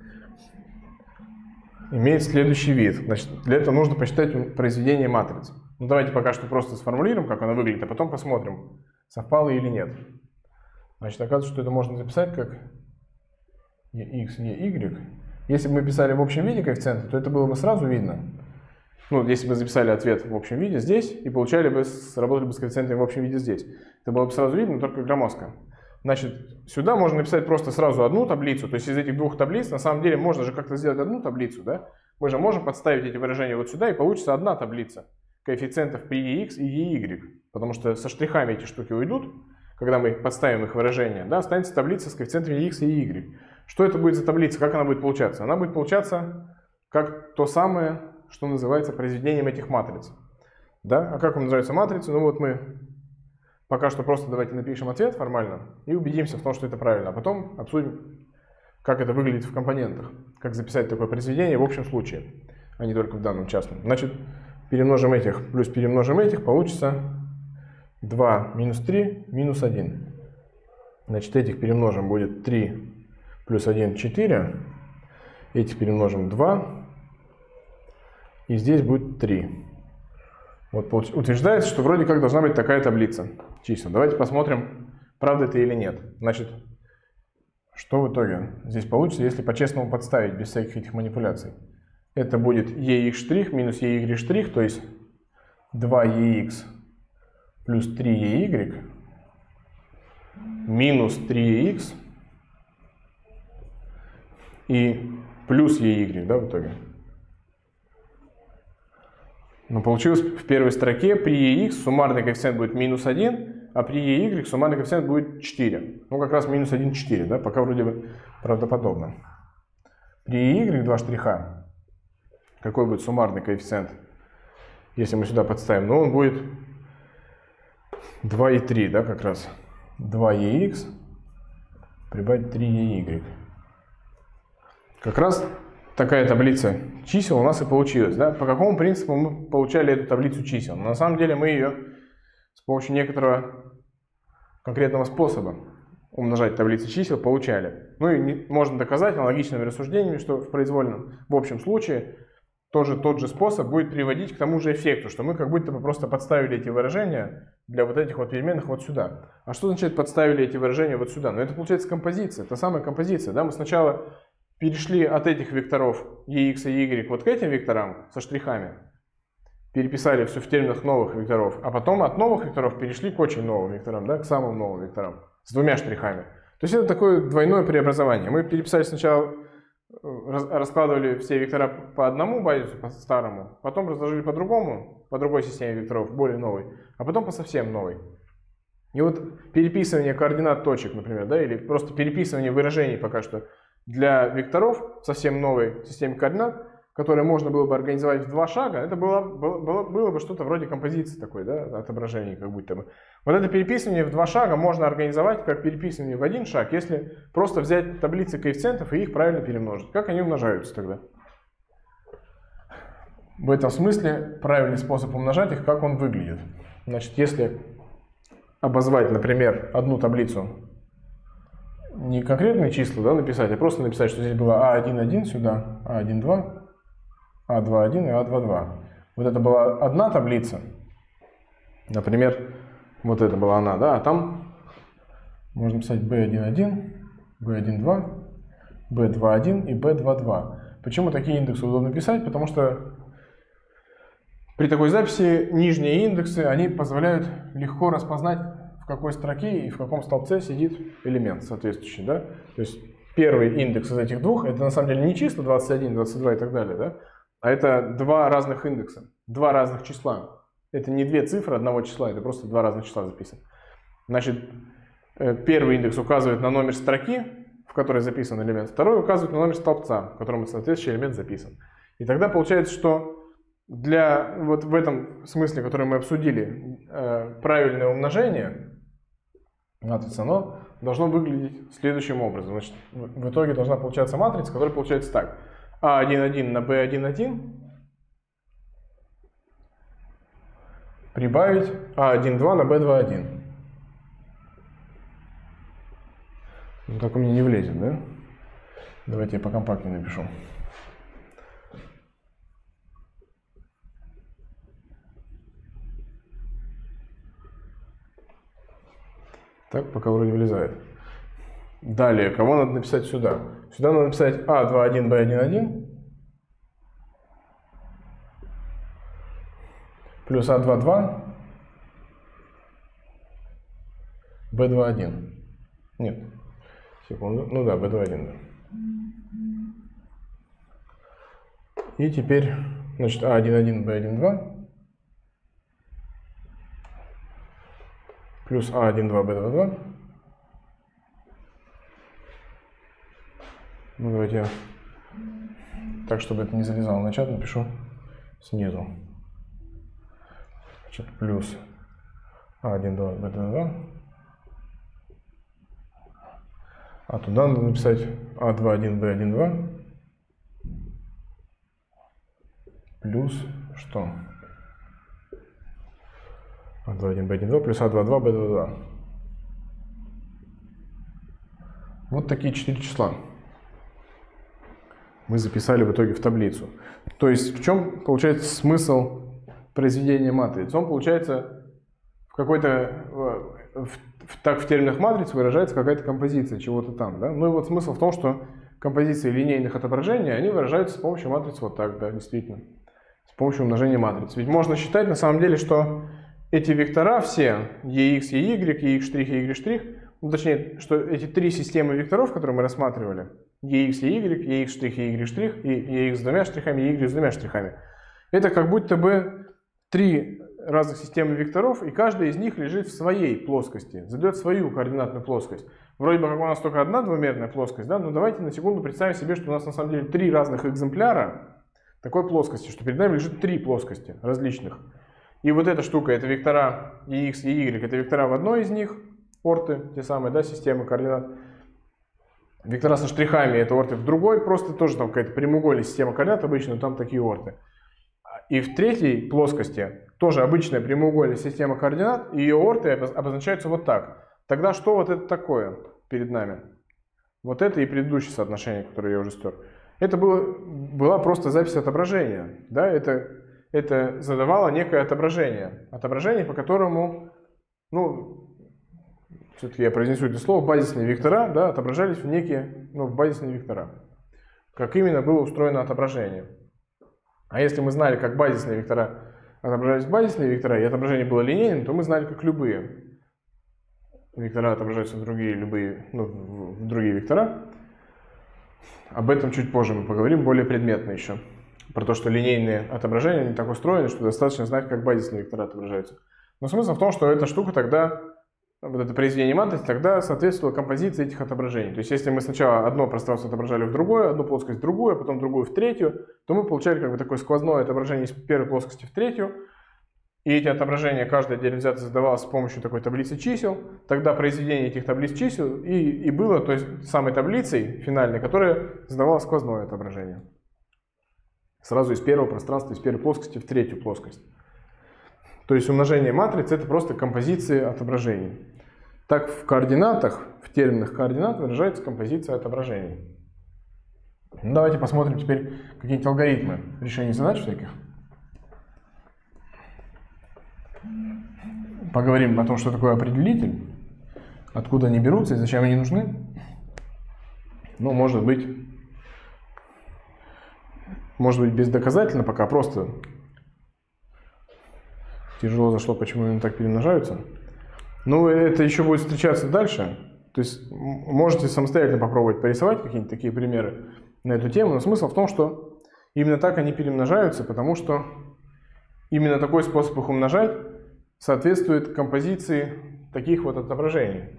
имеет следующий вид. Значит, для этого нужно посчитать произведение матриц. Ну, давайте пока что просто сформулируем, как она выглядит, а потом посмотрим, совпало или нет. Значит, оказывается, что это можно записать как ex, ey. Если бы мы писали в общем виде коэффициенты, то это было бы сразу видно. Ну, если бы записали ответ в общем виде здесь и сработали бы с коэффициентами в общем виде здесь. Это было бы сразу видно, только громоздко. Значит, сюда можно написать просто сразу одну таблицу. То есть из этих двух таблиц, на самом деле, можно же как-то сделать одну таблицу, да? Мы же можем подставить эти выражения вот сюда, и получится одна таблица коэффициентов при ex и ey. Потому что со штрихами эти штуки уйдут, когда мы подставим их выражения, да, останется таблица с коэффициентами x и y. Что это будет за таблица? Как она будет получаться? Она будет получаться как то самое, что называется произведением этих матриц. Да? А как вам называются матрицы? Ну вот мы пока что просто давайте напишем ответ формально и убедимся в том, что это правильно. А потом обсудим, как это выглядит в компонентах. Как записать такое произведение в общем случае, а не только в данном частном. Значит, перемножим этих плюс перемножим этих, получится 2 минус 3 минус 1. Значит, этих перемножим, будет 3 плюс 1, 4. Этих перемножим 2. И здесь будет 3. Вот утверждается, что вроде как должна быть такая таблица чисел. Давайте посмотрим, правда это или нет. Значит, что в итоге здесь получится, если по-честному подставить, без всяких этих манипуляций. Это будет ex' минус ey', то есть 2ex плюс 3ey минус 3ex и плюс ey, да, в итоге. Но получилось в первой строке при ex суммарный коэффициент будет минус 1, а при ey суммарный коэффициент будет 4. Ну, как раз минус 1, 4, да, пока вроде бы правдоподобно. При y 2 штриха, какой будет суммарный коэффициент, если мы сюда подставим? Ну, он будет 2 и 3, да, как раз. 2ex прибавить 3ey. Как раз такая таблица чисел у нас и получилась. Да? По какому принципу мы получали эту таблицу чисел? На самом деле мы ее с помощью некоторого конкретного способа умножать таблицы чисел получали. Ну и можно доказать аналогичными рассуждениями, что в произвольном, в общем случае, тоже тот же способ будет приводить к тому же эффекту, что мы как будто бы просто подставили эти выражения для вот этих вот переменных вот сюда. А что значит подставили эти выражения вот сюда? Ну это получается композиция, та самая композиция. Да? Мы сначала перешли от этих векторов EX и Y вот к этим векторам со штрихами, переписали все в терминах новых векторов, а потом от новых векторов перешли к очень новым векторам, да, к самым новым векторам, с двумя штрихами. То есть это такое двойное преобразование. Мы переписали сначала, раскладывали все вектора по одному базису, по старому, потом разложили по другому, по другой системе векторов, более новой, а потом по совсем новой. И вот переписывание координат точек, например, да, или просто переписывание выражений пока что для векторов в совсем новой системе координат, которые можно было бы организовать в два шага, это было бы что-то вроде композиции такой, да, отображений как будто бы. Вот это переписывание в два шага можно организовать как переписывание в один шаг, если просто взять таблицы коэффициентов и их правильно перемножить. Как они умножаются тогда? В этом смысле правильный способ умножать их, как он выглядит. Значит, если обозвать, например, одну таблицу, не конкретные числа, да, написать, а просто написать, что здесь было А1,1 сюда, А1,2, А2,1 и А2,2. Вот это была одна таблица, например, вот это была она, да, а там можно писать B1,1, B1,2, B2,1 и B2,2. Почему такие индексы удобно писать? Потому что при такой записи нижние индексы, они позволяют легко распознать, в какой строке и в каком столбце сидит элемент соответствующий, да? То есть первый индекс из этих двух, это на самом деле не числа 21, 22 и так далее, да? А это два разных индекса, два разных числа. Это не две цифры одного числа, это просто два разных числа записаны. Значит, первый индекс указывает на номер строки, в которой записан элемент, второй указывает на номер столбца, в котором соответствующий элемент записан. И тогда получается, что для вот в этом смысле, который мы обсудили, правильное умножение матрицы, оно должно выглядеть следующим образом. Значит, в итоге должна получаться матрица, которая получается так. А1,1 на B1,1 прибавить А1,2 на B2,1. Ну, так у меня не влезет, да? Давайте я покомпактнее напишу. Так, пока вроде влезает. Далее, кого надо написать сюда? Сюда надо написать А21, Б1,1 плюс А22, Б2,1. Нет, секунду. Ну да, Б2,1. Да. И теперь, значит, А1,1, Б1,2 плюс А1,2, Б2,2. Ну, давайте я так, чтобы это не залезало на чат, напишу снизу. Значит, плюс А1,2, Б2,2. А туда надо написать А2,1, Б1,2 плюс что? А2,1, Б1,2 плюс А2,2, Б2,2. Вот такие 4 числа мы записали в итоге в таблицу. То есть в чем получается смысл произведения матриц? Он получается в какой-то, так в терминах матриц выражается какая-то композиция чего-то там. Да? Ну и вот смысл в том, что композиции линейных отображений, они выражаются с помощью матриц вот так, да, действительно. С помощью умножения матриц. Ведь можно считать на самом деле, что эти вектора все, EX, EY, EX', EY', ну, точнее, что эти три системы векторов, которые мы рассматривали, EX, EY, EX', EY' и EX с двумя штрихами, EY с двумя штрихами, это как будто бы три разных системы векторов, и каждая из них лежит в своей плоскости, задает свою координатную плоскость. Вроде бы как у нас только одна двумерная плоскость, да? Но давайте на секунду представим себе, что у нас на самом деле три разных экземпляра такой плоскости, что перед нами лежит три плоскости различных. И вот эта штука, это вектора EX и Y, это вектора в одной из них, орты, те самые, да, системы координат. Вектора со штрихами, это орты в другой, просто тоже там какая-то прямоугольная система координат, обычно там такие орты. И в третьей плоскости тоже обычная прямоугольная система координат, и ее орты обозначаются вот так. Тогда что вот это такое перед нами? Вот это и предыдущее соотношение, которое я уже стер. Это была просто запись отображения, да, это задавало некое отображение. Отображение, по которому, ну, все-таки я произнесу это слово, базисные вектора, да, отображались в некие, ну, в базисные вектора. как именно было устроено отображение. А если мы знали, как базисные вектора отображались базисные вектора, и отображение было линейным, то мы знали, как любые вектора отображаются в другие, в другие вектора. Об этом чуть позже мы поговорим, более предметно еще. Про то, что линейные отображения не так устроены, что достаточно знать, как базисные вектора отображаются. Но смысл в том, что эта штука тогда, вот это произведение матриц, тогда соответствовало композиции этих отображений. То есть, если мы сначала одно пространство отображали в другое, одну плоскость в другую, а потом другую в третью, то мы получали как бы такое сквозное отображение из первой плоскости в третью. И эти отображения, каждое отдельно взято, задавалось с помощью такой таблицы чисел. Тогда произведение этих таблиц чисел и было, то есть, самой таблицей финальной, которая задавала сквозное отображение. Сразу из первого пространства, из первой плоскости в третью плоскость. То есть умножение матриц — это просто композиции отображений. Так в координатах, в терминах координат выражается композиция отображений. Ну, давайте посмотрим теперь какие-нибудь алгоритмы решения задач всяких. Поговорим о том, что такое определитель, откуда они берутся и зачем они нужны. Ну, может быть бездоказательно пока, просто тяжело зашло, почему они так перемножаются. Но это еще будет встречаться дальше. То есть можете самостоятельно попробовать порисовать какие-нибудь такие примеры на эту тему. Но смысл в том, что именно так они перемножаются, потому что именно такой способ их умножать соответствует композиции таких вот отображений.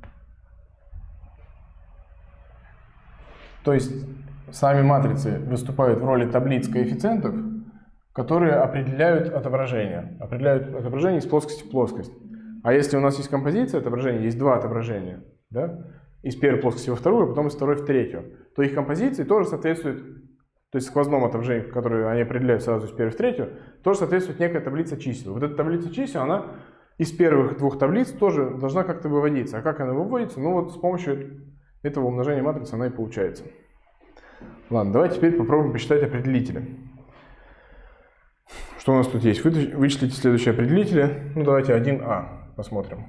То есть сами матрицы выступают в роли таблиц коэффициентов, которые определяют отображение из плоскости в плоскость. А если у нас есть композиция отображений, есть два отображения, да, из первой плоскости во вторую, а потом из второй в третью, то их композиции тоже соответствуют, то есть сквозному отображению, которое они определяют сразу из первой в третью, тоже соответствует некая таблица чисел. Вот эта таблица чисел, она из первых двух таблиц тоже должна как-то выводиться. А как она выводится? Ну вот с помощью этого умножения матриц она и получается. Ладно, давайте теперь попробуем посчитать определители. Что у нас тут есть? Вычислите следующие определители. Ну давайте 1а посмотрим.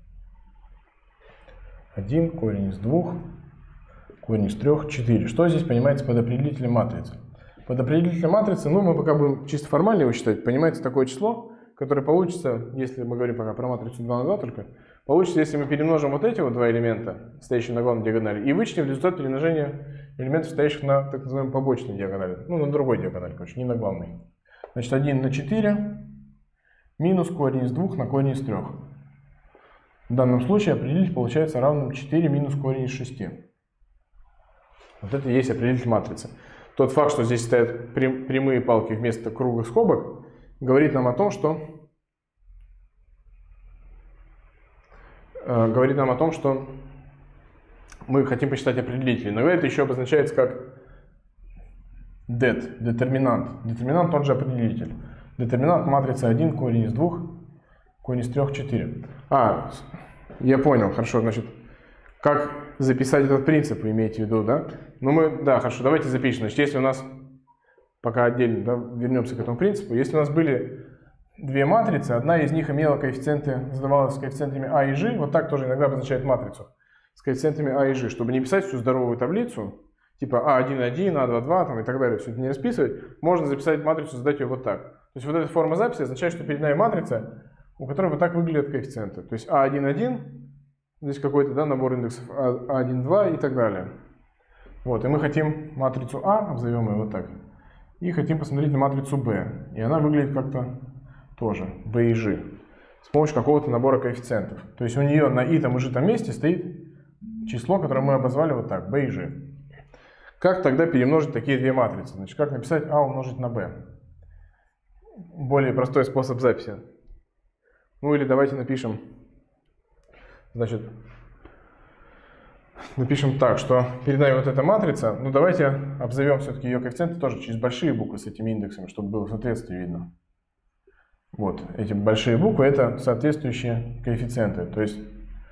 1, корень из 2, корень из 3, 4. Что здесь понимается под определителем матрицы? Под определителем матрицы, ну мы пока будем чисто формально его считать, понимается такое число, которое получится, если мы говорим пока про матрицу 2 на 2 только, получится, если мы перемножим вот эти вот два элемента, стоящие на главной диагонали, и вычтем результат перемножения элементов, стоящих на так называемой побочной диагонали. Ну, на другой диагонали, короче, не на главной. Значит, 1 на 4 минус корень из 2 на корень из 3. В данном случае определитель получается равным 4 минус корень из 6. Вот это и есть определитель матрицы. Тот факт, что здесь стоят прямые палки вместо круглых скобок, говорит нам о том, что мы хотим посчитать определитель. Но это еще обозначается как det, детерминант. Детерминант тот же определитель. Детерминант матрицы 1, корень из 2, корень из 3, 4. Я понял, хорошо, значит, как записать этот принцип, вы имеете в виду, да? Хорошо, давайте запишем. Значит, если у нас, пока отдельно, да, вернемся к этому принципу, если у нас были две матрицы, одна из них имела коэффициенты, задавалась с коэффициентами А и Ж, вот так тоже иногда обозначает матрицу, с коэффициентами А и Ж, чтобы не писать всю здоровую таблицу, типа А1, 1, А2, 2 там, и так далее, все это не расписывать, можно записать матрицу, задать ее вот так. То есть вот эта форма записи означает, что перед нами матрица, у которой вот так выглядят коэффициенты. То есть А1, 1, здесь какой-то, да, набор индексов А1, 2 и так далее. Вот, и мы хотим матрицу А, обзовем ее вот так, и хотим посмотреть на матрицу Б. И она выглядит как-то тоже, B и G, с помощью какого-то набора коэффициентов. То есть у нее на и там и G там месте стоит число, которое мы обозвали вот так, B и G. Как тогда перемножить такие две матрицы? Значит, как написать А умножить на B? Более простой способ записи. Ну или давайте напишем, значит, напишем так, что перед нами вот эта матрица, ну давайте обзовем все-таки ее коэффициенты тоже через большие буквы с этими индексами, чтобы было соответствие видно. Вот, эти большие буквы это соответствующие коэффициенты, то есть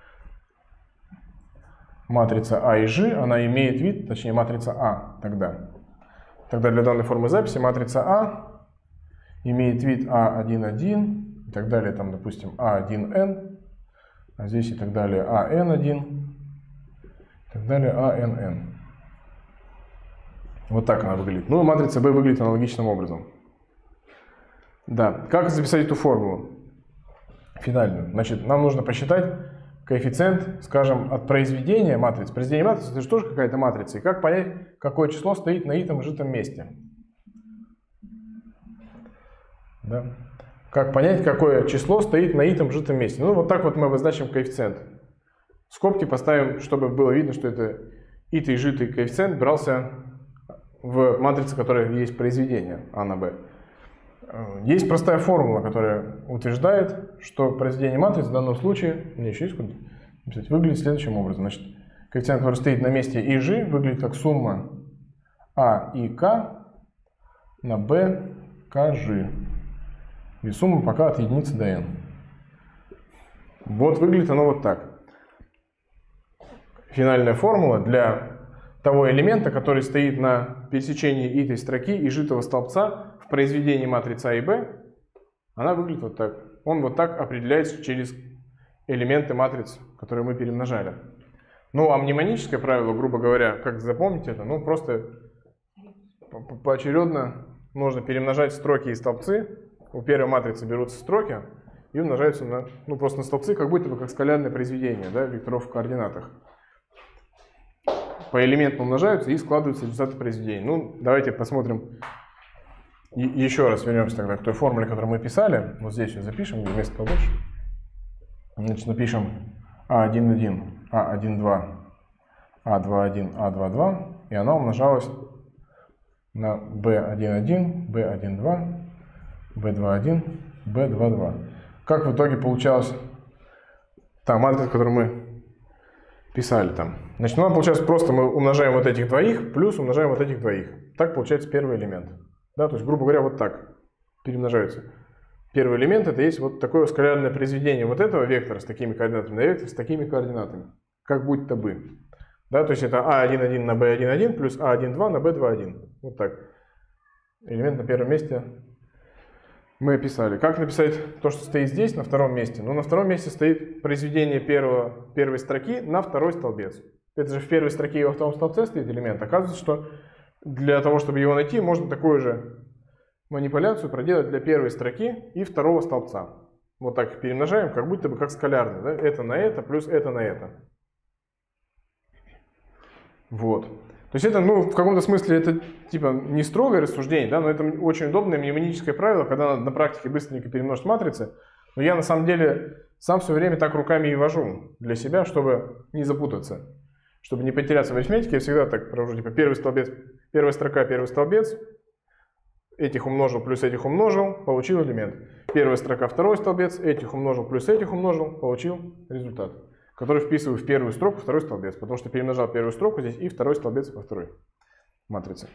матрица А и Ж, она имеет вид, точнее матрица А тогда. Тогда для данной формы записи матрица А имеет вид А1, 1 и так далее, там, допустим, А1N, а здесь и так далее АN1, и так далее АНН. Вот так она выглядит. Ну, матрица B выглядит аналогичным образом. Да, как записать эту формулу финальную? Значит, нам нужно посчитать коэффициент, скажем, от произведения матрицы. Произведение матрицы – это же тоже какая-то матрица. И как понять, какое число стоит на итом житом месте? Да. Как понять, какое число стоит на итом житом месте? Ну, вот так вот мы обозначим коэффициент. Скобки поставим, чтобы было видно, что это итый житый коэффициент брался в матрице, которая есть произведение А на Б. Есть простая формула, которая утверждает, что произведение матрицы в данном случае, мне еще есть куда написать, выглядит следующим образом. Значит, коэффициент, который стоит на месте ИЖ, выглядит как сумма А и К на Б, КЖ. И сумма пока от единицы до n. Вот выглядит оно вот так. Финальная формула для того элемента, который стоит на пересечении этой строки и житого столбца в произведении матриц А и Б, она выглядит вот так. Он вот так определяется через элементы матриц, которые мы перемножали. Ну, а мнемоническое правило, грубо говоря, как запомнить это? Ну, просто поочередно нужно перемножать строки и столбцы. У первой матрицы берутся строки и умножаются на, ну, просто на столбцы, как будто бы как скалярное произведение, да, векторов в координатах. По элементам умножаются и складываются результаты произведения. Ну, давайте посмотрим. И еще раз вернемся тогда к той формуле, которую мы писали. Вот здесь ее запишем, вместо побольше. Значит, напишем А1,1, А1,2, А2,1, А2,2. И она умножалась на B1,1, B1,2, B2,1, B2,2. Как в итоге получалась та матрица, которую мы писали там? Значит, ну, получается просто мы умножаем вот этих двоих, плюс умножаем вот этих двоих. Так получается первый элемент. Да, то есть, грубо говоря, вот так перемножаются. Первый элемент — это есть вот такое скалярное произведение вот этого вектора с такими координатами на вектор с такими координатами, как будто бы. Да, то есть это А1,1 на Б1,1 плюс А1,2 на Б2,1. Вот так. Элемент на первом месте мы описали. Как написать то, что стоит здесь, на втором месте? Ну, на втором месте стоит произведение первой строки на второй столбец. Это же в первой строке и во втором столбце стоит элемент. Оказывается, что для того, чтобы его найти, можно такую же манипуляцию проделать для первой строки и второго столбца. Вот так их перемножаем, как будто бы как скалярно. Да? Это на это плюс это на это. Вот. То есть это, ну, в каком-то смысле это типа не строгое рассуждение, да, но это очень удобное мнемоническое правило, когда надо на практике быстренько перемножить матрицы. Но я на самом деле сам все время так руками и вожу для себя, чтобы не запутаться. Чтобы не потеряться в арифметике, я всегда так провожу, типа первый столбец, первая строка, первый столбец, этих умножил плюс этих умножил, получил элемент. Первая строка, второй столбец, этих умножил плюс этих умножил, получил результат, который вписываю в первую строку, второй столбец, потому что перемножал первую строку здесь и второй столбец во второй матрице.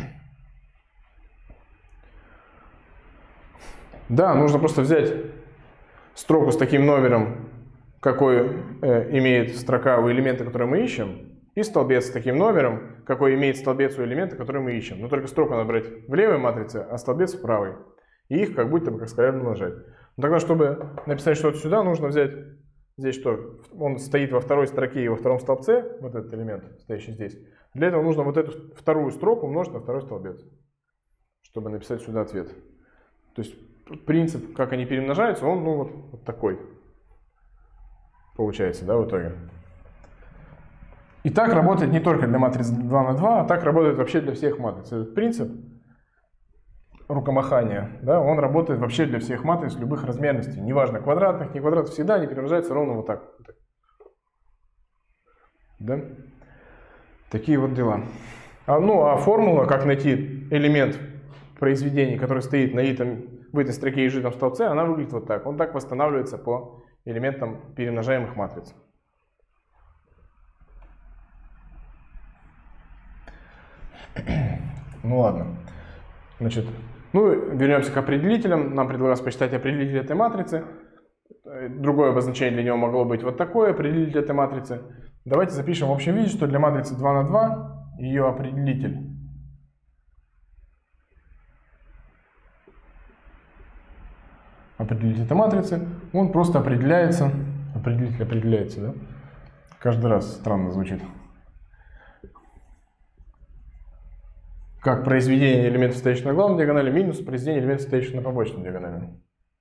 Да, нужно просто взять строку с таким номером, какой имеет строка у элемента, который мы ищем, и столбец с таким номером, какой имеет столбец у элемента, который мы ищем. Но только строку надо брать в левой матрице, а столбец в правой. И их как будто бы как скалярно умножать. Но тогда, чтобы написать что-то сюда, нужно взять здесь что? Он стоит во второй строке и во втором столбце, вот этот элемент, стоящий здесь. Для этого нужно вот эту вторую строку умножить на второй столбец, чтобы написать сюда ответ. То есть принцип, как они перемножаются, он, ну, вот такой получается, да, в итоге. И так работает не только для матриц 2 на 2, а так работает вообще для всех матриц. Этот принцип рукомахания, да, он работает вообще для всех матриц любых размерностей. Неважно, квадратных, не квадратных, всегда они перемножаются ровно вот так. Да? Такие вот дела. А формула, как найти элемент произведения, который стоит на в этой строке и житом столбце, она выглядит вот так. Он так восстанавливается по элементам перемножаемых матриц. Ну ладно. Значит, вернемся к определителям. Нам предлагалось посчитать определитель этой матрицы. Другое обозначение для него могло быть вот такое, определитель этой матрицы. Давайте запишем в общем виде, что для матрицы 2 на 2 ее определитель этой матрицы, он просто определяется. Определитель определяется, да? Каждый раз странно звучит. как произведение элементов, стоящих на главной диагонали, минус произведение элементов, стоящих на побочной диагонали.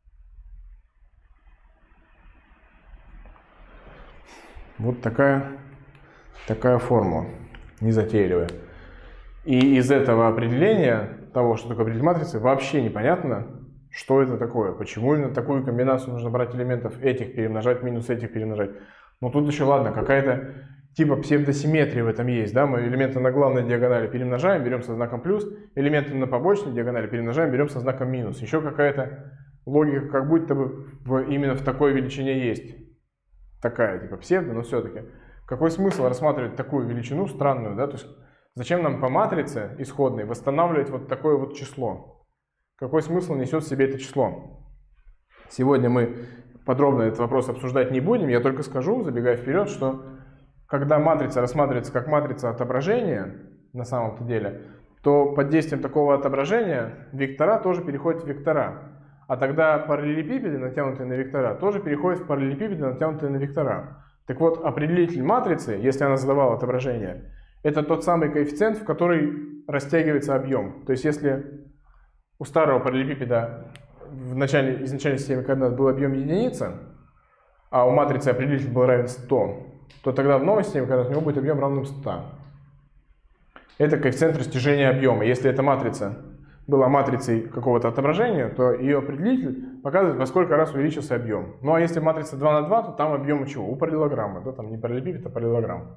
Вот такая формула, незатейливая. И из этого определения, того, что такое определитель матрицы, вообще непонятно, что это такое. Почему именно такую комбинацию нужно брать элементов, этих перемножать, минус этих перемножать. Но тут еще, ладно, какая-то типа псевдосимметрия в этом есть. Да? Мы элементы на главной диагонали перемножаем, берем со знаком плюс, элементы на побочной диагонали перемножаем, берем со знаком минус. Еще какая-то логика, как будто бы именно в такой величине есть. Такая, типа псевдо, но все-таки. Какой смысл рассматривать такую величину странную, да? То есть зачем нам по матрице исходной восстанавливать вот такое вот число? Какой смысл несет в себе это число? Сегодня мы подробно этот вопрос обсуждать не будем, я только скажу, забегая вперед, что когда матрица рассматривается как матрица отображения, на самом-то деле, то под действием такого отображения вектора тоже переходят в вектора. А тогда параллелепипеды, натянутые на вектора, тоже переходят в параллелепипеды, натянутые на вектора. Так вот, определитель матрицы, если она задавала отображение, это тот самый коэффициент, в который растягивается объем. То есть, если у старого параллелепипеда в изначальной системе координат был объем единица, а у матрицы определитель был равен 100, то тогда в новой системе координат у него будет объем равным 100. Это коэффициент растяжения объема. Если эта матрица была матрицей какого-то отображения, то ее определитель показывает, во сколько раз увеличился объем. Ну а если матрица 2 на 2, то там объем чего? У параллелограмма. Да? Там не параллелепипед, а параллелограмм.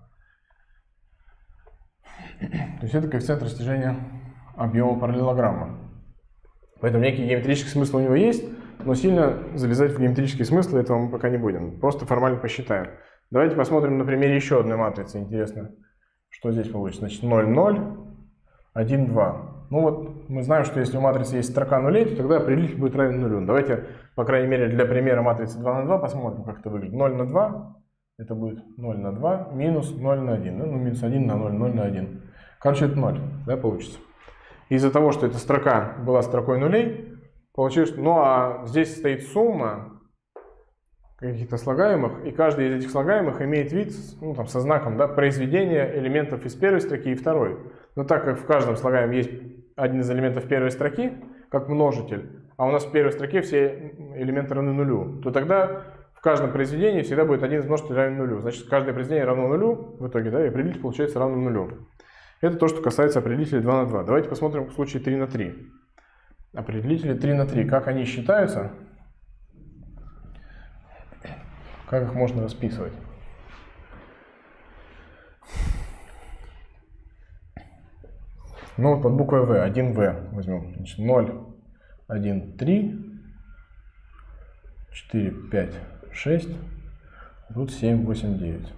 То есть это коэффициент растяжения объема параллелограмма. Поэтому некий геометрический смысл у него есть, но сильно залезать в геометрические смыслы этого мы пока не будем. Просто формально посчитаем. Давайте посмотрим на примере еще одной матрицы. Интересно, что здесь получится. Значит, 0, 0, 1, 2. Ну вот, мы знаем, что если у матрицы есть строка нулей, то тогда определитель будет равен нулю. Давайте, по крайней мере, для примера матрицы 2 на 2 посмотрим, как это выглядит. 0 на 2, это будет 0 на 2, минус 0 на 1. Ну, минус 1 на 0, 0 на 1. Короче, это 0, да, получится. Из-за того, что эта строка была строкой нулей, получилось, ну а здесь стоит сумма каких-то слагаемых, и каждый из этих слагаемых имеет вид, ну, там, со знаком, да, произведения элементов из первой строки и второй. Но так как в каждом слагаемом есть один из элементов первой строки, как множитель, а у нас в первой строке все элементы равны нулю, то тогда в каждом произведении всегда будет один из множителей равен нулю. Значит, каждое произведение равно нулю в итоге, да, и определитель получается равным нулю. Это то, что касается определителей 2 на 2. Давайте посмотрим в случае 3 на 3. Определители 3 на 3, как они считаются, как их можно расписывать. Ну вот под буквой В, 1В возьмем. Значит, 0, 1, 3, 4, 5, 6, тут 7, 8, 9.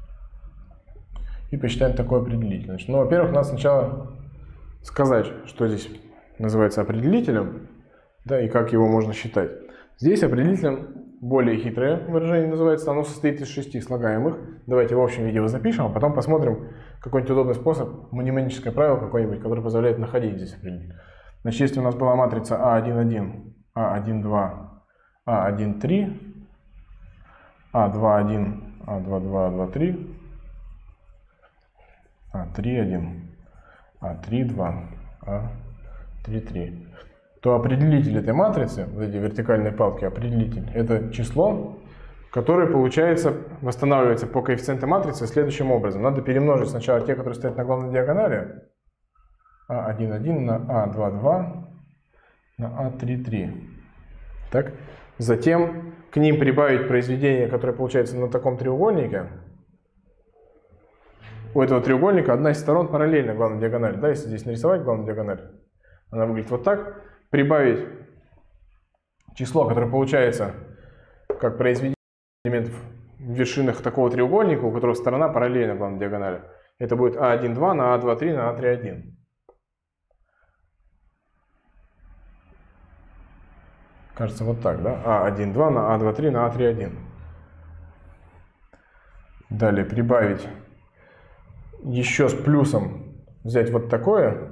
И посчитаем такой определитель. Значит, ну, во-первых, надо сначала сказать, что здесь называется определителем, да, и как его можно считать. Здесь определителем более хитрое выражение называется, оно состоит из 6 слагаемых. Давайте в общем виде его запишем, а потом посмотрим какой-нибудь удобный способ, мнемоническое правило какое-нибудь, которое позволяет находить здесь определитель. Значит, если у нас была матрица А1,1, А1,2, А1,3, А2,1, А2,2, А2,3, А3,1, А3,2, А3,3, то определитель этой матрицы, вот эти вертикальные палки, определитель, это число, которое, получается, восстанавливается по коэффициенту матрицы следующим образом. Надо перемножить сначала те, которые стоят на главной диагонали, А1,1 на А2,2 на А3,3. Так? Затем к ним прибавить произведение, которое получается на таком треугольнике. У этого треугольника одна из сторон параллельна главной диагонали. Да, если здесь нарисовать главную диагональ, она выглядит вот так. Прибавить число, которое получается как произведение элементов в вершинах такого треугольника, у которого сторона параллельна главной диагонали. Это будет А1,2 на А2,3 на А3,1. Кажется, вот так, да? А1,2 на А2,3 на А3,1. Далее прибавить еще с плюсом, взять вот такое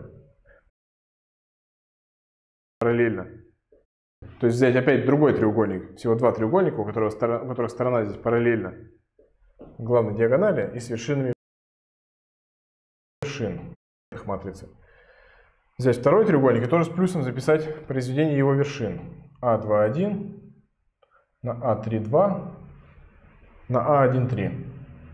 параллельно. То есть взять опять другой треугольник, всего два треугольника, у которых сторона здесь параллельна главной диагонали и с вершинами вершин матрицы. взять второй треугольник и тоже с плюсом записать произведение его вершин. А2,1 на А3,2 на А1,3.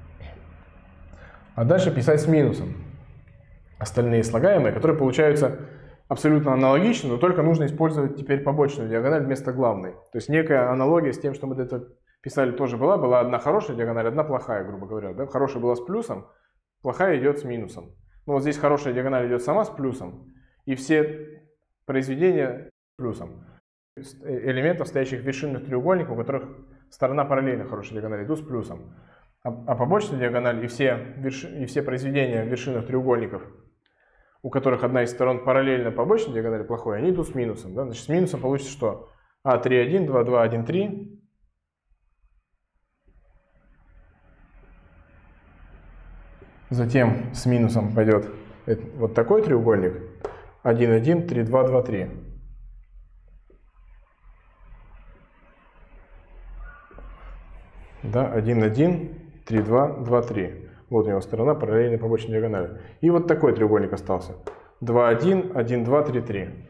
А дальше писать с минусом остальные слагаемые, которые получаются абсолютно аналогичны, но только нужно использовать теперь побочную диагональ вместо главной. То есть некая аналогия с тем, что мы до этого писали, тоже была. Была одна хорошая диагональ, одна плохая, грубо говоря. Да? Хорошая была с плюсом, плохая идет с минусом. Ну вот здесь хорошая диагональ идет сама с плюсом, и все произведения с плюсом. Элементов, стоящих в вершинных треугольниках, у которых сторона параллельно хорошей диагонали, идут с плюсом. А побочная диагональ и все произведения вершинных треугольников, у которых одна из сторон параллельно побочной диагонали плохой, они идут с минусом. Да? Значит, с минусом получится что? А3,1, 2,2, 1,3. Затем с минусом пойдет вот такой треугольник. 1,1, 3,2, 2,3. Да, 1,1, 3,2, 2,3. Вот у него сторона параллельной побочной диагонали. И вот такой треугольник остался. 2,1, 1,2, 3,3.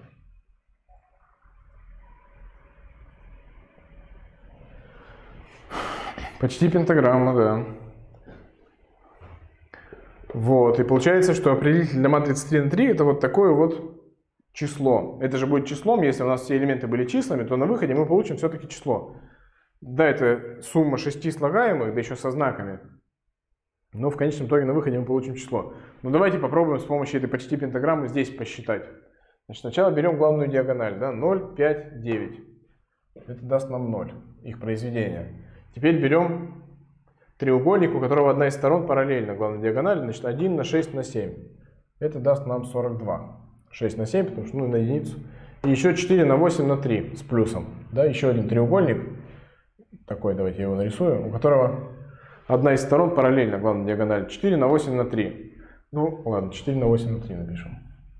Почти пентаграмма, да. Вот, и получается, что определитель для матрицы 3 на 3 это вот такое вот число. Это же будет числом, если у нас все элементы были числами, то на выходе мы получим все-таки число. Да, это сумма 6 слагаемых, да еще со знаками. Но в конечном итоге на выходе мы получим число. Ну давайте попробуем с помощью этой почти пентаграммы здесь посчитать. Значит, сначала берем главную диагональ, да, 0, 5, 9. Это даст нам 0, их произведение. Теперь берем треугольник, у которого одна из сторон параллельна главной диагонали, значит 1 на 6 на 7. Это даст нам 42. 6 на 7, потому что на единицу. И еще 4 на 8 на 3 с плюсом. Да, еще один треугольник. Такой, давайте я его нарисую, у которого одна из сторон параллельна главной диагонали. 4 на 8 на 3. Ну, ладно, 4 на 8 на 3 напишем.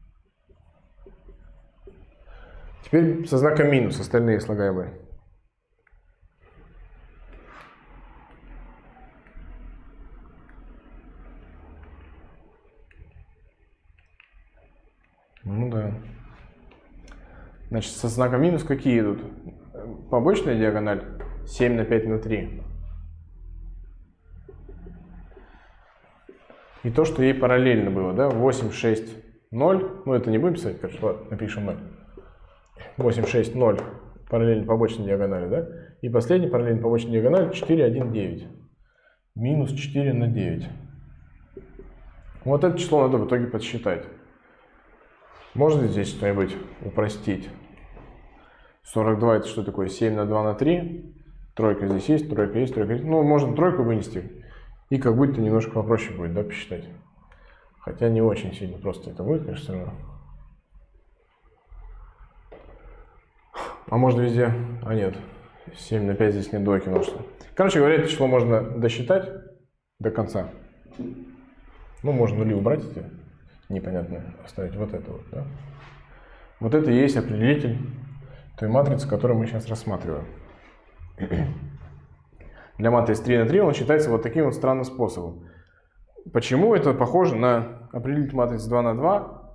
Теперь со знаком минус остальные слагаемые. Ну да. Значит, со знаком минус какие идут? Побочная диагональ 7 на 5 на 3. И то, что ей параллельно было, да, 8, 6, 0. Ну, это не будем писать, короче, ладно, напишем 0. 8, 6, 0 параллельно побочной диагонали, да? И последний параллельно побочной диагонали 4, 1, 9. Минус 4 на 9. Вот это число надо в итоге подсчитать. Можно здесь что-нибудь упростить? 42 это что такое? 7 на 2 на 3. Тройка здесь есть, тройка есть, тройка есть. Ну, можно тройку вынести. И как будто немножко попроще будет, да, посчитать. Хотя не очень сильно просто это будет, конечно, все равно. А можно везде... А нет, 7 на 5 здесь нет двойки, ну что. Короче говоря, это число можно досчитать до конца. Ну, можно нули убрать эти непонятные, оставить вот это вот, да. Вот это и есть определитель той матрицы, которую мы сейчас рассматриваем. Для матрицы 3 на 3 он считается вот таким вот странным способом. Почему это похоже на определитель матрицы 2 на 2?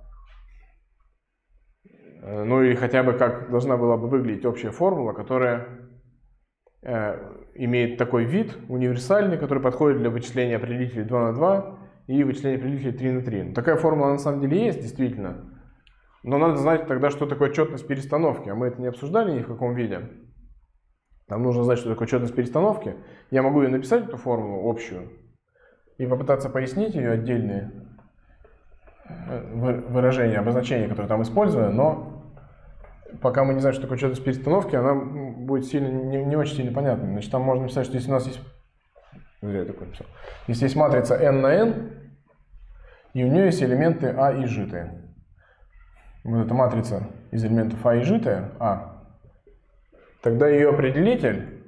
Ну или хотя бы как должна была бы выглядеть общая формула, которая имеет такой вид универсальный, который подходит для вычисления определителей 2 на 2 и вычисления определителей 3 на 3. Такая формула на самом деле есть, действительно. Но надо знать тогда, что такое четность перестановки. А мы это не обсуждали ни в каком виде. Нам нужно знать, что такое четность перестановки. Я могу ее написать, эту формулу общую, и попытаться пояснить ее отдельные выражения, обозначения, которые там используем, но пока мы не знаем, что такое четность перестановки, она будет сильно, не очень сильно понятна. Значит, там можно написать, что если у нас есть... Зря я такое написал. Если есть матрица n на n, и у нее есть элементы а и житые. Вот эта матрица из элементов а и житая, а, тогда ее определитель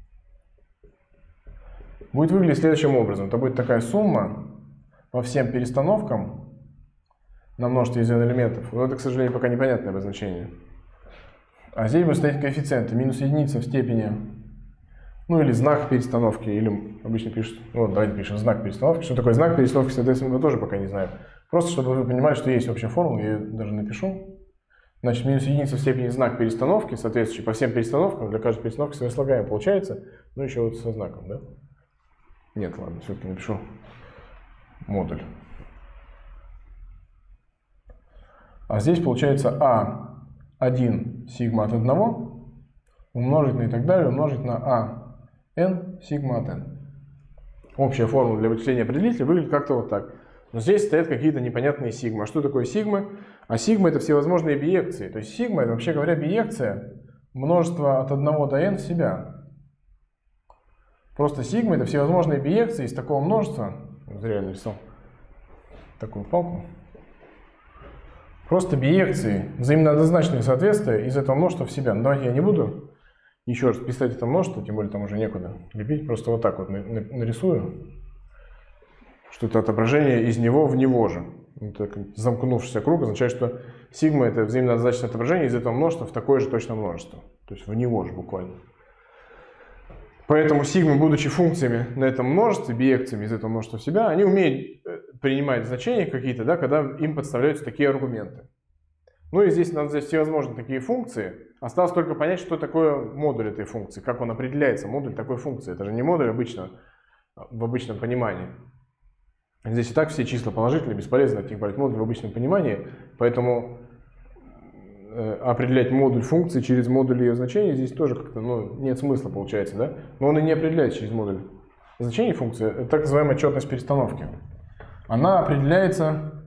будет выглядеть следующим образом. Это будет такая сумма по всем перестановкам на множество из n элементов. Вот это, к сожалению, пока непонятное обозначение. А здесь будет стоять коэффициенты. Минус единица в степени Ну или знак перестановки, или обычно пишут, вот давайте пишем знак перестановки. Что такое знак перестановки, соответственно, мы тоже пока не знаем. Просто чтобы вы понимали, что есть общая формула, я ее даже напишу. Значит, минус единица в степени знак перестановки, соответствующий по всем перестановкам, для каждой перестановки своим слагаемым получается, ну еще вот со знаком, да? Нет, ладно, все-таки напишу модуль. А здесь получается А1 сигма от 1 умножить на и так далее, умножить на АN сигма от n. Общая формула для вычисления определителя выглядит как-то вот так. Но здесь стоят какие-то непонятные сигмы. А что такое сигмы? А сигма — это всевозможные биекции. То есть сигма — это, вообще говоря, биекция множества от 1 до n себя. Просто сигма — это всевозможные биекции из такого множества. Зря я нарисовал такую палку. Просто биекции, взаимно однозначные соответствия из этого множества в себя. Но давайте я не буду еще раз писать это множество, тем более там уже некуда лепить. Просто вот так вот нарисую, что это отображение из него в него же. Это замкнувшийся круг означает, что сигма — это взаимно однозначное отображение из этого множества в такое же точно множество. То есть в него же буквально. Поэтому сигма, будучи функциями на этом множестве, биекциями из этого множества в себя, они умеют принимать значения какие-то, да, когда им подставляются такие аргументы. Ну и здесь надо взять всевозможные такие функции. Осталось только понять, что такое модуль этой функции, как он определяется, модуль такой функции. Это же не модуль обычно, в обычном понимании. Здесь и так все числа положительные, бесполезно от них брать модуль в обычном понимании, поэтому определять модуль функции через модуль ее значения здесь тоже как-то нет смысла получается, да? Но он и не определяется через модуль значения функции, это так называемая четность перестановки. Она определяется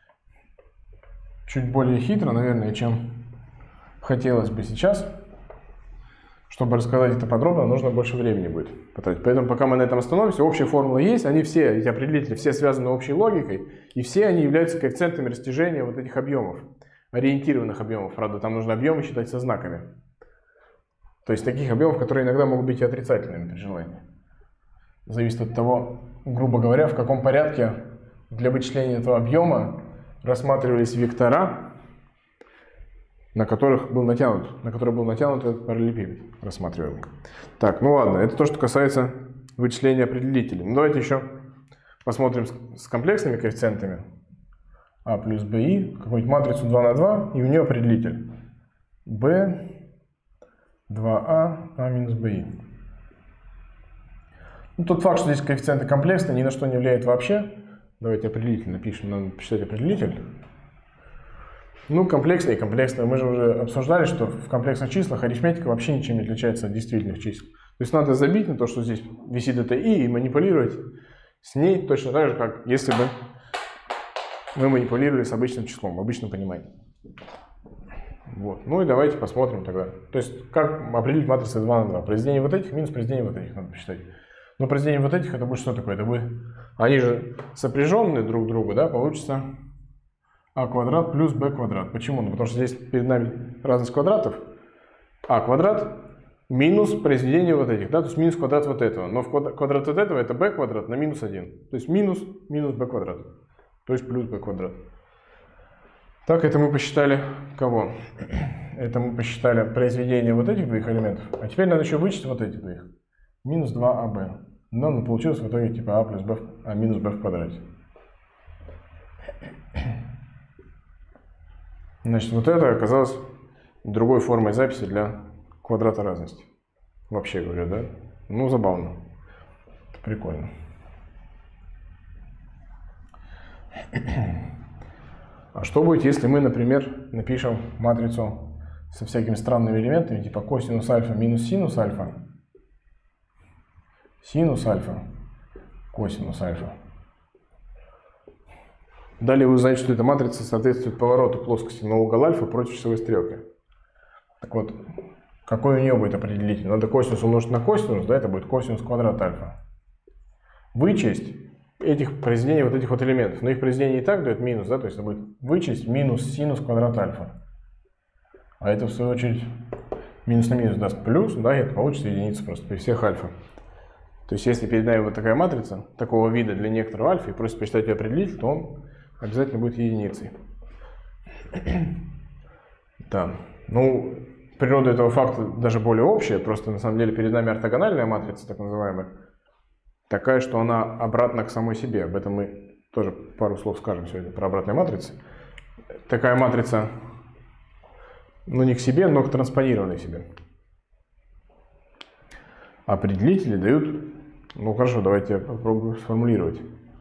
чуть более хитро, наверное, чем хотелось бы сейчас. Чтобы рассказать это подробно, нужно больше времени будет потратить. Поэтому пока мы на этом остановимся, общие формулы есть, они все, эти определители, все связаны общей логикой, и все они являются коэффициентами растяжения вот этих объемов, ориентированных объемов. Правда, там нужно объемы считать со знаками. То есть таких объемов, которые иногда могут быть и отрицательными при желании. Зависит от того, грубо говоря, в каком порядке для вычисления этого объема рассматривались вектора, на который был натянут этот параллелепипед рассматриваемый. Так, ну ладно, это то, что касается вычисления определителей. Ну, давайте еще посмотрим с комплексными коэффициентами. А плюс BI, какую-нибудь матрицу 2 на 2, и у нее определитель. B, 2A, A минус BI. Ну, тот факт, что здесь коэффициенты комплексные, ни на что не влияет вообще. Давайте определитель напишем, надо написать определитель. Ну, комплексные и комплексные. Мы же уже обсуждали, что в комплексных числах арифметика вообще ничем не отличается от действительных чисел. То есть надо забить на то, что здесь висит это и манипулировать с ней точно так же, как если бы мы манипулировали с обычным числом, в обычном понимании. Вот. Ну и давайте посмотрим тогда. То есть как определить матрицы 2 на 2. Произведение вот этих минус произведение вот этих надо посчитать. Но произведение вот этих это будет что такое? Это будет... Они же сопряженные друг к другу, да, получится а квадрат плюс b квадрат. Почему? Ну, потому что здесь перед нами разность квадратов. А квадрат минус произведение вот этих, да, то есть минус квадрат вот этого. Но в квадрат вот этого это b квадрат на минус 1. То есть минус b квадрат. То есть плюс b квадрат. Так, это мы посчитали кого? Это мы посчитали произведение вот этих двоих элементов. А теперь надо еще вычесть вот этих двоих. Минус 2ab. Но получилось в итоге типа а плюс b, а минус b в квадрате. Значит, вот это оказалось другой формой записи для квадрата разности. Вообще говоря, да? Ну, забавно. Прикольно. А что будет, если мы, например, напишем матрицу со всякими странными элементами, типа косинус альфа минус синус альфа, синус альфа, косинус альфа. Далее вы узнаете, что эта матрица соответствует повороту плоскости на угол альфа против часовой стрелки. Так вот, какой у нее будет определитель? Надо косинус умножить на косинус, да, это будет косинус квадрат альфа. Вычесть этих произведений вот этих вот элементов. Но их произведение и так дает минус, да, то есть это будет вычесть минус синус квадрат альфа. А это в свою очередь минус на минус даст плюс, да, и это получится единица просто при всех альфа. То есть если перед нами вот такая матрица, такого вида для некоторого альфа, и просит посчитать ее определитель, то он обязательно будет единицей. Да, ну, природа этого факта даже более общая, просто на самом деле перед нами ортогональная матрица, так называемая, такая, что она обратна к самой себе. Об этом мы тоже пару слов скажем сегодня про обратные матрицы. Такая матрица, ну не к себе, но к транспонированной себе. Определители дают, ну хорошо, давайте я попробую сформулировать,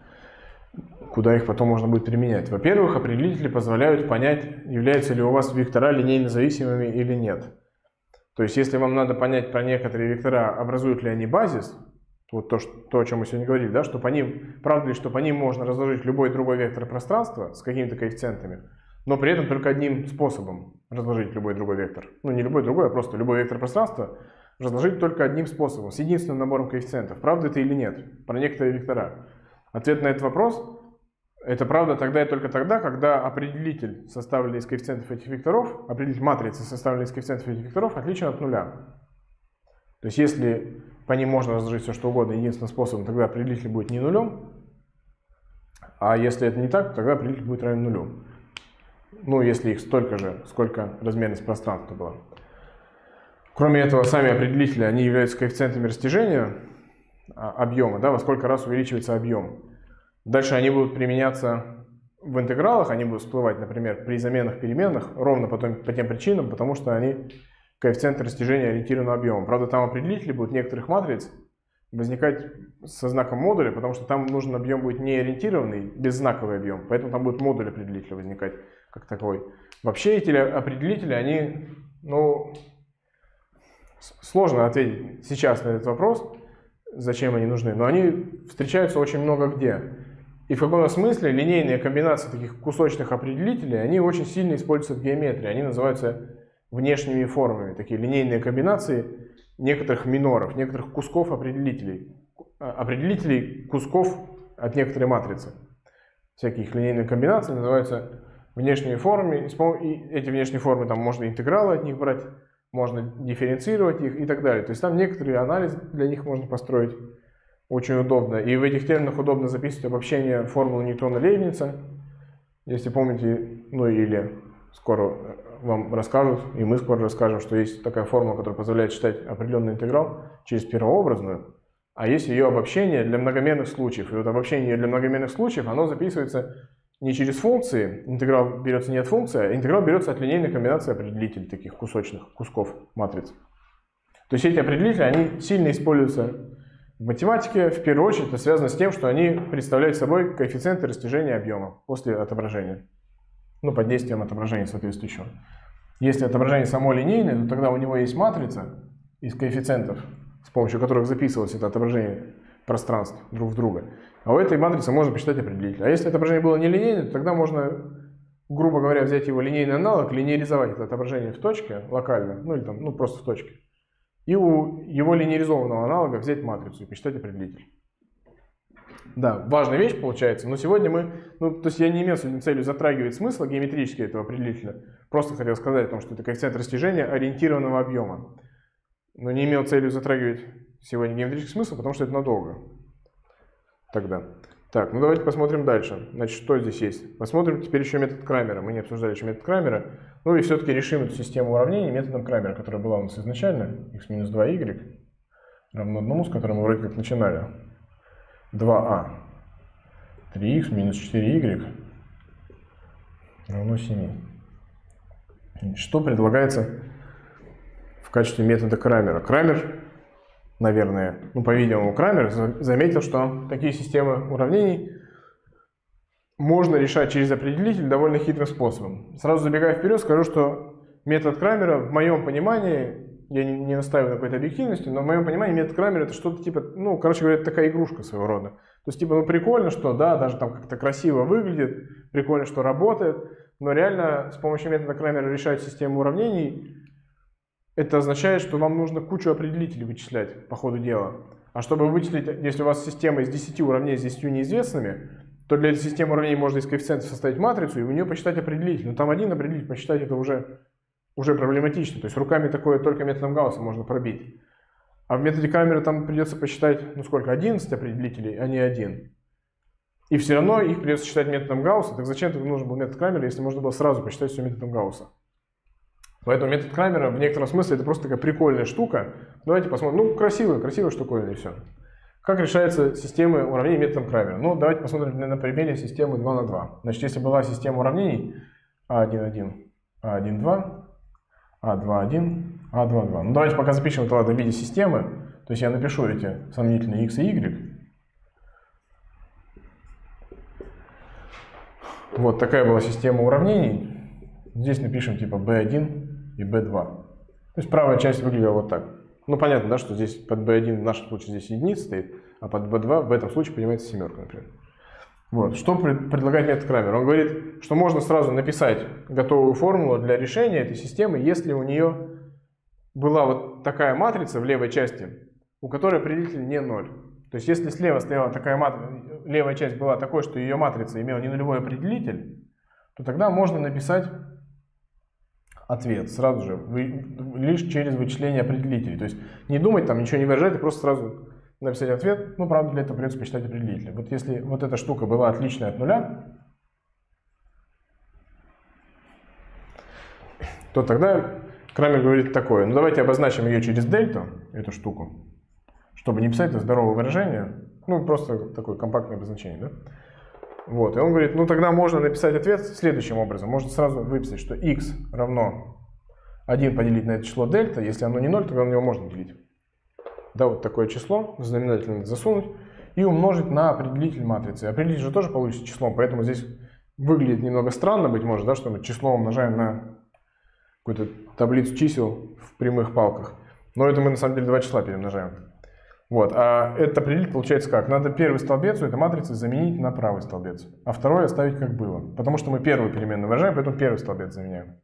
куда их потом можно будет применять. Во-первых, определители позволяют понять, являются ли у вас вектора линейно зависимыми или нет. То есть, если вам надо понять про некоторые вектора, образуют ли они базис, вот то, о чем мы сегодня говорили, да, что по ним, правда ли, что по ним можно разложить любой другой вектор пространства с какими-то коэффициентами, но при этом только одним способом разложить любой другой вектор. Ну, не любой другой, а просто любой вектор пространства разложить только одним способом, с единственным набором коэффициентов. Правда это или нет? Про некоторые вектора. Ответ на этот вопрос – это правда тогда и только тогда, когда определитель, составленный из коэффициентов этих векторов, определитель матрицы, составленный из коэффициентов этих векторов, отличен от нуля. То есть, если по ним можно разложить все, что угодно единственным способом, тогда определитель будет не нулем, а если это не так, то тогда определитель будет равен нулю. Ну, если их столько же, сколько размерность пространства была. Кроме этого, сами определители, они являются коэффициентами растяжения объема, да, во сколько раз увеличивается объем. Дальше они будут применяться в интегралах, они будут всплывать, например, при заменах переменных, ровно по тем причинам, потому что они коэффициенты растяжения ориентированы объемом. Правда, там определители будут некоторых матриц возникать со знаком модуля, потому что там нужен объем будет не ориентированный, беззнаковый объем, поэтому там будет модуль определителя возникать как таковой. Вообще эти определители, они, ну, сложно ответить сейчас на этот вопрос, зачем они нужны, но они встречаются очень много где. И в каком-то смысле линейные комбинации таких кусочных определителей, они очень сильно используются в геометрии, они называются внешними формами, такие линейные комбинации некоторых миноров, некоторых кусков определителей, кусков от некоторой матрицы. Всякие их линейные комбинации называются внешними формами, и эти внешние формы, там можно интегралы от них брать, можно дифференцировать их и так далее. То есть там некоторый анализ для них можно построить очень удобно. И в этих терминах удобно записывать обобщение формулы Ньютона-Лейбница. Если помните, ну или скоро вам расскажут, и мы скоро расскажем, что есть такая формула, которая позволяет считать определенный интеграл через первообразную, а есть ее обобщение для многомерных случаев. И вот обобщение для многомерных случаев, оно записывается не через функции, интеграл берется не от функции, а интеграл берется от линейной комбинации определителей, таких кусочных кусков матриц. То есть эти определители, они сильно используются в математике. В первую очередь это связано с тем, что они представляют собой коэффициенты растяжения объема после отображения. Ну, под действием отображения соответствующего. Если отображение само линейное, то тогда у него есть матрица из коэффициентов, с помощью которых записывалось это отображение пространств друг в друга. А у этой матрицы можно посчитать определитель. А если отображение было нелинейное, то тогда можно, грубо говоря, взять его линейный аналог, линейризовать это отображение в точке локально, ну или там, ну просто в точке. И у его линейризованного аналога взять матрицу и посчитать определитель. Да, важная вещь получается, но сегодня мы, ну, то есть я не имел сегодня целью затрагивать смысл геометрически этого определителя, просто хотел сказать о том, что это коэффициент растяжения ориентированного объема. Но не имел целью затрагивать сегодня геометрический смысл, потому что это надолго. Тогда. Так, ну давайте посмотрим дальше. Значит, что здесь есть? Посмотрим теперь еще метод Крамера. Мы не обсуждали еще метод Крамера. Ну и все-таки решим эту систему уравнений методом Крамера, которая была у нас изначально. x-2y равно 1, с которым мы вроде как начинали. 2а. 3x минус 4y равно 7. Что предлагается в качестве метода Крамера? Крамер, наверное, ну, по-видимому, Крамер заметил, что такие системы уравнений можно решать через определитель довольно хитрым способом. Сразу забегая вперед, скажу, что метод Крамера, в моем понимании, я не настаиваю на какой-то объективности, но в моем понимании метод Крамера это что-то типа, ну, короче говоря, это такая игрушка своего рода. То есть, типа, ну, прикольно, что, да, даже там как-то красиво выглядит, прикольно, что работает, но реально с помощью метода Крамера решать систему уравнений, это означает, что вам нужно кучу определителей вычислять по ходу дела. А чтобы вычислить, если у вас система из 10 уравнений с 10 неизвестными, то для этой системы уравнений можно из коэффициентов составить матрицу и у нее посчитать определитель. Но там один определитель посчитать это уже проблематично. То есть руками такое только методом Гаусса можно пробить. А в методе Крамера там придется посчитать, ну сколько, 11 определителей, а не один. И все равно их придется считать методом Гаусса. Так зачем тогда нужен был метод Крамера, если можно было сразу посчитать все методом Гаусса? Поэтому метод Крамера в некотором смысле это просто такая прикольная штука. Давайте посмотрим. Ну, красивая штуковина и все. Как решается система уравнений методом Крамера? Ну, давайте посмотрим на примере системы 2 на 2. Значит, если была система уравнений А1,1, А1,2, А2,1, А2,2. Ну, давайте пока запишем это в виде системы. То есть я напишу эти сомнительные x и y. Вот такая была система уравнений. Здесь напишем типа b1 и b2. То есть правая часть выглядела вот так. Ну, понятно, да, что здесь под b1 в нашем случае здесь единица стоит, а под b2 в этом случае понимается семерка, например. Вот. Что предлагает метод Крамера? Он говорит, что можно сразу написать готовую формулу для решения этой системы, если у нее была вот такая матрица в левой части, у которой определитель не 0. То есть если слева стояла такая левая часть была такой, что ее матрица имела не нулевой определитель, то тогда можно написать ответ сразу же, лишь через вычисление определителей. То есть не думать, там ничего не выражать, а просто сразу написать ответ. Ну, правда, для этого придется посчитать определители. Вот если вот эта штука была отличная от нуля, то тогда Крамер говорит такое. Ну, давайте обозначим ее через дельту, эту штуку, чтобы не писать это здоровое выражение. Ну, просто такое компактное обозначение, да? Вот, и он говорит, ну тогда можно написать ответ следующим образом. Можно сразу выписать, что x равно 1 поделить на это число дельта. Если оно не 0, тогда на него можно делить. Да, вот такое число, знаменатель надо засунуть, и умножить на определитель матрицы. Определитель же тоже получится числом, поэтому здесь выглядит немного странно, быть может, да, что мы число умножаем на какую-то таблицу чисел в прямых палках. Но это мы на самом деле два числа перемножаем. Вот, а этот определитель получается как? Надо первый столбец у этой матрицы заменить на правый столбец, а второй оставить как было. Потому что мы первую переменную выражаем, поэтому первый столбец заменяем.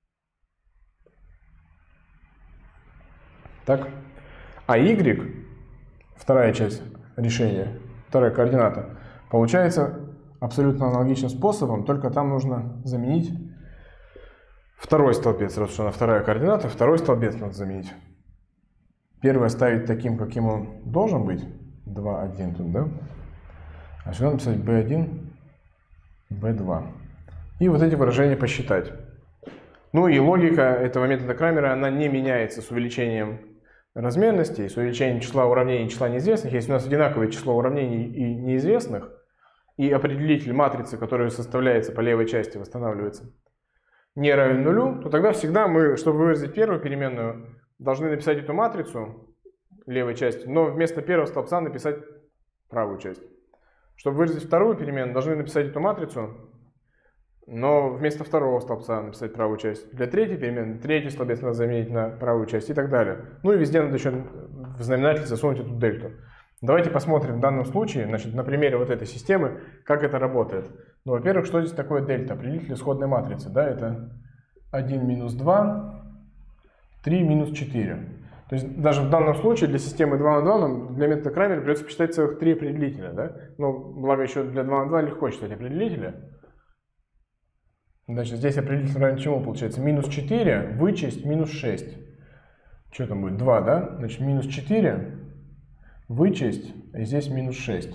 Так. А y, вторая часть решения, вторая координата, получается абсолютно аналогичным способом, только там нужно заменить второй столбец, раз уж она вторая координата, второй столбец надо заменить. Первый оставить таким, каким он должен быть. 2, 1 тут, да? А сюда написать b1, b2. И вот эти выражения посчитать. Ну и логика этого метода Крамера, она не меняется с увеличением размерности, с увеличением числа уравнений и числа неизвестных. Если у нас одинаковое число уравнений и неизвестных, и определитель матрицы, который составляется по левой части, восстанавливается, не равен нулю, то тогда всегда мы, чтобы выразить первую переменную, должны написать эту матрицу левой части, но вместо первого столбца написать правую часть. Чтобы выразить вторую переменную, должны написать эту матрицу, но вместо второго столбца написать правую часть. Для третьей переменной третий столбец надо заменить на правую часть и так далее. Ну и везде надо еще в знаменатель засунуть эту дельту. Давайте посмотрим в данном случае, значит, на примере вот этой системы, как это работает. Ну, во-первых, что здесь такое дельта? Определитель исходной матрицы, да, это 1 минус 2, 3 минус 4. То есть даже в данном случае для системы 2 на 2 нам для метода Крамера придется посчитать целых 3 определителя. Да? Ну, благо еще для 2 на 2 легко считать определители. Значит, здесь определитель равен чему получается? Минус 4 вычесть минус 6. Что там будет? 2, да? Значит, минус 4 вычесть, и здесь минус 6.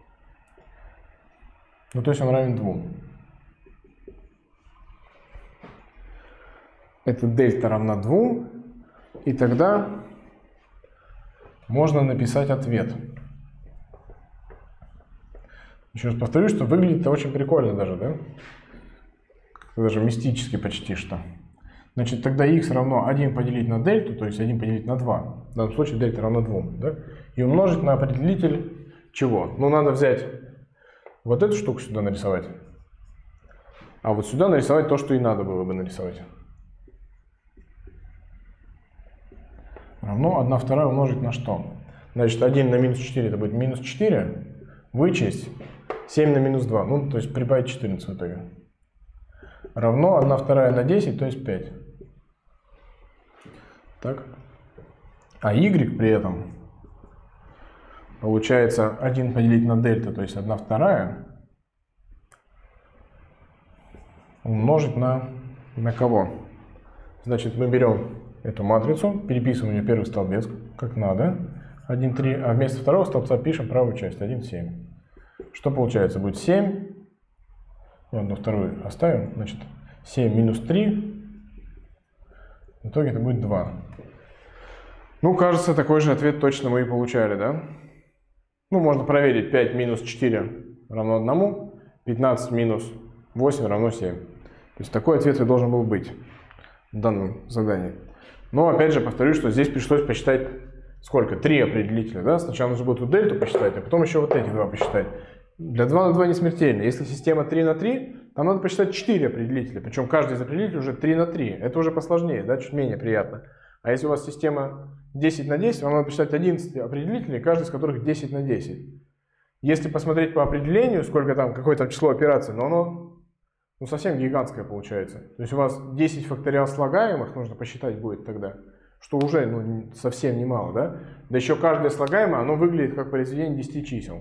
Ну, то есть он равен 2. Это дельта равна 2. И тогда можно написать ответ. Еще раз повторю, что выглядит это очень прикольно даже, да? Даже мистически почти что. Значит, тогда x равно 1 поделить на дельту, то есть 1 поделить на 2. В данном случае дельта равна 2. Да? И умножить на определитель чего? Ну, надо взять вот эту штуку сюда нарисовать. А вот сюда нарисовать то, что и надо было бы нарисовать. Равно 1/2 умножить на что? Значит, 1 на минус 4 это будет минус 4. Вычесть 7 на минус 2. Ну, то есть прибавить 14 в итоге. Равно 1/2 на 10, то есть 5. Так. А y при этом получается 1 поделить на дельта, то есть 1/2 умножить на кого? Значит, мы берем эту матрицу, переписываем ее первый столбец, как надо, 1, 3, а вместо второго столбца пишем правую часть, 1, 7. Что получается? Будет 7, ладно, вторую оставим, значит, 7 минус 3 В итоге это будет 2. Ну, кажется, такой же ответ точно мы и получали, да? Ну, можно проверить. 5 минус 4 равно 1, 15 минус 8 равно 7. То есть такой ответ и должен был быть в данном задании. Но опять же повторюсь, что здесь пришлось посчитать сколько? 3 определителя, да? Сначала нужно будет эту дельту посчитать, а потом еще вот эти два посчитать. Для 2 на 2 не смертельно. Если система 3 на 3, там надо посчитать 4 определителя. Причем каждый из определителей уже 3 на 3. Это уже посложнее, да? Чуть менее приятно. А если у вас система 10 на 10, вам надо посчитать 11 определителей, каждый из которых 10 на 10. Если посмотреть по определению, сколько там, какое там число операций, но оно совсем гигантское получается. То есть у вас 10 факториал слагаемых нужно посчитать будет тогда, что уже совсем немало, да? Да еще каждое слагаемое, оно выглядит как произведение 10 чисел.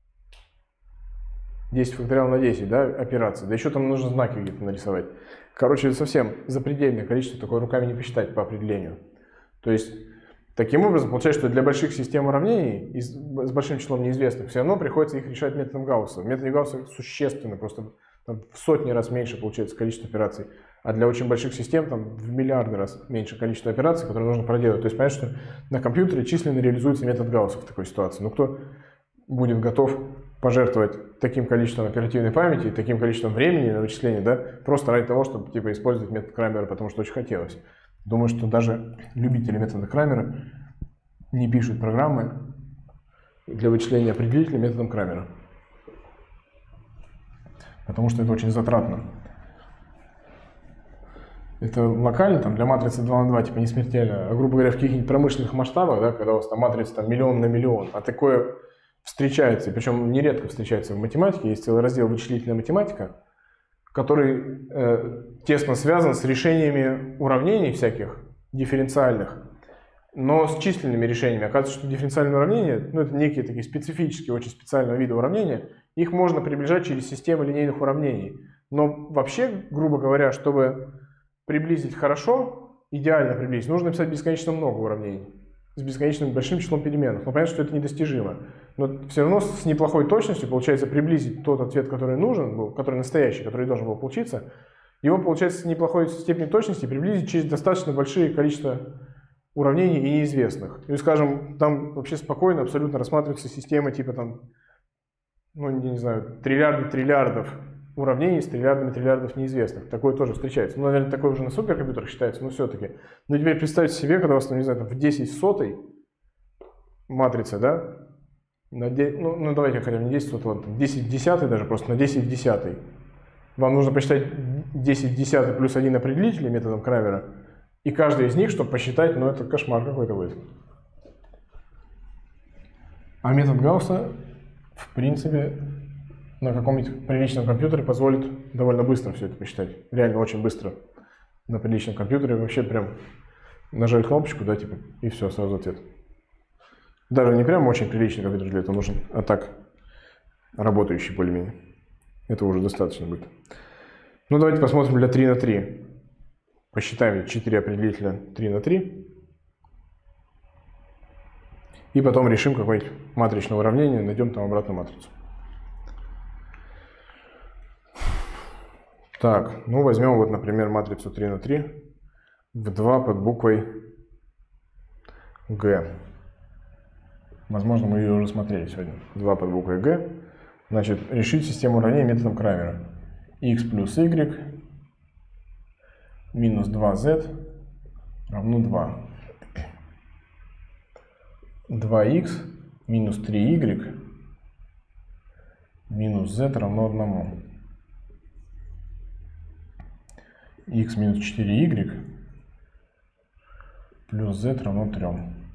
10 факториал на 10, да, операций. Да еще там нужно знаки где-то нарисовать. Короче, это совсем запредельное количество, такое руками не посчитать по определению. То есть, таким образом, получается, что для больших систем уравнений с большим числом неизвестных все равно приходится их решать методом Гаусса. В методе Гаусса существенно, просто там, в сотни раз меньше получается количество операций. А для очень больших систем там в миллиарды раз меньше количество операций, которые нужно проделать. То есть, понятно, что на компьютере численно реализуется метод Гаусса в такой ситуации. Но кто будет готов пожертвовать таким количеством оперативной памяти, таким количеством времени на вычисление, да, просто ради того, чтобы типа использовать метод Крамера, потому что очень хотелось. Думаю, что даже любители метода Крамера не пишут программы для вычисления определителя методом Крамера. Потому что это очень затратно. Это локально, там, для матрицы 2 на 2, типа, не смертельно. А, грубо говоря, в каких-нибудь промышленных масштабах, да, когда у вас там матрица там, миллион на миллион, а такое встречается, причем нередко встречается в математике, есть целый раздел «Вычислительная математика», который тесно связан с решениями уравнений всяких дифференциальных, но с численными решениями. Оказывается, что дифференциальные уравнения, ну, это некие такие специфические, очень специального вида уравнения, их можно приближать через систему линейных уравнений. Но вообще, грубо говоря, чтобы приблизить хорошо, идеально приблизить, нужно писать бесконечно много уравнений с бесконечным большим числом переменных. Но понятно, что это недостижимо. Но все равно с неплохой точностью получается приблизить тот ответ, который нужен был, который настоящий, который должен был получиться. Его получается с неплохой степенью точности приблизить через достаточно большое количество уравнений и неизвестных. И, скажем, там вообще спокойно абсолютно рассматривается система типа там, ну, не знаю, триллиардов уравнений с триллиардов неизвестных. Такое тоже встречается. Ну, наверное, такое уже на суперкомпьютерах считается, но все-таки. Но теперь представьте себе, когда у вас, там, не знаю, там, в 10 сотой матрица, да? Ну, давайте хотя бы не 10 сотой, ладно, 10 десятый даже, просто на 10 десятый. Вам нужно посчитать 10 десятый плюс 1 определитель методом Крамера. И каждый из них, чтобы посчитать, ну, это кошмар какой-то будет. А метод Гаусса, в принципе, на каком-нибудь приличном компьютере позволит довольно быстро все это посчитать. Реально очень быстро. На приличном компьютере вообще прям нажали кнопочку, да, типа, и все, сразу ответ. Даже не прям очень приличный компьютер для этого нужен, а так, работающий более-менее. Это уже достаточно будет. Ну, давайте посмотрим для 3 на 3. Посчитаем 4 определителя 3 на 3. И потом решим какое-нибудь матричное уравнение, найдем там обратную матрицу. Так, ну возьмем вот, например, матрицу 3 на 3 в 2 под буквой G. Возможно, мы ее уже смотрели сегодня. 2 под буквой G. Значит, решить систему уравнений методом Крамера. X плюс Y минус 2z равно 2. 2x минус 3y минус z равно 1. X минус 4y плюс z равно 3.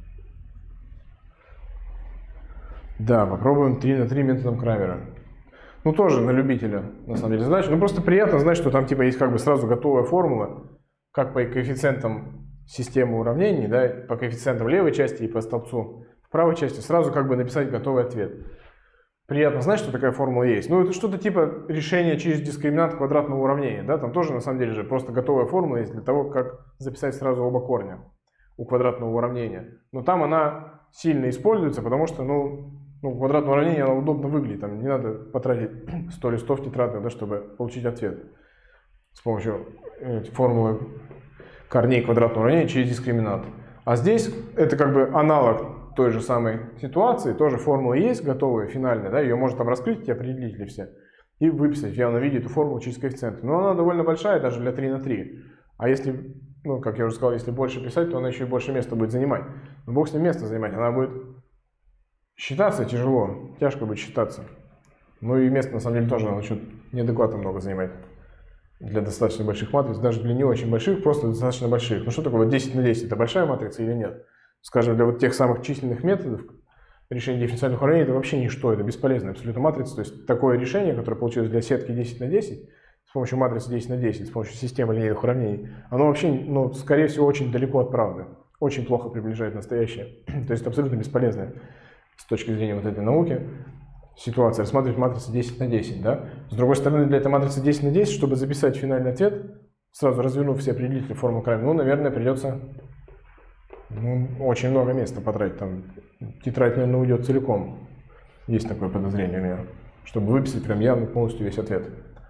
Да, попробуем 3 на 3 методом Крамера. Ну, тоже на любителя, на самом деле, задача. Ну, просто приятно знать, что там типа есть как бы сразу готовая формула, как по коэффициентам системы уравнений, да, по коэффициентам левой части и по столбцу в правой части, сразу как бы написать готовый ответ. Приятно знать, что такая формула есть. Ну, это что-то типа решения через дискриминант квадратного уравнения, да, там тоже на самом деле же просто готовая формула есть для того, как записать сразу оба корня у квадратного уравнения. Но там она сильно используется, потому что, ну квадратное уравнение, оно удобно выглядит, там не надо потратить 100 листов тетрадных, да, чтобы получить ответ с помощью формулы корней квадратного уравнения через дискриминант. А здесь это как бы аналог той же самой ситуации, тоже формула есть готовая, финальная, да, ее можно там раскрыть, эти определители все, и выписать в явном виде эту формулу через коэффициенты. Но она довольно большая, даже для 3 на 3. А если, ну, как я уже сказал, если больше писать, то она еще и больше места будет занимать. Но бог с ним место занимать, она будет считаться тяжело, тяжко будет считаться. Ну и место на самом деле тоже она что-то неадекватно много занимает для достаточно больших матриц, даже для не очень больших, просто достаточно больших. Ну что такое 10 на 10, это большая матрица или нет? Скажем, для вот тех самых численных методов решения дифференциальных уравнений это вообще ничто, это бесполезная абсолютно матрица. То есть такое решение, которое получилось для сетки 10 на 10, с помощью матрицы 10 на 10, с помощью системы линейных уравнений, оно вообще, ну, скорее всего, очень далеко от правды, очень плохо приближает настоящее. То есть абсолютно бесполезная с точки зрения вот этой науки ситуация, рассматривать матрицу 10 на 10, да? С другой стороны, для этой матрицы 10 на 10, чтобы записать финальный ответ, сразу развернув все определители формулы Крайна, ну, наверное, придется очень много места потратить, там тетрадь, наверное, уйдет целиком, есть такое подозрение у меня, чтобы выписать прям явно полностью весь ответ.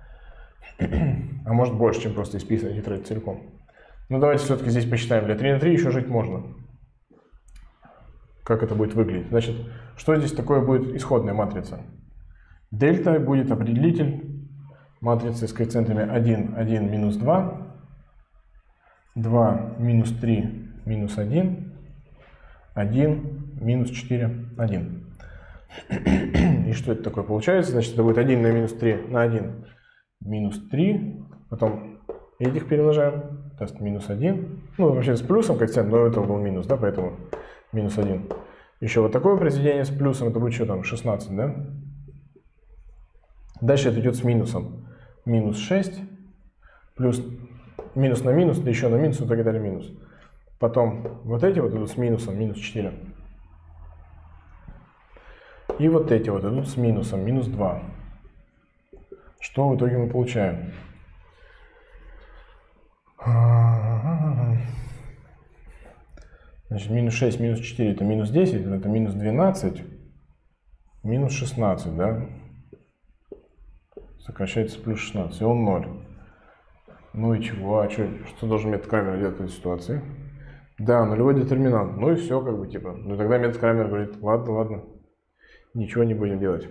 А может больше, чем просто исписанная тетрадь целиком. Ну, давайте все-таки здесь посчитаем, для 3 на 3 еще жить можно. Как это будет выглядеть? Значит, что здесь такое будет исходная матрица? Дельта будет определитель матрицы с коэффициентами 1, 1, минус 2, 2, минус 3, минус 1, 1, минус 4, 1. И что это такое получается? Значит, это будет 1 на минус 3 на 1, минус 3, потом этих перемножаем, даст минус 1. Ну, вообще с плюсом коэффициент, но это был минус, да, поэтому минус 1. Еще вот такое произведение с плюсом, это будет что там, 16, да? Дальше это идет с минусом. Минус 6, плюс минус на минус, да еще на минус, в итоге дали минус. Потом вот эти вот идут с минусом, минус 4. И вот эти вот идут с минусом, минус 2. Что в итоге мы получаем? Значит, минус 6, минус 4 это минус 10, это минус 12, минус 16, да? Сокращается плюс 16, и он 0. Ну и чего? А что должен метод Крамера делать в этой ситуации? Да, нулевой детерминант. Ну и все, как бы, типа. Ну тогда метод Крамера говорит, ладно, ладно, ничего не будем делать.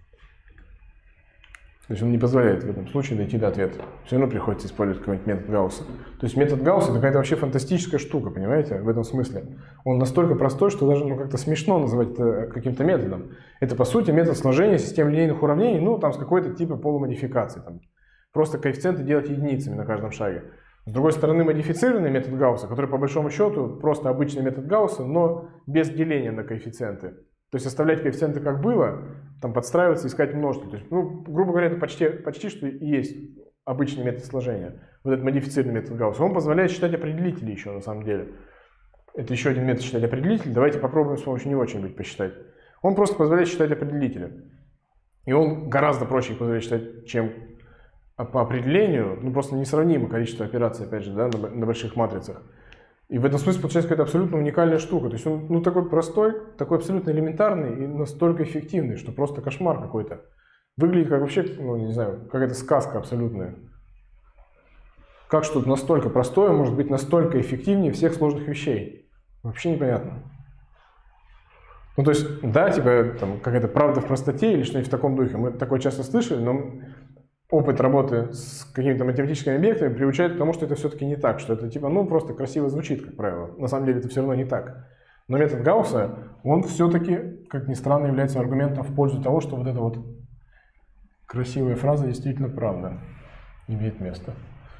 То есть он не позволяет в этом случае дойти до ответа. Все равно приходится использовать какой-нибудь метод Гаусса. То есть метод Гаусса это какая-то вообще фантастическая штука, понимаете, в этом смысле. Он настолько простой, что даже как-то смешно называть это каким-то методом. Это по сути метод сложения систем линейных уравнений, ну там с какой-то типа полумодификации. Там. Просто коэффициенты делать единицами на каждом шаге. С другой стороны, модифицированный метод Гаусса, который по большому счету просто обычный метод Гаусса, но без деления на коэффициенты. То есть оставлять коэффициенты как было, там подстраиваться, искать множество. То есть, ну, грубо говоря, это почти что и есть обычный метод сложения. Вот этот модифицированный метод Гаусса. Он позволяет считать определители еще на самом деле. Это еще один метод считать определители. Давайте попробуем с помощью него что-нибудь посчитать. Он просто позволяет считать определители. И он гораздо проще их позволяет считать, чем по определению. Ну, просто несравнимо количество операций, опять же, да, на больших матрицах. И в этом смысле получается какая-то абсолютно уникальная штука. То есть он ну, такой простой, такой абсолютно элементарный и настолько эффективный, что просто кошмар какой-то. Выглядит как вообще, ну не знаю, какая-то сказка абсолютная. Как что-то настолько простое может быть настолько эффективнее всех сложных вещей? Вообще непонятно. Ну то есть, да, типа там какая-то правда в простоте или что-нибудь в таком духе. Мы такое часто слышали, но опыт работы с какими-то математическими объектами приучает к тому, что это все-таки не так, что это типа, ну, просто красиво звучит, как правило. На самом деле это все равно не так. Но метод Гаусса, он все-таки, как ни странно, является аргументом в пользу того, что вот эта вот красивая фраза действительно правда имеет место.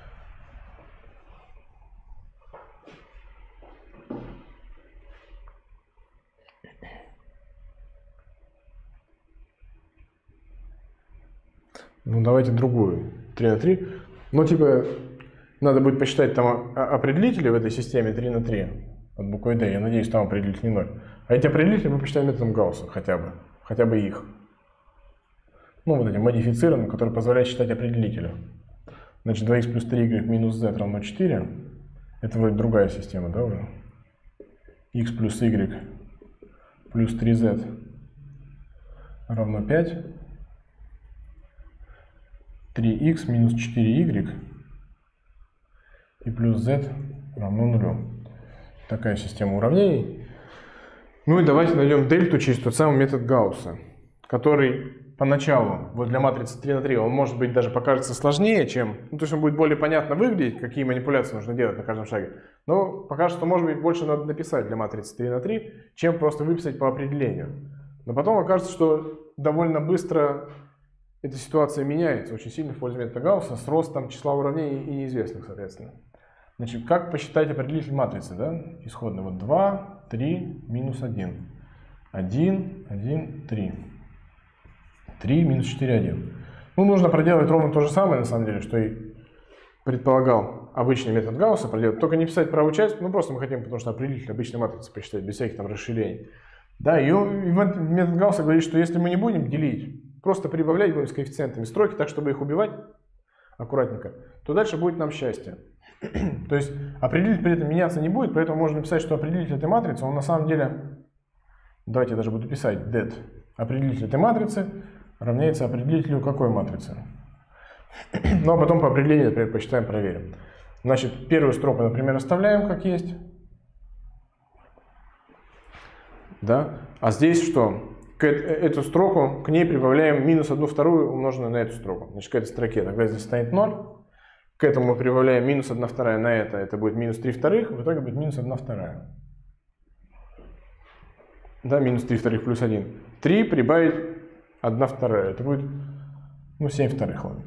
Ну, давайте другую. 3 на 3. Ну, типа, надо будет посчитать там определители в этой системе 3 на 3 от буквы D. Я надеюсь, там определитель не 0. А эти определители мы посчитаем методом Гаусса хотя бы их. Ну, вот этим модифицированным, который позволяет считать определители. Значит, 2х плюс 3y минус z равно 4. Это вроде другая система, да, уже? X плюс y плюс 3z равно 5. 3х минус 4y и плюс z равно нулю. Такая система уравнений. Ну и давайте найдем дельту через тот самый метод Гаусса, который поначалу, вот для матрицы 3 на 3, он может быть даже покажется сложнее, чем, ну, то есть он будет более понятно выглядеть, какие манипуляции нужно делать на каждом шаге, но пока что, может быть, больше надо написать для матрицы 3 на 3, чем просто выписать по определению. Но потом окажется, что довольно быстро эта ситуация меняется очень сильно в пользу метода Гаусса с ростом числа уравнений и неизвестных, соответственно. Значит, как посчитать определитель матрицы, да? Исходно вот 2, 3, минус 1. 1, 1, 3. 3, минус 4, 1. Ну, нужно проделать ровно то же самое, на самом деле, что и предполагал обычный метод Гаусса проделать. Только не писать правую часть, ну, просто мы хотим, потому что определитель обычной матрицы посчитать, без всяких там расширений. Да, и метод Гаусса говорит, что если мы не будем делить, просто прибавлять будем с коэффициентами строки, так, чтобы их убивать аккуратненько, то дальше будет нам счастье. То есть определитель при этом меняться не будет, поэтому можно написать, что определитель этой матрицы, он на самом деле, давайте я даже буду писать det, определитель этой матрицы равняется определителю какой матрицы. Ну а потом по определению, например, посчитаем, проверим. Значит, первую строку, например, оставляем как есть. Да? А здесь что? Эту строку, к ней прибавляем минус 1/2 умноженную на эту строку. Значит, к этой строке тогда здесь станет 0. К этому мы прибавляем минус 1/2 на это будет минус 3/2, в итоге будет минус 1/2. Да, минус 3/2 плюс 1. 3 прибавить 1/2, это будет, ну, 7/2, ладно.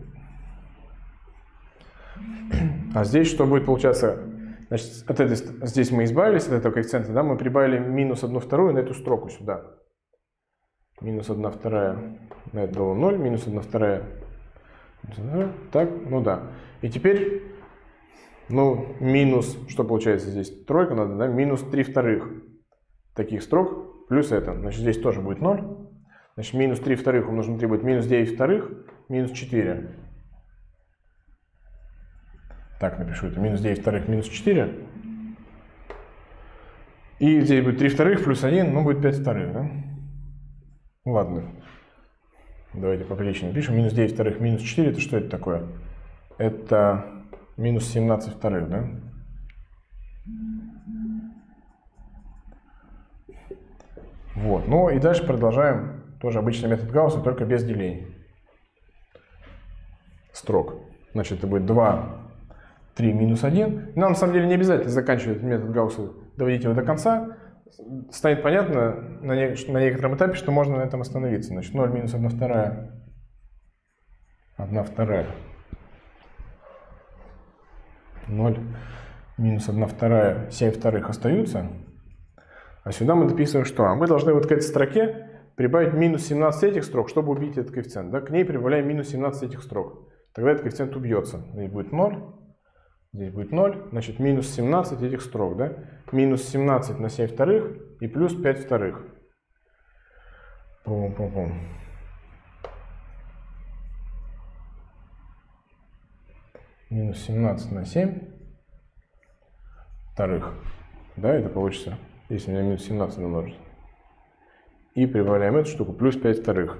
А здесь что будет получаться? Значит, от этой, здесь мы избавились от этого коэффициента, да, мы прибавили минус 1/2 на эту строку сюда. Минус 1/2 на это дало 0, минус 1/2. Так, ну да. И теперь, ну, минус, что получается здесь? Тройка надо, да? Минус 3/2 таких строк, плюс это. Значит, здесь тоже будет 0. Значит, минус 3/2 умножить на 3 будет минус 9/2, минус 4. Так, напишу это. Минус 9/2, минус 4. И здесь будет 3/2 плюс 1, ну, будет 5/2, да? Ну, ладно. Давайте поприличнее напишем. Минус 9/2, минус 4, это что это такое? Это минус 17/2, да? Вот. Ну и дальше продолжаем. Тоже обычный метод Гаусса, только без делений. Строк. Значит, это будет 2, 3, минус 1. Нам на самом деле не обязательно заканчивать метод Гаусса, доводить его до конца. Станет понятно на некотором этапе, что можно на этом остановиться. Значит, 0 минус 1/2. 1/2. 0 минус 1/2, 7/2 остаются. А сюда мы дописываем что? А мы должны вот к этой строке прибавить минус 17 этих строк, чтобы убить этот коэффициент. Да? К ней прибавляем минус 17 этих строк. Тогда этот коэффициент убьется. Здесь будет 0. Здесь будет 0. Значит, минус 17 этих строк. Да? Минус 17 на 7/2 и плюс 5/2. Пум-пум-пум. Минус 17 на 7/2. Да, это получится, если у меня минус 17 намножить. И прибавляем эту штуку, плюс 5/2.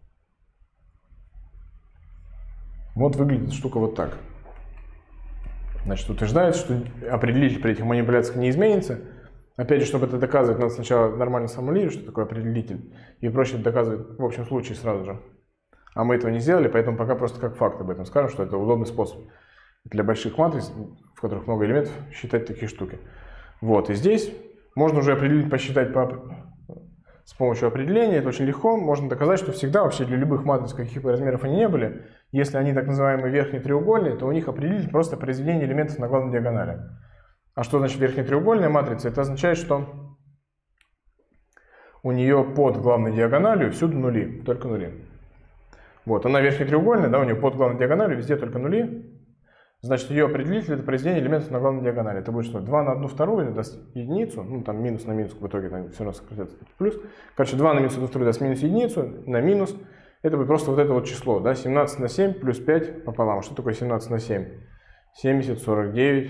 Вот выглядит эта штука вот так. Значит, утверждается, что определитель при этих манипуляциях не изменится. Опять же, чтобы это доказывать, надо сначала нормально сформулировать, что такое определитель. И проще это доказывать в общем случае сразу же. А мы этого не сделали, поэтому пока просто как факт об этом скажем, что это удобный способ для больших матриц, в которых много элементов, считать такие штуки. Вот, и здесь можно уже определить, посчитать с помощью определения, это очень легко. Можно доказать, что всегда вообще для любых матриц, каких бы размеров они не были, если они так называемые верхние треугольные, то у них определитель просто произведение элементов на главной диагонали. А что значит верхнетреугольная матрица? Это означает, что у нее под главной диагональю всюду нули, только нули. Вот, она верхнетреугольная, да, у нее под главной диагональю везде только нули. Значит, ее определитель — это произведение элементов на главной диагонали. Это будет что? 2 на 1/2 это даст единицу. Ну, там минус на минус в итоге там все равно сократится плюс. Короче, 2 на минус 1/2 даст минус единицу на минус. Это будет просто вот это вот число, да, 17 на 7 плюс 5 пополам. Что такое 17 на 7? 70, 49,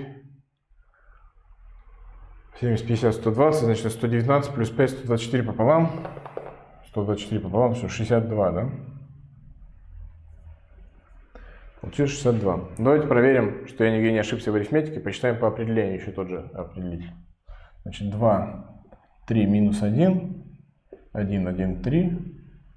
70, 50, 120, значит 119 плюс 5, 124 пополам. 124 пополам, что 62, да? Получилось 62. Давайте проверим, что я нигде не ошибся в арифметике. Посчитаем по определению еще тот же определитель. Значит, 2, 3 минус 1, 1, 1, 3,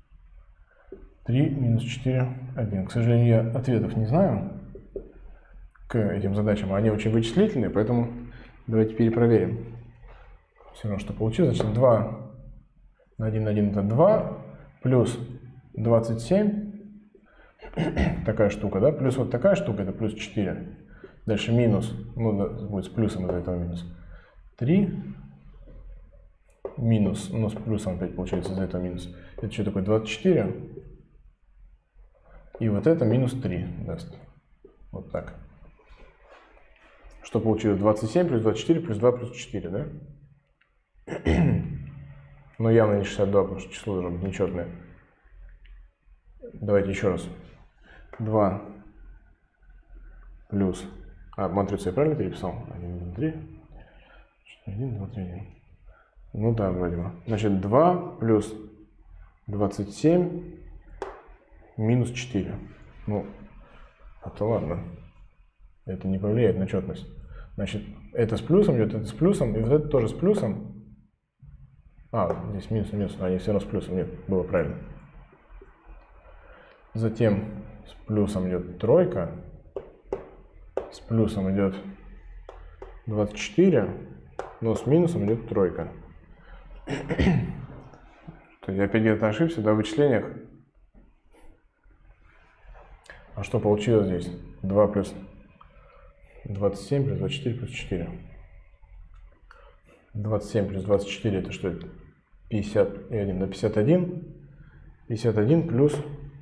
3 минус 4, 1. К сожалению, я ответов не знаю к этим задачам. Они очень вычислительные, поэтому давайте перепроверим. Все равно, что получилось. Значит, 2 на 1 на 1 это 2, плюс 27. Такая штука, да, плюс вот такая штука, это плюс 4. Дальше минус, ну, будет с плюсом из-за этого минус. 3. Минус, ну, с плюсом опять получается из-за этого минус. Это что такое, 24. И вот это минус 3 даст. Вот так. Что получилось? 27 плюс 24 плюс 2 плюс 4, да? Но явно не 62, потому что число должно быть нечетное. Давайте еще раз. 2 плюс... матрицу я правильно переписал? 1, 1, 3. 1, 2, 3, 1. Ну да, вроде бы. Значит, 2 плюс 27 минус 4. Ну, это ладно. Это не повлияет на четность. Значит, это с плюсом идет, это с плюсом, и вот это тоже с плюсом. Здесь минус, минус, они все равно с плюсом. Нет, было правильно. Затем с плюсом идет тройка, с плюсом идет 24, но с минусом идет тройка. Я опять где-то ошибся, да, в вычислениях. А что получилось здесь? 2 плюс 27 плюс 24 плюс 4. 27 плюс 24 это что? 51, да, 51. 51 плюс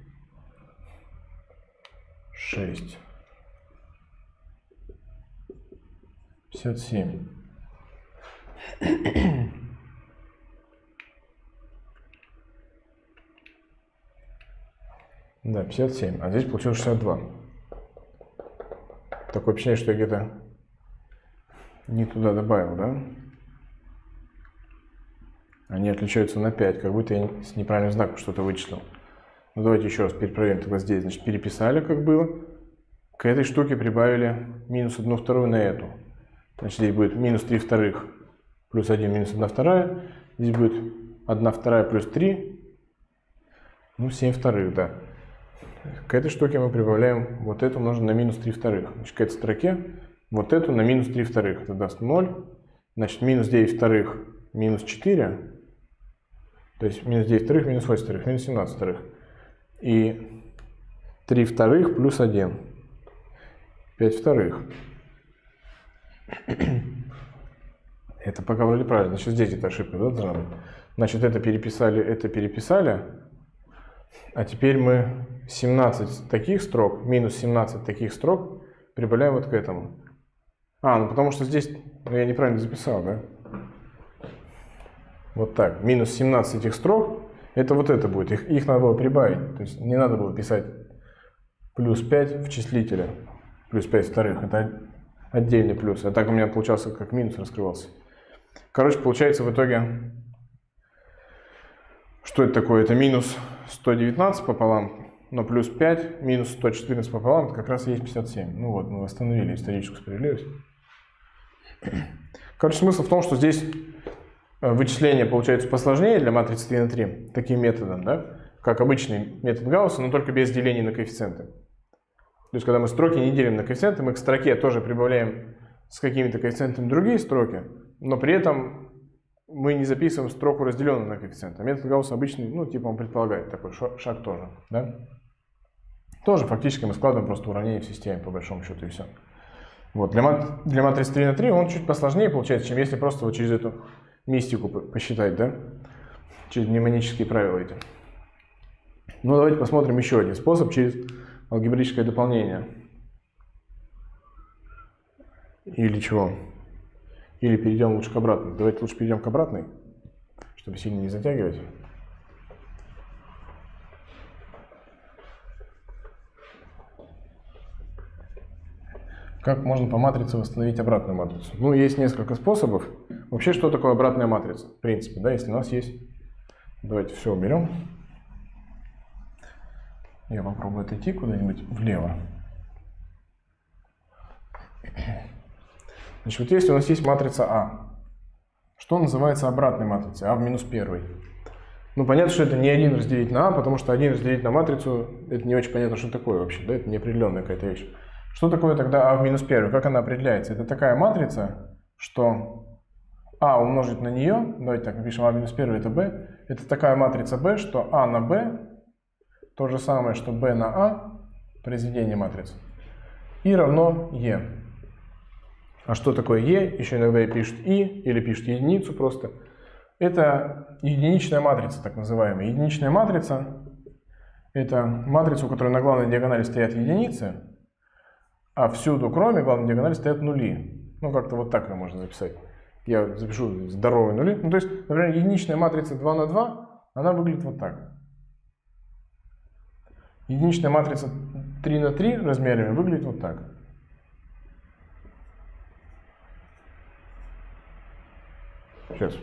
6. 57. Да, 57. А здесь получилось 62. Такое ощущение, что я где-то не туда добавил, да? Они отличаются на 5, как будто я с неправильным знаком что-то вычислил. Ну, давайте еще раз перепроверим тогда здесь. Значит, переписали, как было. К этой штуке прибавили минус 1 вторую на эту. Значит, здесь будет минус 3 вторых плюс 1 минус 1 вторая. Здесь будет 1 вторая плюс 3. Ну, 7 вторых, да. К этой штуке мы прибавляем вот это умноженное на минус 3 вторых. Значит, к этой строке вот эту на минус 3 вторых. Это даст 0. Значит, минус 9 вторых минус 4. То есть минус 9 вторых минус 8 вторых, минус 17 вторых. И 3 вторых плюс 1. 5 вторых. Это пока вроде правильно. Значит, здесь это ошибка, да, должна быть. Значит, это переписали. А теперь мы 17 таких строк, минус 17 таких строк прибавляем вот к этому. Ну потому что здесь я неправильно записал, да? Вот так. Минус 17 этих строк, это вот это будет. Их надо было прибавить. То есть не надо было писать плюс 5 в числителе. Плюс 5 вторых. Это отдельный плюс. А так у меня получался как минус раскрывался. Короче, получается в итоге, что это такое? Это минус 119 пополам, но плюс 5, минус 114 пополам, это как раз и есть 57. Ну вот, мы восстановили историческую справедливость. Короче, смысл в том, что здесь вычисления получаются посложнее для матрицы 3 на 3, таким методом, да, как обычный метод Гаусса, но только без деления на коэффициенты. То есть, когда мы строки не делим на коэффициенты, мы к строке тоже прибавляем с какими-то коэффициентами другие строки, но при этом мы не записываем строку, разделенную на коэффициенты. Метод Гаусса обычный, ну, типа он предполагает такой шаг тоже, да. Тоже фактически мы складываем просто уравнение в системе, по большому счету, и все. Вот. Для матрицы 3 на 3 он чуть посложнее получается, чем если просто вот через эту мистику посчитать, да, через мнемонические правила эти. Ну, давайте посмотрим еще один способ через алгебраическое дополнение. Или чего? Или перейдем лучше к обратной. Давайте лучше перейдем к обратной, чтобы сильно не затягивать. Как можно по матрице восстановить обратную матрицу? Ну, есть несколько способов. Вообще, что такое обратная матрица? В принципе, да, если у нас есть... Давайте все уберем. Я попробую отойти куда-нибудь влево. Значит, вот если у нас есть матрица А, что называется обратной матрицей? А в минус первой. Ну, понятно, что это не 1 разделить на А, потому что 1 разделить на матрицу, это не очень понятно, что такое вообще, да, это неопределенная какая-то вещь. Что такое тогда А в минус первой? Как она определяется? Это такая матрица, что А умножить на нее, давайте так напишем, А минус первой это B, это такая матрица B, что А на B то же самое, что B на А, произведение матриц, и равно Е. А что такое Е? Еще иногда пишут И или пишут единицу просто. Это единичная матрица, так называемая. Единичная матрица – это матрица, у которой на главной диагонали стоят единицы, а всюду, кроме главной диагонали, стоят нули. Ну, как-то вот так ее можно записать. Я запишу здоровые нули. Ну, то есть, например, единичная матрица 2 на 2, она выглядит вот так. Единичная матрица 3 на 3 размерами выглядит вот так. Сейчас.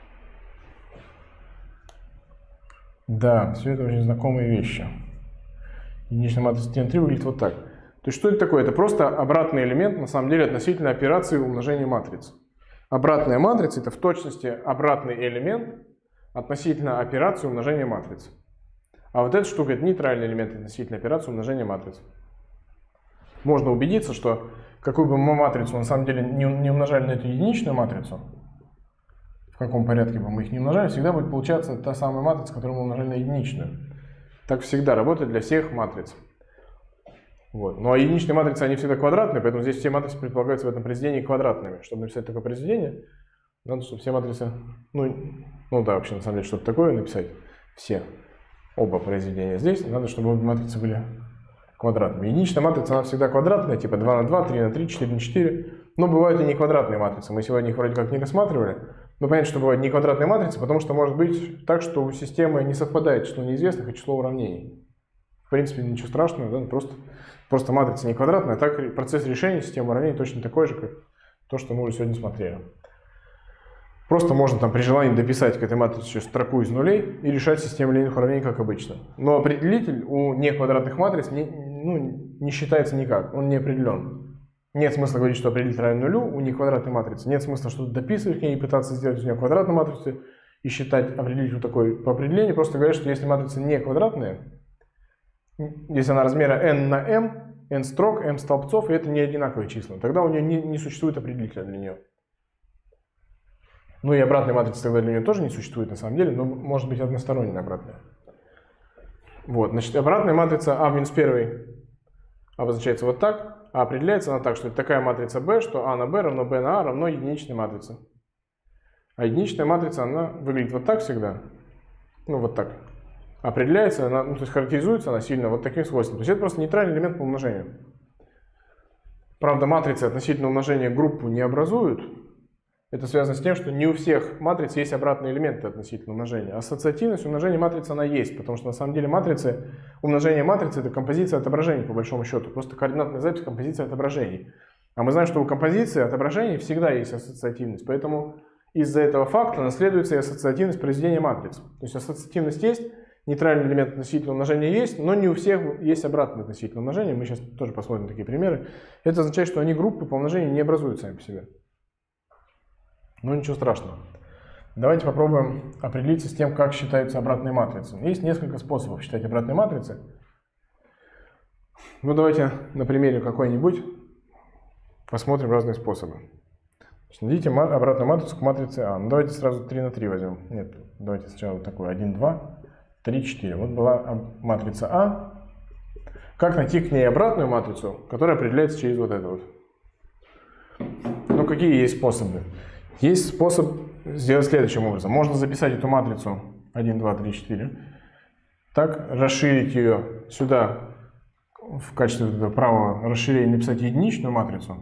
Да, все это очень знакомые вещи. Единичная матрица 3 на 3 выглядит вот так. То есть что это такое? Это просто обратный элемент, на самом деле, относительно операции умножения матриц. Обратная матрица – это в точности обратный элемент относительно операции умножения матриц. А вот эта штука – это нейтральный элемент относительно операции умножения матриц. Можно убедиться, что какую бы мы матрицу на самом деле не умножали на эту единичную матрицу, в каком порядке бы мы их не умножали, всегда будет получаться та самая матрица, которую мы умножали на единичную. Так всегда работает для всех матриц. Вот. Ну а единичные матрицы, они всегда квадратные, поэтому здесь все матрицы предполагаются в этом произведении квадратными. Чтобы написать такое произведение, надо, чтобы все матрицы, ну да, вообще на самом деле что-то такое написать, все, оба произведения здесь, надо, чтобы обе матрицы были квадратными. Единичная матрица, она всегда квадратная, типа 2 на 2, 3 на 3, 4 на 4, но бывают и не квадратные матрицы, мы сегодня их вроде как не рассматривали, но понятно, что бывают не квадратные матрицы, потому что может быть так, что у системы не совпадает число неизвестных и число уравнений. В принципе, ничего страшного, да? Просто матрица не квадратная, а так процесс решения системы уравнений точно такой же, как то, что мы уже сегодня смотрели. Просто можно там при желании дописать к этой матрице еще строку из нулей и решать систему линейных уравнений, как обычно. Но определитель у неквадратных матриц не считается никак, он не определен. Нет смысла говорить, что определитель равен нулю у неквадратной матрицы, нет смысла что-то дописывать к ней и пытаться сделать из нее квадратную матрицу и считать определитель такой по определению, просто говорят, что если матрица не квадратная, если она размера n на m, n строк, m столбцов, и это не одинаковые числа, тогда у нее не существует определителя для нее. Ну и обратной матрицы тогда для нее тоже не существует на самом деле, но может быть односторонняя обратная. Вот, значит, обратная матрица А в минус первой обозначается вот так, а определяется она так, что это такая матрица B, что А на B равно B на А равно единичной матрице. А единичная матрица, она выглядит вот так всегда, ну вот так. Определяется, она, то есть характеризуется она сильно вот таким свойством. То есть это просто нейтральный элемент по умножению. Правда, матрицы относительно умножения группу не образуют. Это связано с тем, что не у всех матриц есть обратные элементы относительно умножения. Ассоциативность умножения матрицы она есть, потому что на самом деле умножение матрицы это композиция отображений по большому счету. Просто координатная запись композиция отображений. А мы знаем, что у композиции отображений всегда есть ассоциативность. Поэтому из-за этого факта наследуется и ассоциативность произведения матриц. То есть ассоциативность есть, нейтральный элемент относительно умножения есть, но не у всех есть обратное относительно умножения. Мы сейчас тоже посмотрим такие примеры. Это означает, что они группы по умножению не образуют сами по себе. Но ничего страшного. Давайте попробуем определиться с тем, как считаются обратные матрицы. Есть несколько способов считать обратные матрицы. Ну давайте на примере какой-нибудь посмотрим разные способы. Найдите обратную матрицу к матрице А. Ну давайте сразу 3 на 3 возьмем. Нет, давайте сначала вот такой 1, 2, 3, 4. Вот была матрица А. Как найти к ней обратную матрицу, которая определяется через вот это вот? Ну какие есть способы? Есть способ сделать следующим образом. Можно записать эту матрицу 1, 2, 3, 4. Так, расширить ее сюда в качестве правого расширения, написать единичную матрицу.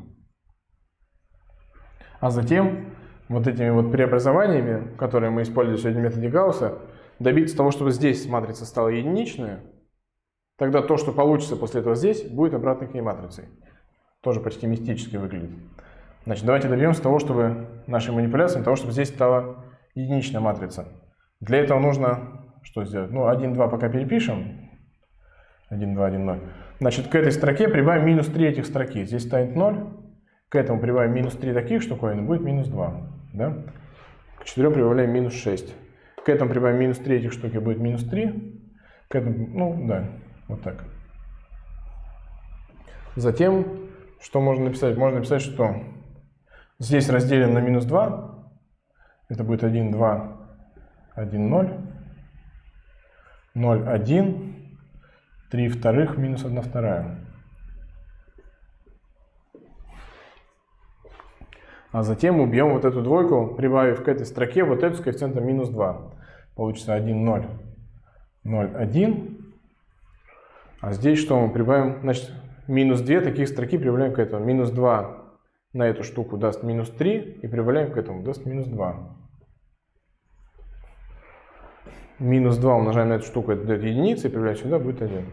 А затем вот этими вот преобразованиями, которые мы используем сегодня в методе Гаусса, добиться того, чтобы здесь матрица стала единичная. Тогда то, что получится после этого здесь, будет обратной к ней матрицей. Тоже почти мистически выглядит. Значит, давайте добьемся того, чтобы нашей манипуляцией, того, чтобы здесь стала единичная матрица. Для этого нужно что сделать? Ну, 1, 2 пока перепишем. 1, 2, 1, 0. Значит, к этой строке прибавим минус 3 этих строки. Здесь станет 0. К этому прибавим минус 3 таких штуковин, будет минус 2. Да? К 4 прибавляем минус 6. К этому прибавим минус 3 этих штуки, будет минус 3. К этому, ну да, вот так. Затем, что можно написать? Можно написать, что здесь разделим на минус 2. Это будет 1, 2, 1, 0. 0, 1. 3 вторых минус 1 вторая. А затем убьем вот эту двойку, прибавив к этой строке вот эту с коэффициентом минус 2. Получится 1, 0, 0, 1. А здесь что мы прибавим? Значит, минус 2 таких строки прибавляем к этому. Минус 2 на эту штуку даст минус 3. И прибавляем к этому, даст минус 2. Минус 2 умножаем на эту штуку, это дает единицы. И прибавляем сюда, будет 1.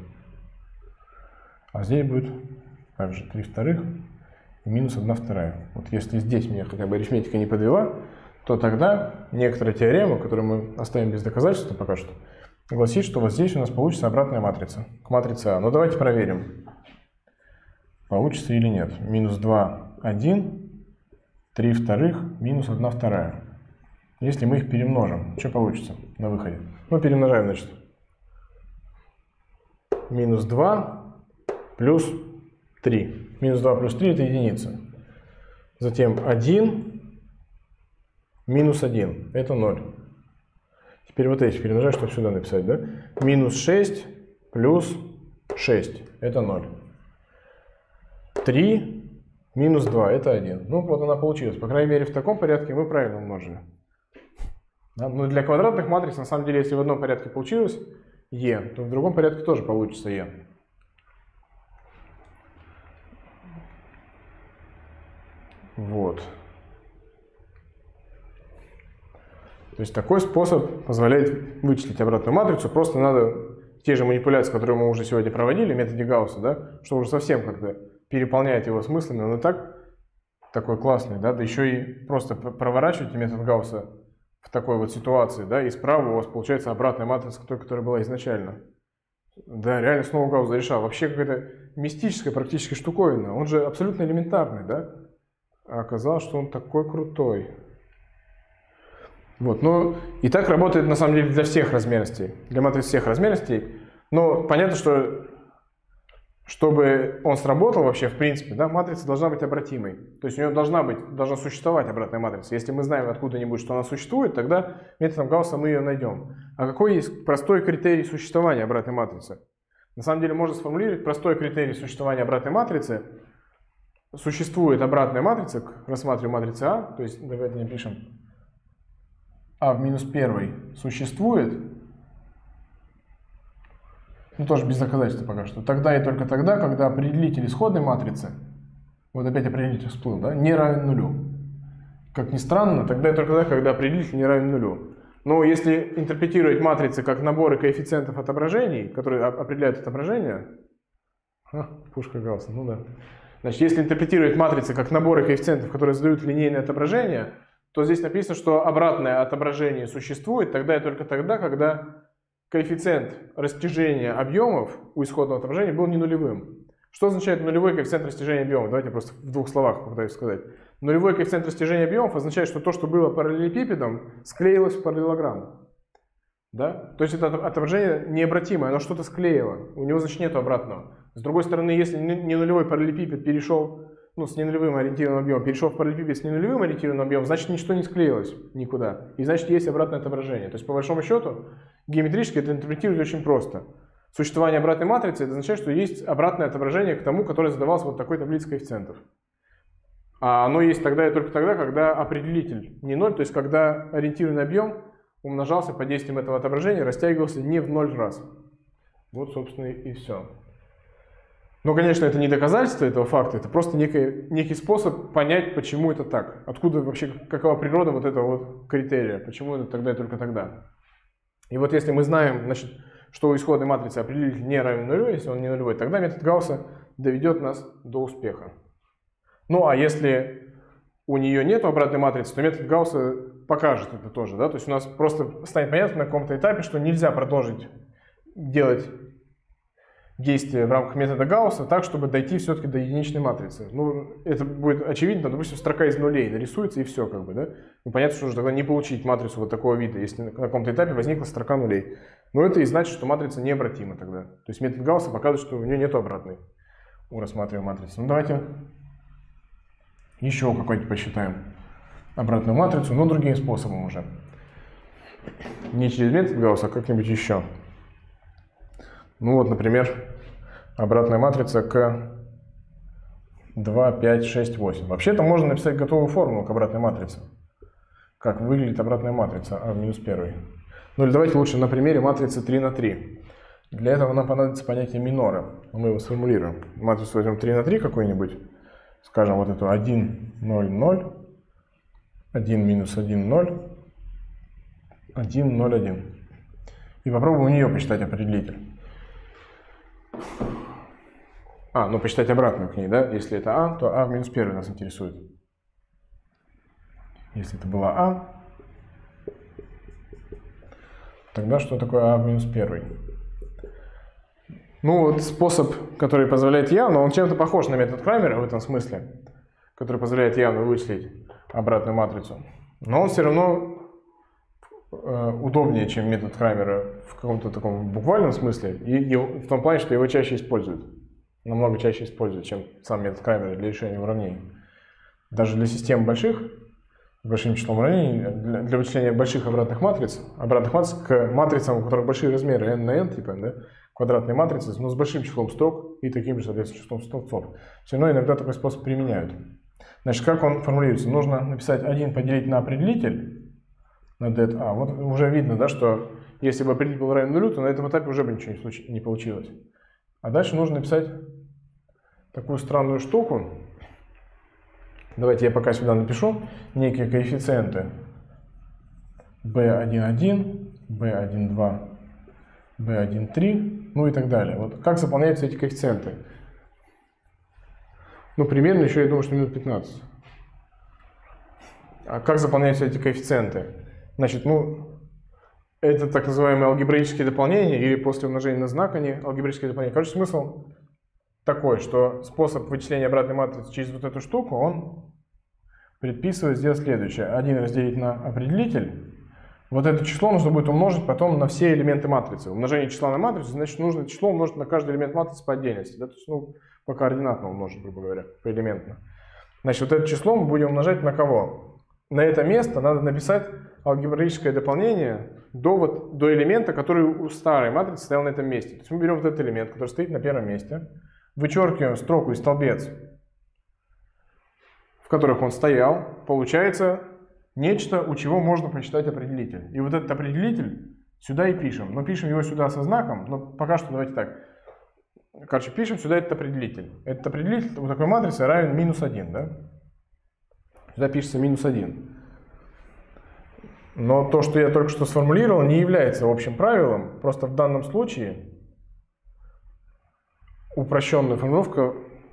А здесь будет также 3 вторых. Минус 1 вторая. Вот если здесь меня хотя бы арифметика не подвела, то тогда некоторая теорема, которую мы оставим без доказательства пока что, гласит, что вот здесь у нас получится обратная матрица к матрице А. Но давайте проверим, получится или нет. Минус 2, 1, 3 вторых, минус 1 вторая. Если мы их перемножим, что получится на выходе? Ну, перемножаем, значит. Минус 2 плюс 3. Минус 2 плюс 3 это единица. Затем 1 минус 1 это 0. Теперь вот эти перемножаем, чтобы сюда написать, да? Минус 6 плюс 6 это 0. 3 минус 2 это 1. Ну вот она получилась. По крайней мере в таком порядке мы правильно умножили. Да? Но для квадратных матриц на самом деле если в одном порядке получилось e, то в другом порядке тоже получится e. Вот. То есть такой способ позволяет вычислить обратную матрицу. Просто надо те же манипуляции, которые мы уже сегодня проводили в методе Гаусса, да, что уже совсем как-то переполняет его смыслами. Он и так такой классный, да еще и просто проворачивайте метод Гаусса в такой вот ситуации, да, и справа у вас получается обратная матрица, той, которая была изначально. Да, реально снова Гаусс зарешал. Вообще какая-то мистическая практически штуковина. Он же абсолютно элементарный, да. А оказалось, что он такой крутой. Вот, ну, и так работает на самом деле для всех размерностей, для матриц всех размерностей. Но понятно, что чтобы он сработал вообще, в принципе, да, матрица должна быть обратимой. То есть у нее должна существовать обратная матрица. Если мы знаем откуда-нибудь, что она существует, тогда методом Гаусса мы ее найдем. А какой есть простой критерий существования обратной матрицы? На самом деле можно сформулировать простой критерий существования обратной матрицы. Существует обратная матрица, рассматриваем матрицу А, то есть давайте напишем А в минус 1 существует, ну тоже без доказательства пока что, тогда и только тогда, когда определитель исходной матрицы, вот опять определитель всплыл, да, не равен нулю. Как ни странно, тогда и только тогда, когда определитель не равен нулю. Но если интерпретировать матрицы как наборы коэффициентов отображений, которые определяют отображение, пушка Гаусса, ну да. Значит, если интерпретировать матрицы как наборы коэффициентов, которые задают линейное отображение, то здесь написано, что обратное отображение существует тогда и только тогда, когда коэффициент растяжения объемов у исходного отображения был не нулевым. Что означает нулевой коэффициент растяжения объемов? Давайте просто в двух словах попытаюсь сказать. Нулевой коэффициент растяжения объемов означает, что то, что было параллелепипедом, склеилось в параллелограмм. Да? То есть это отображение необратимое, оно что-то склеило, у него, значит, нет обратного. С другой стороны, если не нулевой параллелепипед перешел, ну, с ненулевым ориентированным объемом, перешел в параллелепипед с ненулевым ориентированным объемом, значит, ничто не склеилось никуда. И значит, есть обратное отображение. То есть, по большому счету, геометрически это интерпретировать очень просто. Существование обратной матрицы, это означает, что есть обратное отображение к тому, которое задавалось вот такой таблицей коэффициентов. А оно есть тогда и только тогда, когда определитель не 0, то есть когда ориентированный объем умножался под действием этого отображения, растягивался не в 0 раз. Вот, собственно, и все. Но, конечно, это не доказательство этого факта, это просто некий способ понять, почему это так. Откуда вообще, какова природа вот этого вот критерия, почему это тогда и только тогда. И вот если мы знаем, значит, что у исходной матрицы определитель не равен нулю, если он не нулевой, тогда метод Гаусса доведет нас до успеха. Ну, а если у нее нет обратной матрицы, то метод Гаусса покажет это тоже. Да? То есть у нас просто станет понятно на каком-то этапе, что нельзя продолжить делать действие в рамках метода Гаусса так, чтобы дойти все-таки до единичной матрицы. Ну, это будет очевидно, допустим, строка из нулей нарисуется и все, как бы, да? Ну, понятно, что нужно тогда не получить матрицу вот такого вида, если на каком-то этапе возникла строка нулей. Но это и значит, что матрица необратима тогда. То есть метод Гаусса показывает, что у нее нет обратной у рассматриваемой матрицы. Ну, давайте еще какой-нибудь посчитаем обратную матрицу, но другим способом уже. Не через метод Гаусса, а как-нибудь еще. Ну вот, например, обратная матрица к 2, 5, 6, 8. Вообще-то можно написать готовую формулу к обратной матрице. Как выглядит обратная матрица А в минус 1. Ну или давайте лучше на примере матрицы 3 на 3. Для этого нам понадобится понятие минора. Мы его сформулируем. Матрицу возьмем 3 на 3 какую-нибудь. Скажем вот эту 1, 0, 0. 1, минус 1, 0. 1, 0, 1. И попробуем у нее посчитать определитель. Ну посчитать обратную к ней, да? Если это А, то А в минус 1 нас интересует. Если это была А, тогда что такое А в минус 1? Ну вот способ, который позволяет явно, он чем-то похож на метод Крамера в этом смысле, который позволяет явно вычислить обратную матрицу. Но он все равно удобнее, чем метод Крамера в каком-то таком буквальном смысле, и в том плане, что его чаще используют. Намного чаще используют, чем сам метод Крамера для решения уравнений. Даже для систем больших, с большим числом уравнений, для вычисления больших обратных матриц к матрицам, у которых большие размеры n на n, типа, да, квадратные матрицы, но с большим числом строк и таким же, соответственно, числом столбцов. Все равно иногда такой способ применяют. Значит, как он формулируется? Нужно написать 1 поделить на определитель, на det A. Вот уже видно, да, что если бы определитель был равен нулю, то на этом этапе уже бы ничего не получилось. А дальше нужно написать такую странную штуку. Давайте я пока сюда напишу некие коэффициенты b1,1, b1,2, b1,3, ну и так далее. Вот как заполняются эти коэффициенты? Ну, примерно еще, я думаю, что минут 15. А как заполняются эти коэффициенты? Значит, ну, это так называемые алгебраические дополнения, или после умножения на знак они алгебраические дополнения. Короче, смысл такой, что способ вычисления обратной матрицы через вот эту штуку, он предписывает сделать следующее. 1 разделить на определитель. Вот это число нужно будет умножить потом на все элементы матрицы. Умножение числа на матрицу, значит, нужно число умножить на каждый элемент матрицы по отдельности. Да? То есть, ну, по координатно умножить, грубо говоря, поэлементно. Значит, вот это число мы будем умножать на кого? На это место надо написать алгебраическое дополнение до элемента, который у старой матрицы стоял на этом месте. То есть мы берем вот этот элемент, который стоит на первом месте, вычеркиваем строку и столбец, в которых он стоял, получается нечто, у чего можно посчитать определитель. И вот этот определитель сюда и пишем. Но пишем его сюда со знаком, но пока что давайте так. Короче, пишем сюда этот определитель. Этот определитель у такой матрицы равен минус 1, да? Сюда пишется минус 1. Но то, что я только что сформулировал, не является общим правилом. Просто в данном случае упрощенная формулировка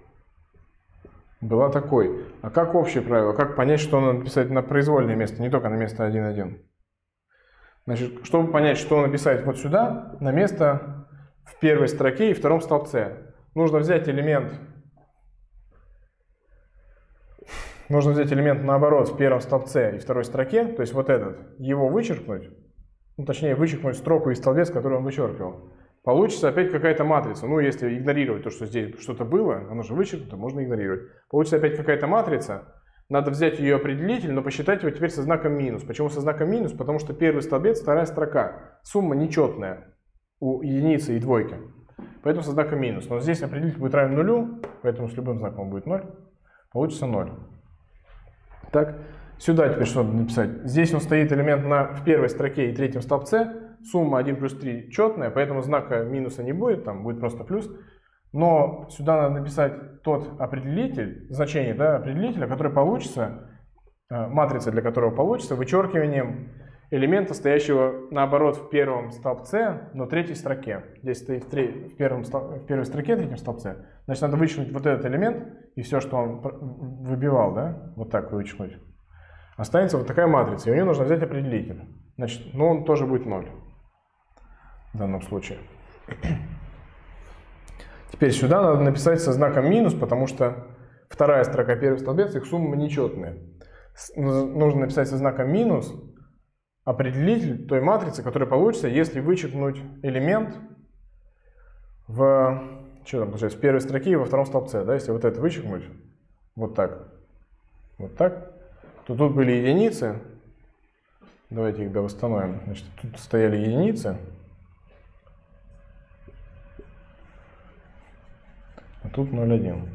была такой. А как общее правило? Как понять, что надо написать на произвольное место, не только на место 1,1? Значит, чтобы понять, что написать вот сюда, на место в первой строке и втором столбце, нужно взять элемент наоборот в первом столбце и второй строке, то есть вот этот, его вычеркнуть, ну, точнее вычеркнуть строку и столбец, который он вычеркивал. Получится опять какая-то матрица. Ну, если игнорировать то, что здесь что-то было, оно же вычеркнуто, можно игнорировать. Получится опять какая-то матрица. Надо взять ее определитель, но посчитать его теперь со знаком минус. Почему со знаком минус? Потому что первый столбец, вторая строка. Сумма нечетная у единицы и двойки. Поэтому со знаком минус. Но здесь определитель будет равен нулю, поэтому с любым знаком будет 0. Получится 0. Так, сюда теперь что надо написать? Здесь он стоит элемент в первой строке и третьем столбце. Сумма 1 плюс 3 четная, поэтому знака минуса не будет, там будет просто плюс. Но сюда надо написать тот определитель, значение, да, определителя, который получится, матрица для которого получится вычеркиванием элемента, стоящего наоборот в первом столбце, но третьей строке. Здесь стоит в первой строке, третьем столбце. Значит, надо вычеркнуть вот этот элемент и все, что он выбивал, да, вот так вычеркнуть. Останется вот такая матрица, и у нее нужно взять определитель. Значит, он тоже будет 0 в данном случае. Теперь сюда надо написать со знаком минус, потому что вторая строка, первый столбец, их сумма нечетная. Нужно написать со знаком минус определитель той матрицы, которая получится, если вычеркнуть элемент в, что там получается, в первой строке и во втором столбце. Да? Если вот это вычеркнуть, вот так, то тут были единицы. Давайте их восстановим. Значит, тут стояли единицы. А тут 0,1.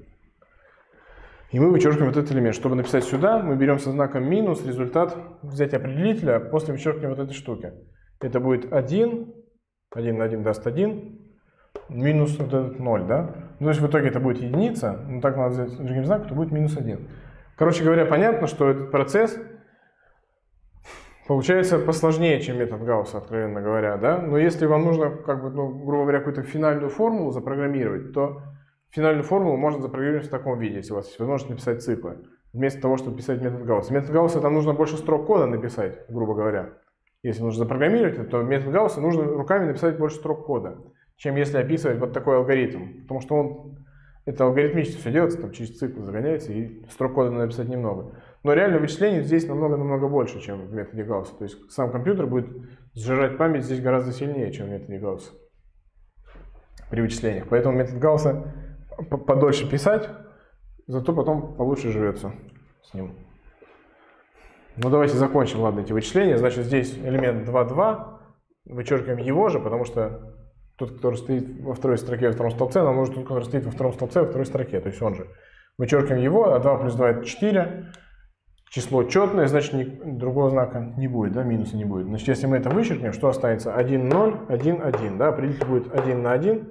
И мы вычеркиваем вот этот элемент. Чтобы написать сюда, мы берем со знаком минус результат взять определителя после вычеркивания вот этой штуки. Это будет 1, 1 на 1 даст 1, минус вот этот 0, да? Ну, то есть в итоге это будет единица, но так надо взять другим знаком, то будет минус 1. Короче говоря, понятно, что этот процесс получается посложнее, чем метод Гаусса, откровенно говоря, да? Но если вам нужно, грубо говоря, какую-то финальную формулу запрограммировать, то финальную формулу можно запрограммировать в таком виде, если у вас есть возможность написать циклы, вместо того, чтобы писать метод Гаусса. Метод Гаусса там нужно больше строк кода написать, грубо говоря. Если нужно запрограммировать, то метод Гаусса нужно руками написать больше строк кода, чем если описывать вот такой алгоритм. Потому что это алгоритмически все делается, там через циклы загоняется, и строк кода надо написать немного. Но реально вычислений здесь намного-намного больше, чем в методе Гаусса. То есть сам компьютер будет сжирать память здесь гораздо сильнее, чем в методе Гаусса при вычислениях. Поэтому метод Гаусса подольше писать, зато потом получше живется с ним. Ну давайте закончим, ладно, эти вычисления. Значит, здесь элемент 2, 2, вычеркиваем его же, потому что тот, который стоит во второй строке, во втором столбце, нам нужен тот, который стоит во втором столбце, во второй строке, то есть он же. Вычеркиваем его, а 2 плюс 2 это 4. Число четное, значит другого знака не будет, да, минуса не будет. Значит, если мы это вычеркнем, что останется? 1, 0, 1, 1, да, определитель будет 1 на 1,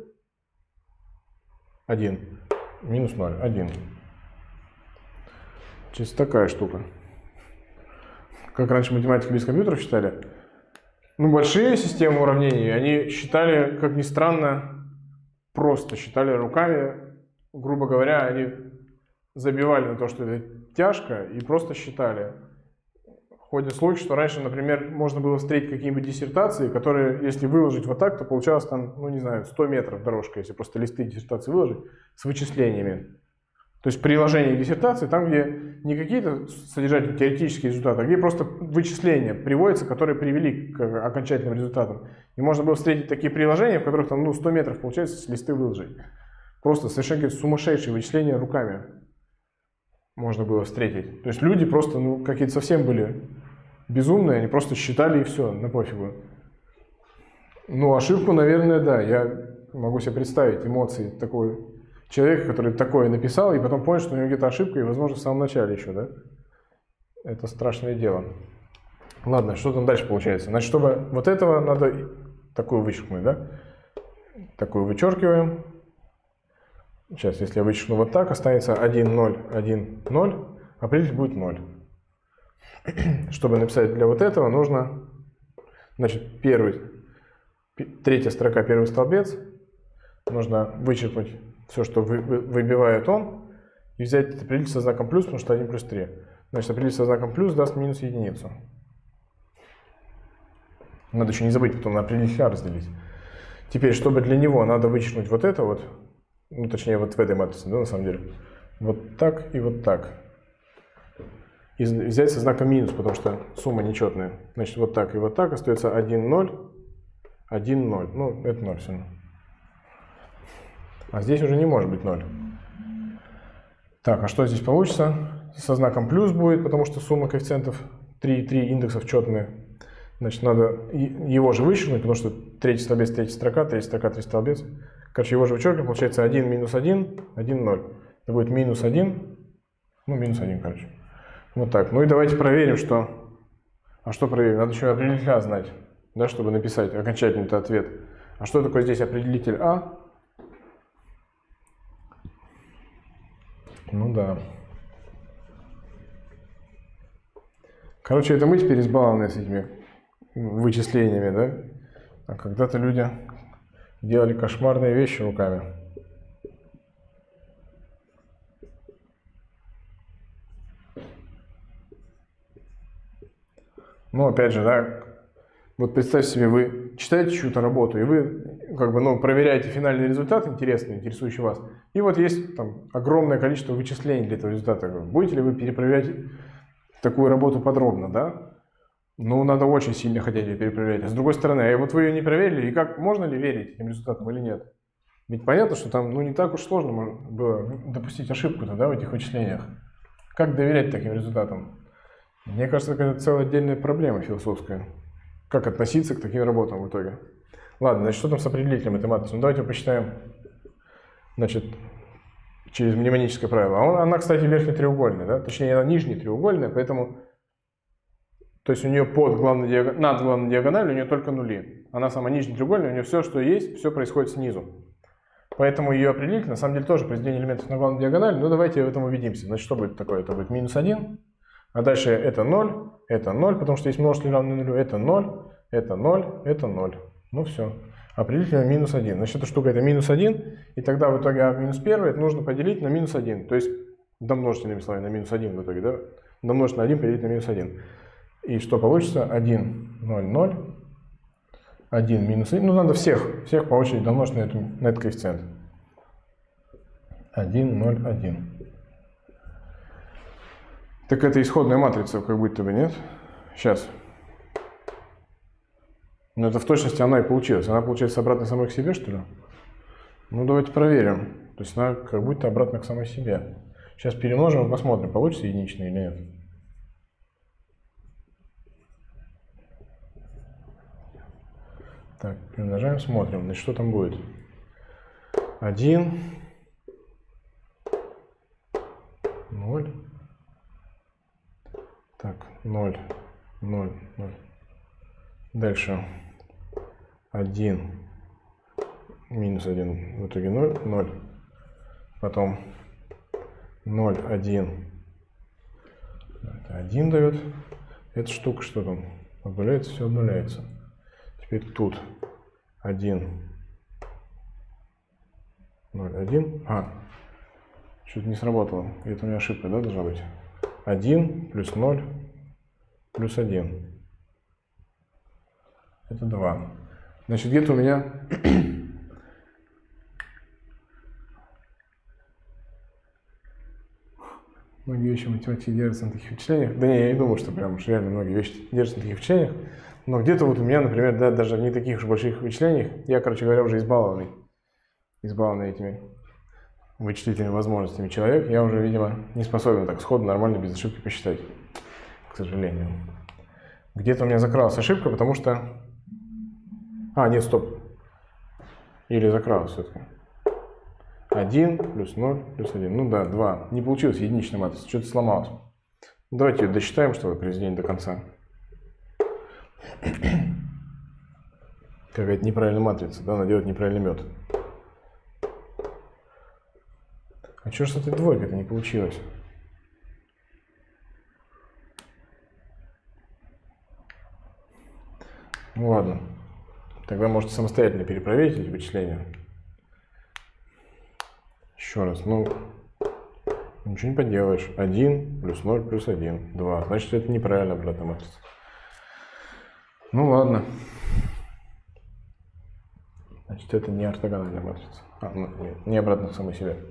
1, минус 0, 1. Чисто такая штука. Как раньше математики без компьютеров считали. Ну, большие системы уравнений, они считали, как ни странно, просто считали руками. Грубо говоря, они забивали на то, что это тяжко, и просто считали. Ходит слухи, что раньше, например, можно было встретить какие-нибудь диссертации, которые, если выложить вот так, то получалось там, ну не знаю, 100 метров дорожка, если просто листы диссертации выложить с вычислениями. То есть приложение к диссертации, там, где не какие-то содержательные теоретические результаты, а где просто вычисления приводятся, которые привели к окончательным результатам. И можно было встретить такие приложения, в которых там, 100 метров получается с листы выложить. Просто совершенно сумасшедшие вычисления руками можно было встретить. То есть люди просто, какие-то совсем были безумные, они просто считали и все, на пофигу. Ну, ошибку, наверное, да, я могу себе представить эмоции такого человека, который такое написал, и потом понял, что у него где-то ошибка, и, возможно, в самом начале еще, да? Это страшное дело. Ладно, что там дальше получается? Значит, чтобы вот этого надо такую вычеркнуть, да? Такую вычеркиваем. Сейчас, если я вычеркну вот так, останется 1, 0, 1, 0, определитель будет 0. Чтобы написать для вот этого, нужно, значит, третья строка, первый столбец, нужно вычеркнуть все, что выбивает он, и взять этот определитель со знаком плюс, потому что 1 плюс 3. Значит, определитель со знаком плюс даст минус единицу. Надо еще не забыть потом на определитель разделить. Теперь, чтобы для него надо вычеркнуть вот это вот, ну, точнее, вот в этой матрице, да, на самом деле, вот так и вот так. И взять со знаком минус, потому что сумма нечетная. Значит, вот так и вот так остается 1, 0, 1, 0. Ну, это 0 все равно. А здесь уже не может быть 0. Так, а что здесь получится? Со знаком плюс будет, потому что сумма коэффициентов 3 индексов четные. Значит, надо его же вычеркнуть, потому что третий столбец, третья строка, третий столбец. Короче, его же вычеркиваем, получается 1, минус 1, 1, 0. Это будет минус 1, ну, минус 1, короче. Вот так. Ну и давайте проверим, что... А что проверим? Надо еще определитель А знать, да, чтобы написать окончательный ответ. А что такое здесь определитель А? Ну да. Короче, это мы теперь избалованы с этими вычислениями, да? А когда-то люди делали кошмарные вещи руками. Ну, опять же, да, вот представьте себе, вы читаете чью-то работу, и вы как бы, ну, проверяете финальный результат, интересный, интересующий вас, и вот есть там огромное количество вычислений для этого результата. Будете ли вы перепроверять такую работу подробно, да? Ну, надо очень сильно хотеть ее перепроверять. А с другой стороны, а вот вы ее не проверили, и как, можно ли верить этим результатам или нет? Ведь понятно, что там, ну, не так уж сложно было допустить ошибку-то, да, в этих вычислениях. Как доверять таким результатам? Мне кажется, это целая отдельная проблема философская. Как относиться к таким работам в итоге? Ладно, значит, что там с определителем этой матрицы? Ну, давайте посчитаем, значит, через мнемоническое правило. Она, кстати, верхнетреугольная, да? Точнее, она нижнетреугольная, поэтому, то есть у нее над главной диагональю у нее только нули. Она сама нижнетреугольная, у нее все, что есть, все происходит снизу. Поэтому ее определитель, на самом деле, тоже произведение элементов на главной диагонали. Но давайте в этом убедимся. Значит, что будет такое? Это будет минус 1. А дальше это 0, потому что есть множитель равный нулю. Это 0, это 0, это 0. Ну все. Определитель минус 1. Значит, эта штука это минус 1. И тогда в итоге а минус 1 это нужно поделить на минус 1. То есть домножить, иными словами, на минус 1 в итоге. Да? Домножить на 1 поделить на минус 1. И что получится? 1, 0, 0. 1 минус 1. Ну, надо всех по очереди домножить на этот коэффициент. 1, 0, 1. Так это исходная матрица, как будто бы, нет? Сейчас. Но это в точности она и получилась. Она получается обратно самой к себе, что ли? Ну, давайте проверим. То есть она как будто обратно к самой себе. Сейчас перемножим и посмотрим, получится единичная или нет. Так, перемножаем, смотрим. Значит, что там будет? 1, 0. Так, 0, 0, 0. Дальше 1, минус 1, в итоге 0, 0. Потом 0, 1. Это 1 дает. Эта штука что там? Обнуляется, все обнуляется. Теперь тут 1, 0, 1. Что-то не сработало. Это у меня ошибка, да, должна быть? 1 плюс 0 плюс 1. Это 2. Значит, где-то у меня многие вещи в математике держатся на таких вычислениях. Да не, я не думаю, что прям уж реально многие вещи держатся на таких вычислениях. Но где-то вот у меня, например, да, даже в не таких уж больших вычислениях, я, короче говоря, уже избалованный этими вычислительными возможностями человек, я уже, видимо, не способен так сходу нормально без ошибки посчитать, к сожалению. Где-то у меня закралась ошибка, потому что... нет, стоп. Или закралась все-таки. 1 плюс 0 плюс 1. Ну да, 2. Не получилось единичная матрица, что-то сломалось. Давайте ее досчитаем, чтобы произведение до конца. Какая-то неправильная матрица, да, надо делать неправильный метод. А что ж с этой двойкой-то не получилось? Ну ладно. Тогда можете самостоятельно перепроверить эти вычисления. Еще раз. Ну, ничего не поделаешь. 1 плюс 0 плюс 1. 2. Значит, это неправильная обратная матрица. Ну ладно. Значит, это не ортогональная матрица. Не обратно к самой себе.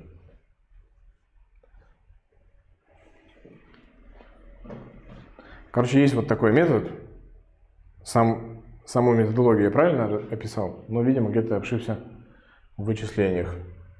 Короче, есть вот такой метод. Саму методологию я правильно описал, но, видимо, где-то ошибся в вычислениях.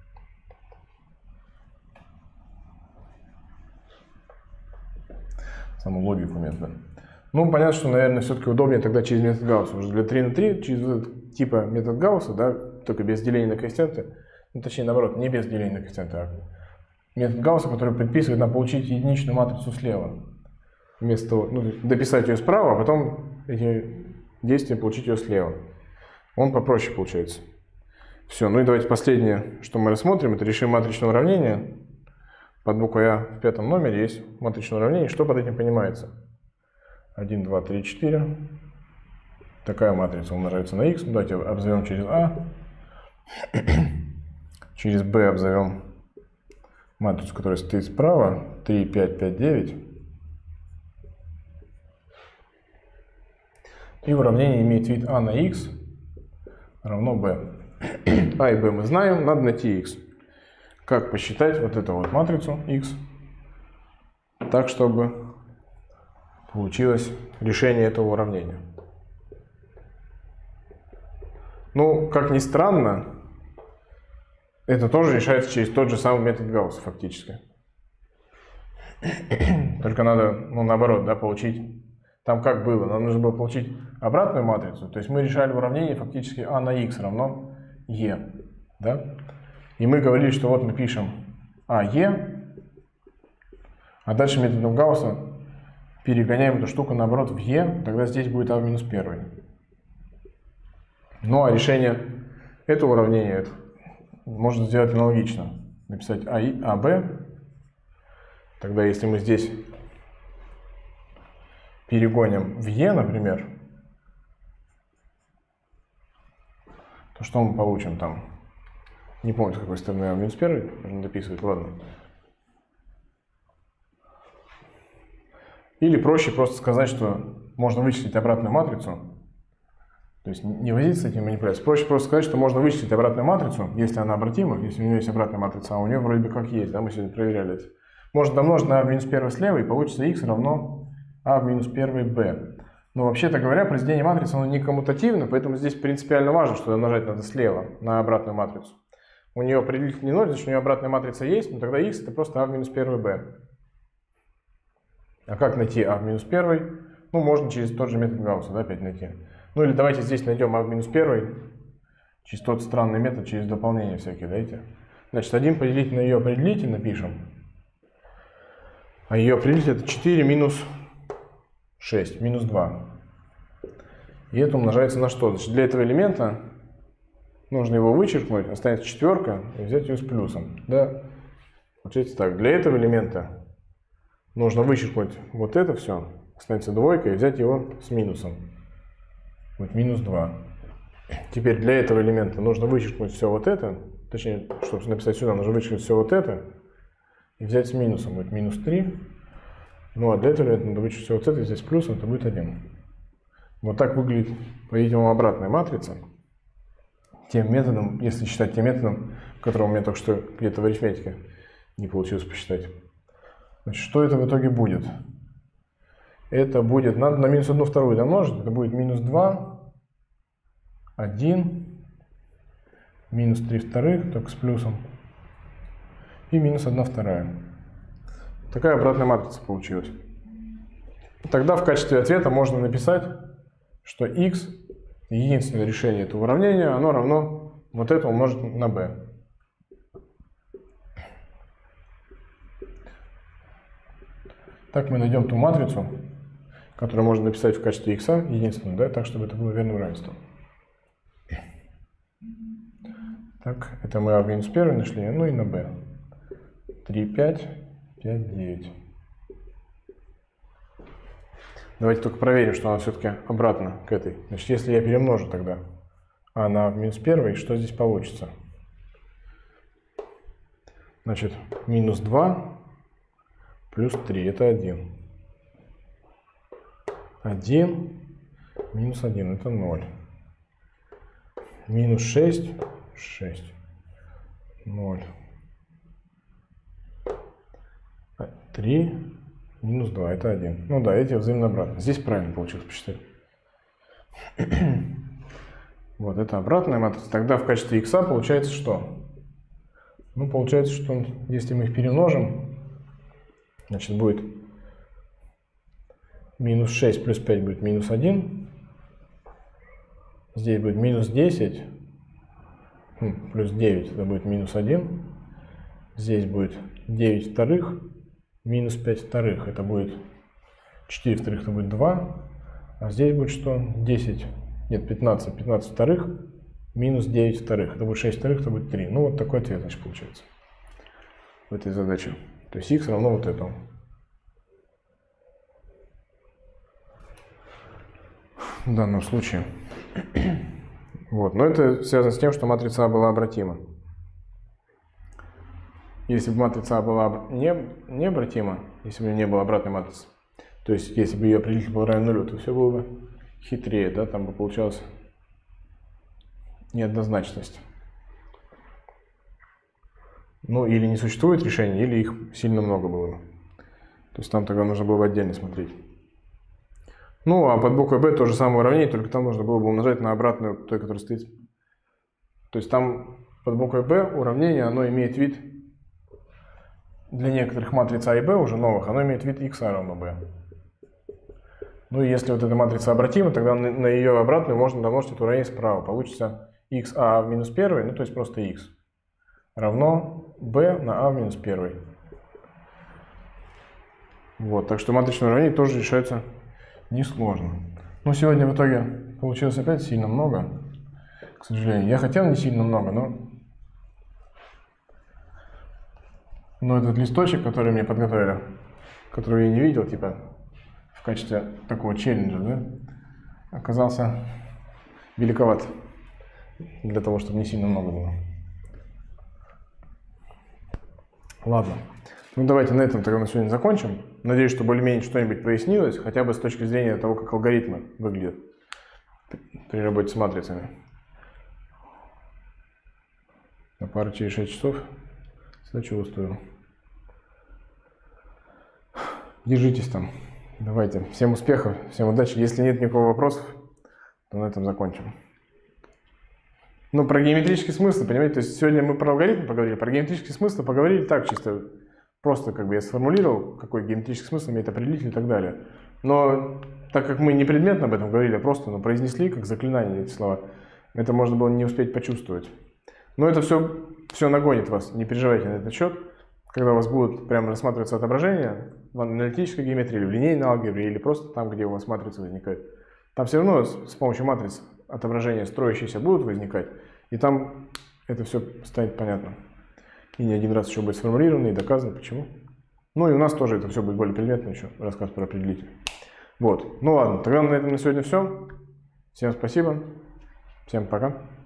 Саму логику метода. Ну, понятно, что, наверное, все-таки удобнее тогда через метод Гаусса. Уже для 3 на 3, через этот типа метод Гаусса, да, только без деления на коэффициенты, ну, точнее, наоборот, не без деления на коэффициенты, а метод Гаусса, который предписывает нам получить единичную матрицу слева. Вместо того, дописать ее справа, а потом эти действия получить ее слева. Он попроще получается. Все, ну и давайте последнее, что мы рассмотрим, это решим матричное уравнение. Под буквой А в 5 номере есть матричное уравнение. Что под этим понимается? 1, 2, 3, 4. Такая матрица умножается на х. Давайте обзовем через А. Через Б обзовем матрицу, которая стоит справа. 3, 5, 5, 9. И уравнение имеет вид А на х равно b. А и b мы знаем, надо найти x. Как посчитать вот эту вот матрицу x, так, чтобы получилось решение этого уравнения. Ну, как ни странно, это тоже решается через тот же самый метод Гаусса фактически. Только надо, ну, наоборот, да, получить... Там как было? Нам нужно было получить обратную матрицу. То есть мы решали уравнение фактически а на x равно e. Да? И мы говорили, что вот мы пишем АЕ, а дальше методом Гаусса перегоняем эту штуку наоборот в e, тогда здесь будет а в минус 1. Ну а решение этого уравнения можно сделать аналогично. Написать АБ. Тогда если мы здесь перегоним в e, например, то что мы получим там? Не помню, с какой стороны а в минус 1, можно дописывать, ладно. Или проще просто сказать, что можно вычислить обратную матрицу. То есть не возиться с этим манипуляцией. Проще просто сказать, что можно вычислить обратную матрицу, если она обратима, если у нее есть обратная матрица, а у нее вроде бы как есть, да, мы сегодня проверяли это. Можно домножить на а в минус 1 слева, и получится x равно а в минус 1 b. Но вообще-то говоря, произведение матрицы оно не коммутативно, поэтому здесь принципиально важно, что умножать надо слева на обратную матрицу. У нее определитель не 0, значит у нее обратная матрица есть, но тогда x это просто а в минус 1 b. А как найти а в минус 1? Ну, можно через тот же метод Гаусса, да, опять найти. Ну или давайте здесь найдем а в минус 1 через тот странный метод, через дополнение всякие, дайте. Значит, 1 поделить на ее определитель напишем. А ее определитель это 4 минус 6, минус 2. И это умножается на что? Значит, для этого элемента нужно его вычеркнуть, останется четверка, и взять ее с плюсом. Да? Получается так, для этого элемента нужно вычеркнуть вот это все, останется двойка, и взять его с минусом. Вот минус 2. Теперь для этого элемента нужно вычеркнуть все вот это, точнее, чтобы написать сюда, нужно вычеркнуть все вот это, и взять с минусом, будет минус 3. Ну а для этого надо вычесть все вот это, здесь плюсом, это будет 1. Вот так выглядит, по-видимому, обратная матрица. Тем методом, если считать тем методом, которого у меня только что где-то в арифметике не получилось посчитать. Значит, что это в итоге будет? Это будет, надо на минус 1 вторую домножить, это будет минус 2, 1, минус 3 вторых, только с плюсом, и минус 1 вторая. Такая обратная матрица получилась. Тогда в качестве ответа можно написать, что x, единственное решение этого уравнения, оно равно вот это умножить на b. Так мы найдем ту матрицу, которую можно написать в качестве x, единственную, да, так, чтобы это было верным равенством. Так, это мы а в минус 1 нашли, ну и на b. 3, 5. 5, 9. Давайте только проверим, что она все-таки обратно к этой. Значит, если я перемножу тогда а на минус 1, что здесь получится? Значит, минус 2 плюс 3, это 1. 1 минус 1, это 0. Минус 6, 6, 0. 3 минус 2, это 1. Ну да, эти взаимно обратно. Здесь правильно получилось посчитать. Вот, это обратная матрица. Тогда в качестве x получается что? Ну, получается, что если мы их перемножим, значит, будет минус 6 плюс 5 будет минус 1. Здесь будет минус 10 плюс 9, это будет минус 1. Здесь будет 9 вторых. Минус 5 вторых, это будет 4 вторых, это будет 2. А здесь будет что? 10, нет, 15. 15 вторых минус 9 вторых. Это будет 6 вторых, это будет 3. Ну, вот такой ответ, значит, получается в этой задаче. То есть x равно вот этому. В данном случае. Вот. Но это связано с тем, что матрица А была обратима. Если бы матрица А была необратима, если бы у нее не было обратной матрицы, то есть если бы ее определитель был равен нулю, то все было бы хитрее, да, там бы получалась неоднозначность. Ну, или не существует решений, или их сильно много было. То есть там тогда нужно было бы отдельно смотреть. Ну, а под буквой b то же самое уравнение, только там нужно было бы умножать на обратную той, которая стоит. То есть там под буквой b уравнение, оно имеет вид, для некоторых матриц А и b уже новых, оно имеет вид x равно b. Ну и если вот эта матрица обратима, тогда на ее обратную можно домножить это уравнение справа. Получится xa в минус 1, ну то есть просто x, равно b на a в минус 1. Вот, так что матричные уравнения тоже решаются несложно. Ну, сегодня в итоге получилось опять сильно много, к сожалению. Я хотел не сильно много, но этот листочек, который мне подготовили, который я не видел, типа, в качестве такого челленджа, да, оказался великоват для того, чтобы не сильно много было. Ладно. Ну, давайте на этом тогда на сегодня закончим. Надеюсь, что более-менее что-нибудь прояснилось, хотя бы с точки зрения того, как алгоритмы выглядят при работе с матрицами. На пару через 6 часов сочувствую. Держитесь там. Давайте. Всем успехов, всем удачи. Если нет никакого вопросов, то на этом закончим. Ну, про геометрический смысл, понимаете, то есть сегодня мы про алгоритм поговорили, про геометрический смысл поговорили так, чисто просто как бы я сформулировал, какой геометрический смысл имеет определитель и так далее. Но так как мы не предметно об этом говорили, а просто произнесли как заклинание эти слова, это можно было не успеть почувствовать. Но это все нагонит вас, не переживайте на этот счет. Когда у вас будут прямо рассматриваться отображения в аналитической геометрии, или в линейной алгебре, или просто там, где у вас матрица возникает, там все равно с помощью матриц отображения строящиеся будут возникать, и там это все станет понятно. И не один раз еще будет сформулировано и доказано, почему. Ну и у нас тоже это все будет более предметно еще, рассказ про определитель. Вот, ну ладно, тогда на этом на сегодня все. Всем спасибо, всем пока.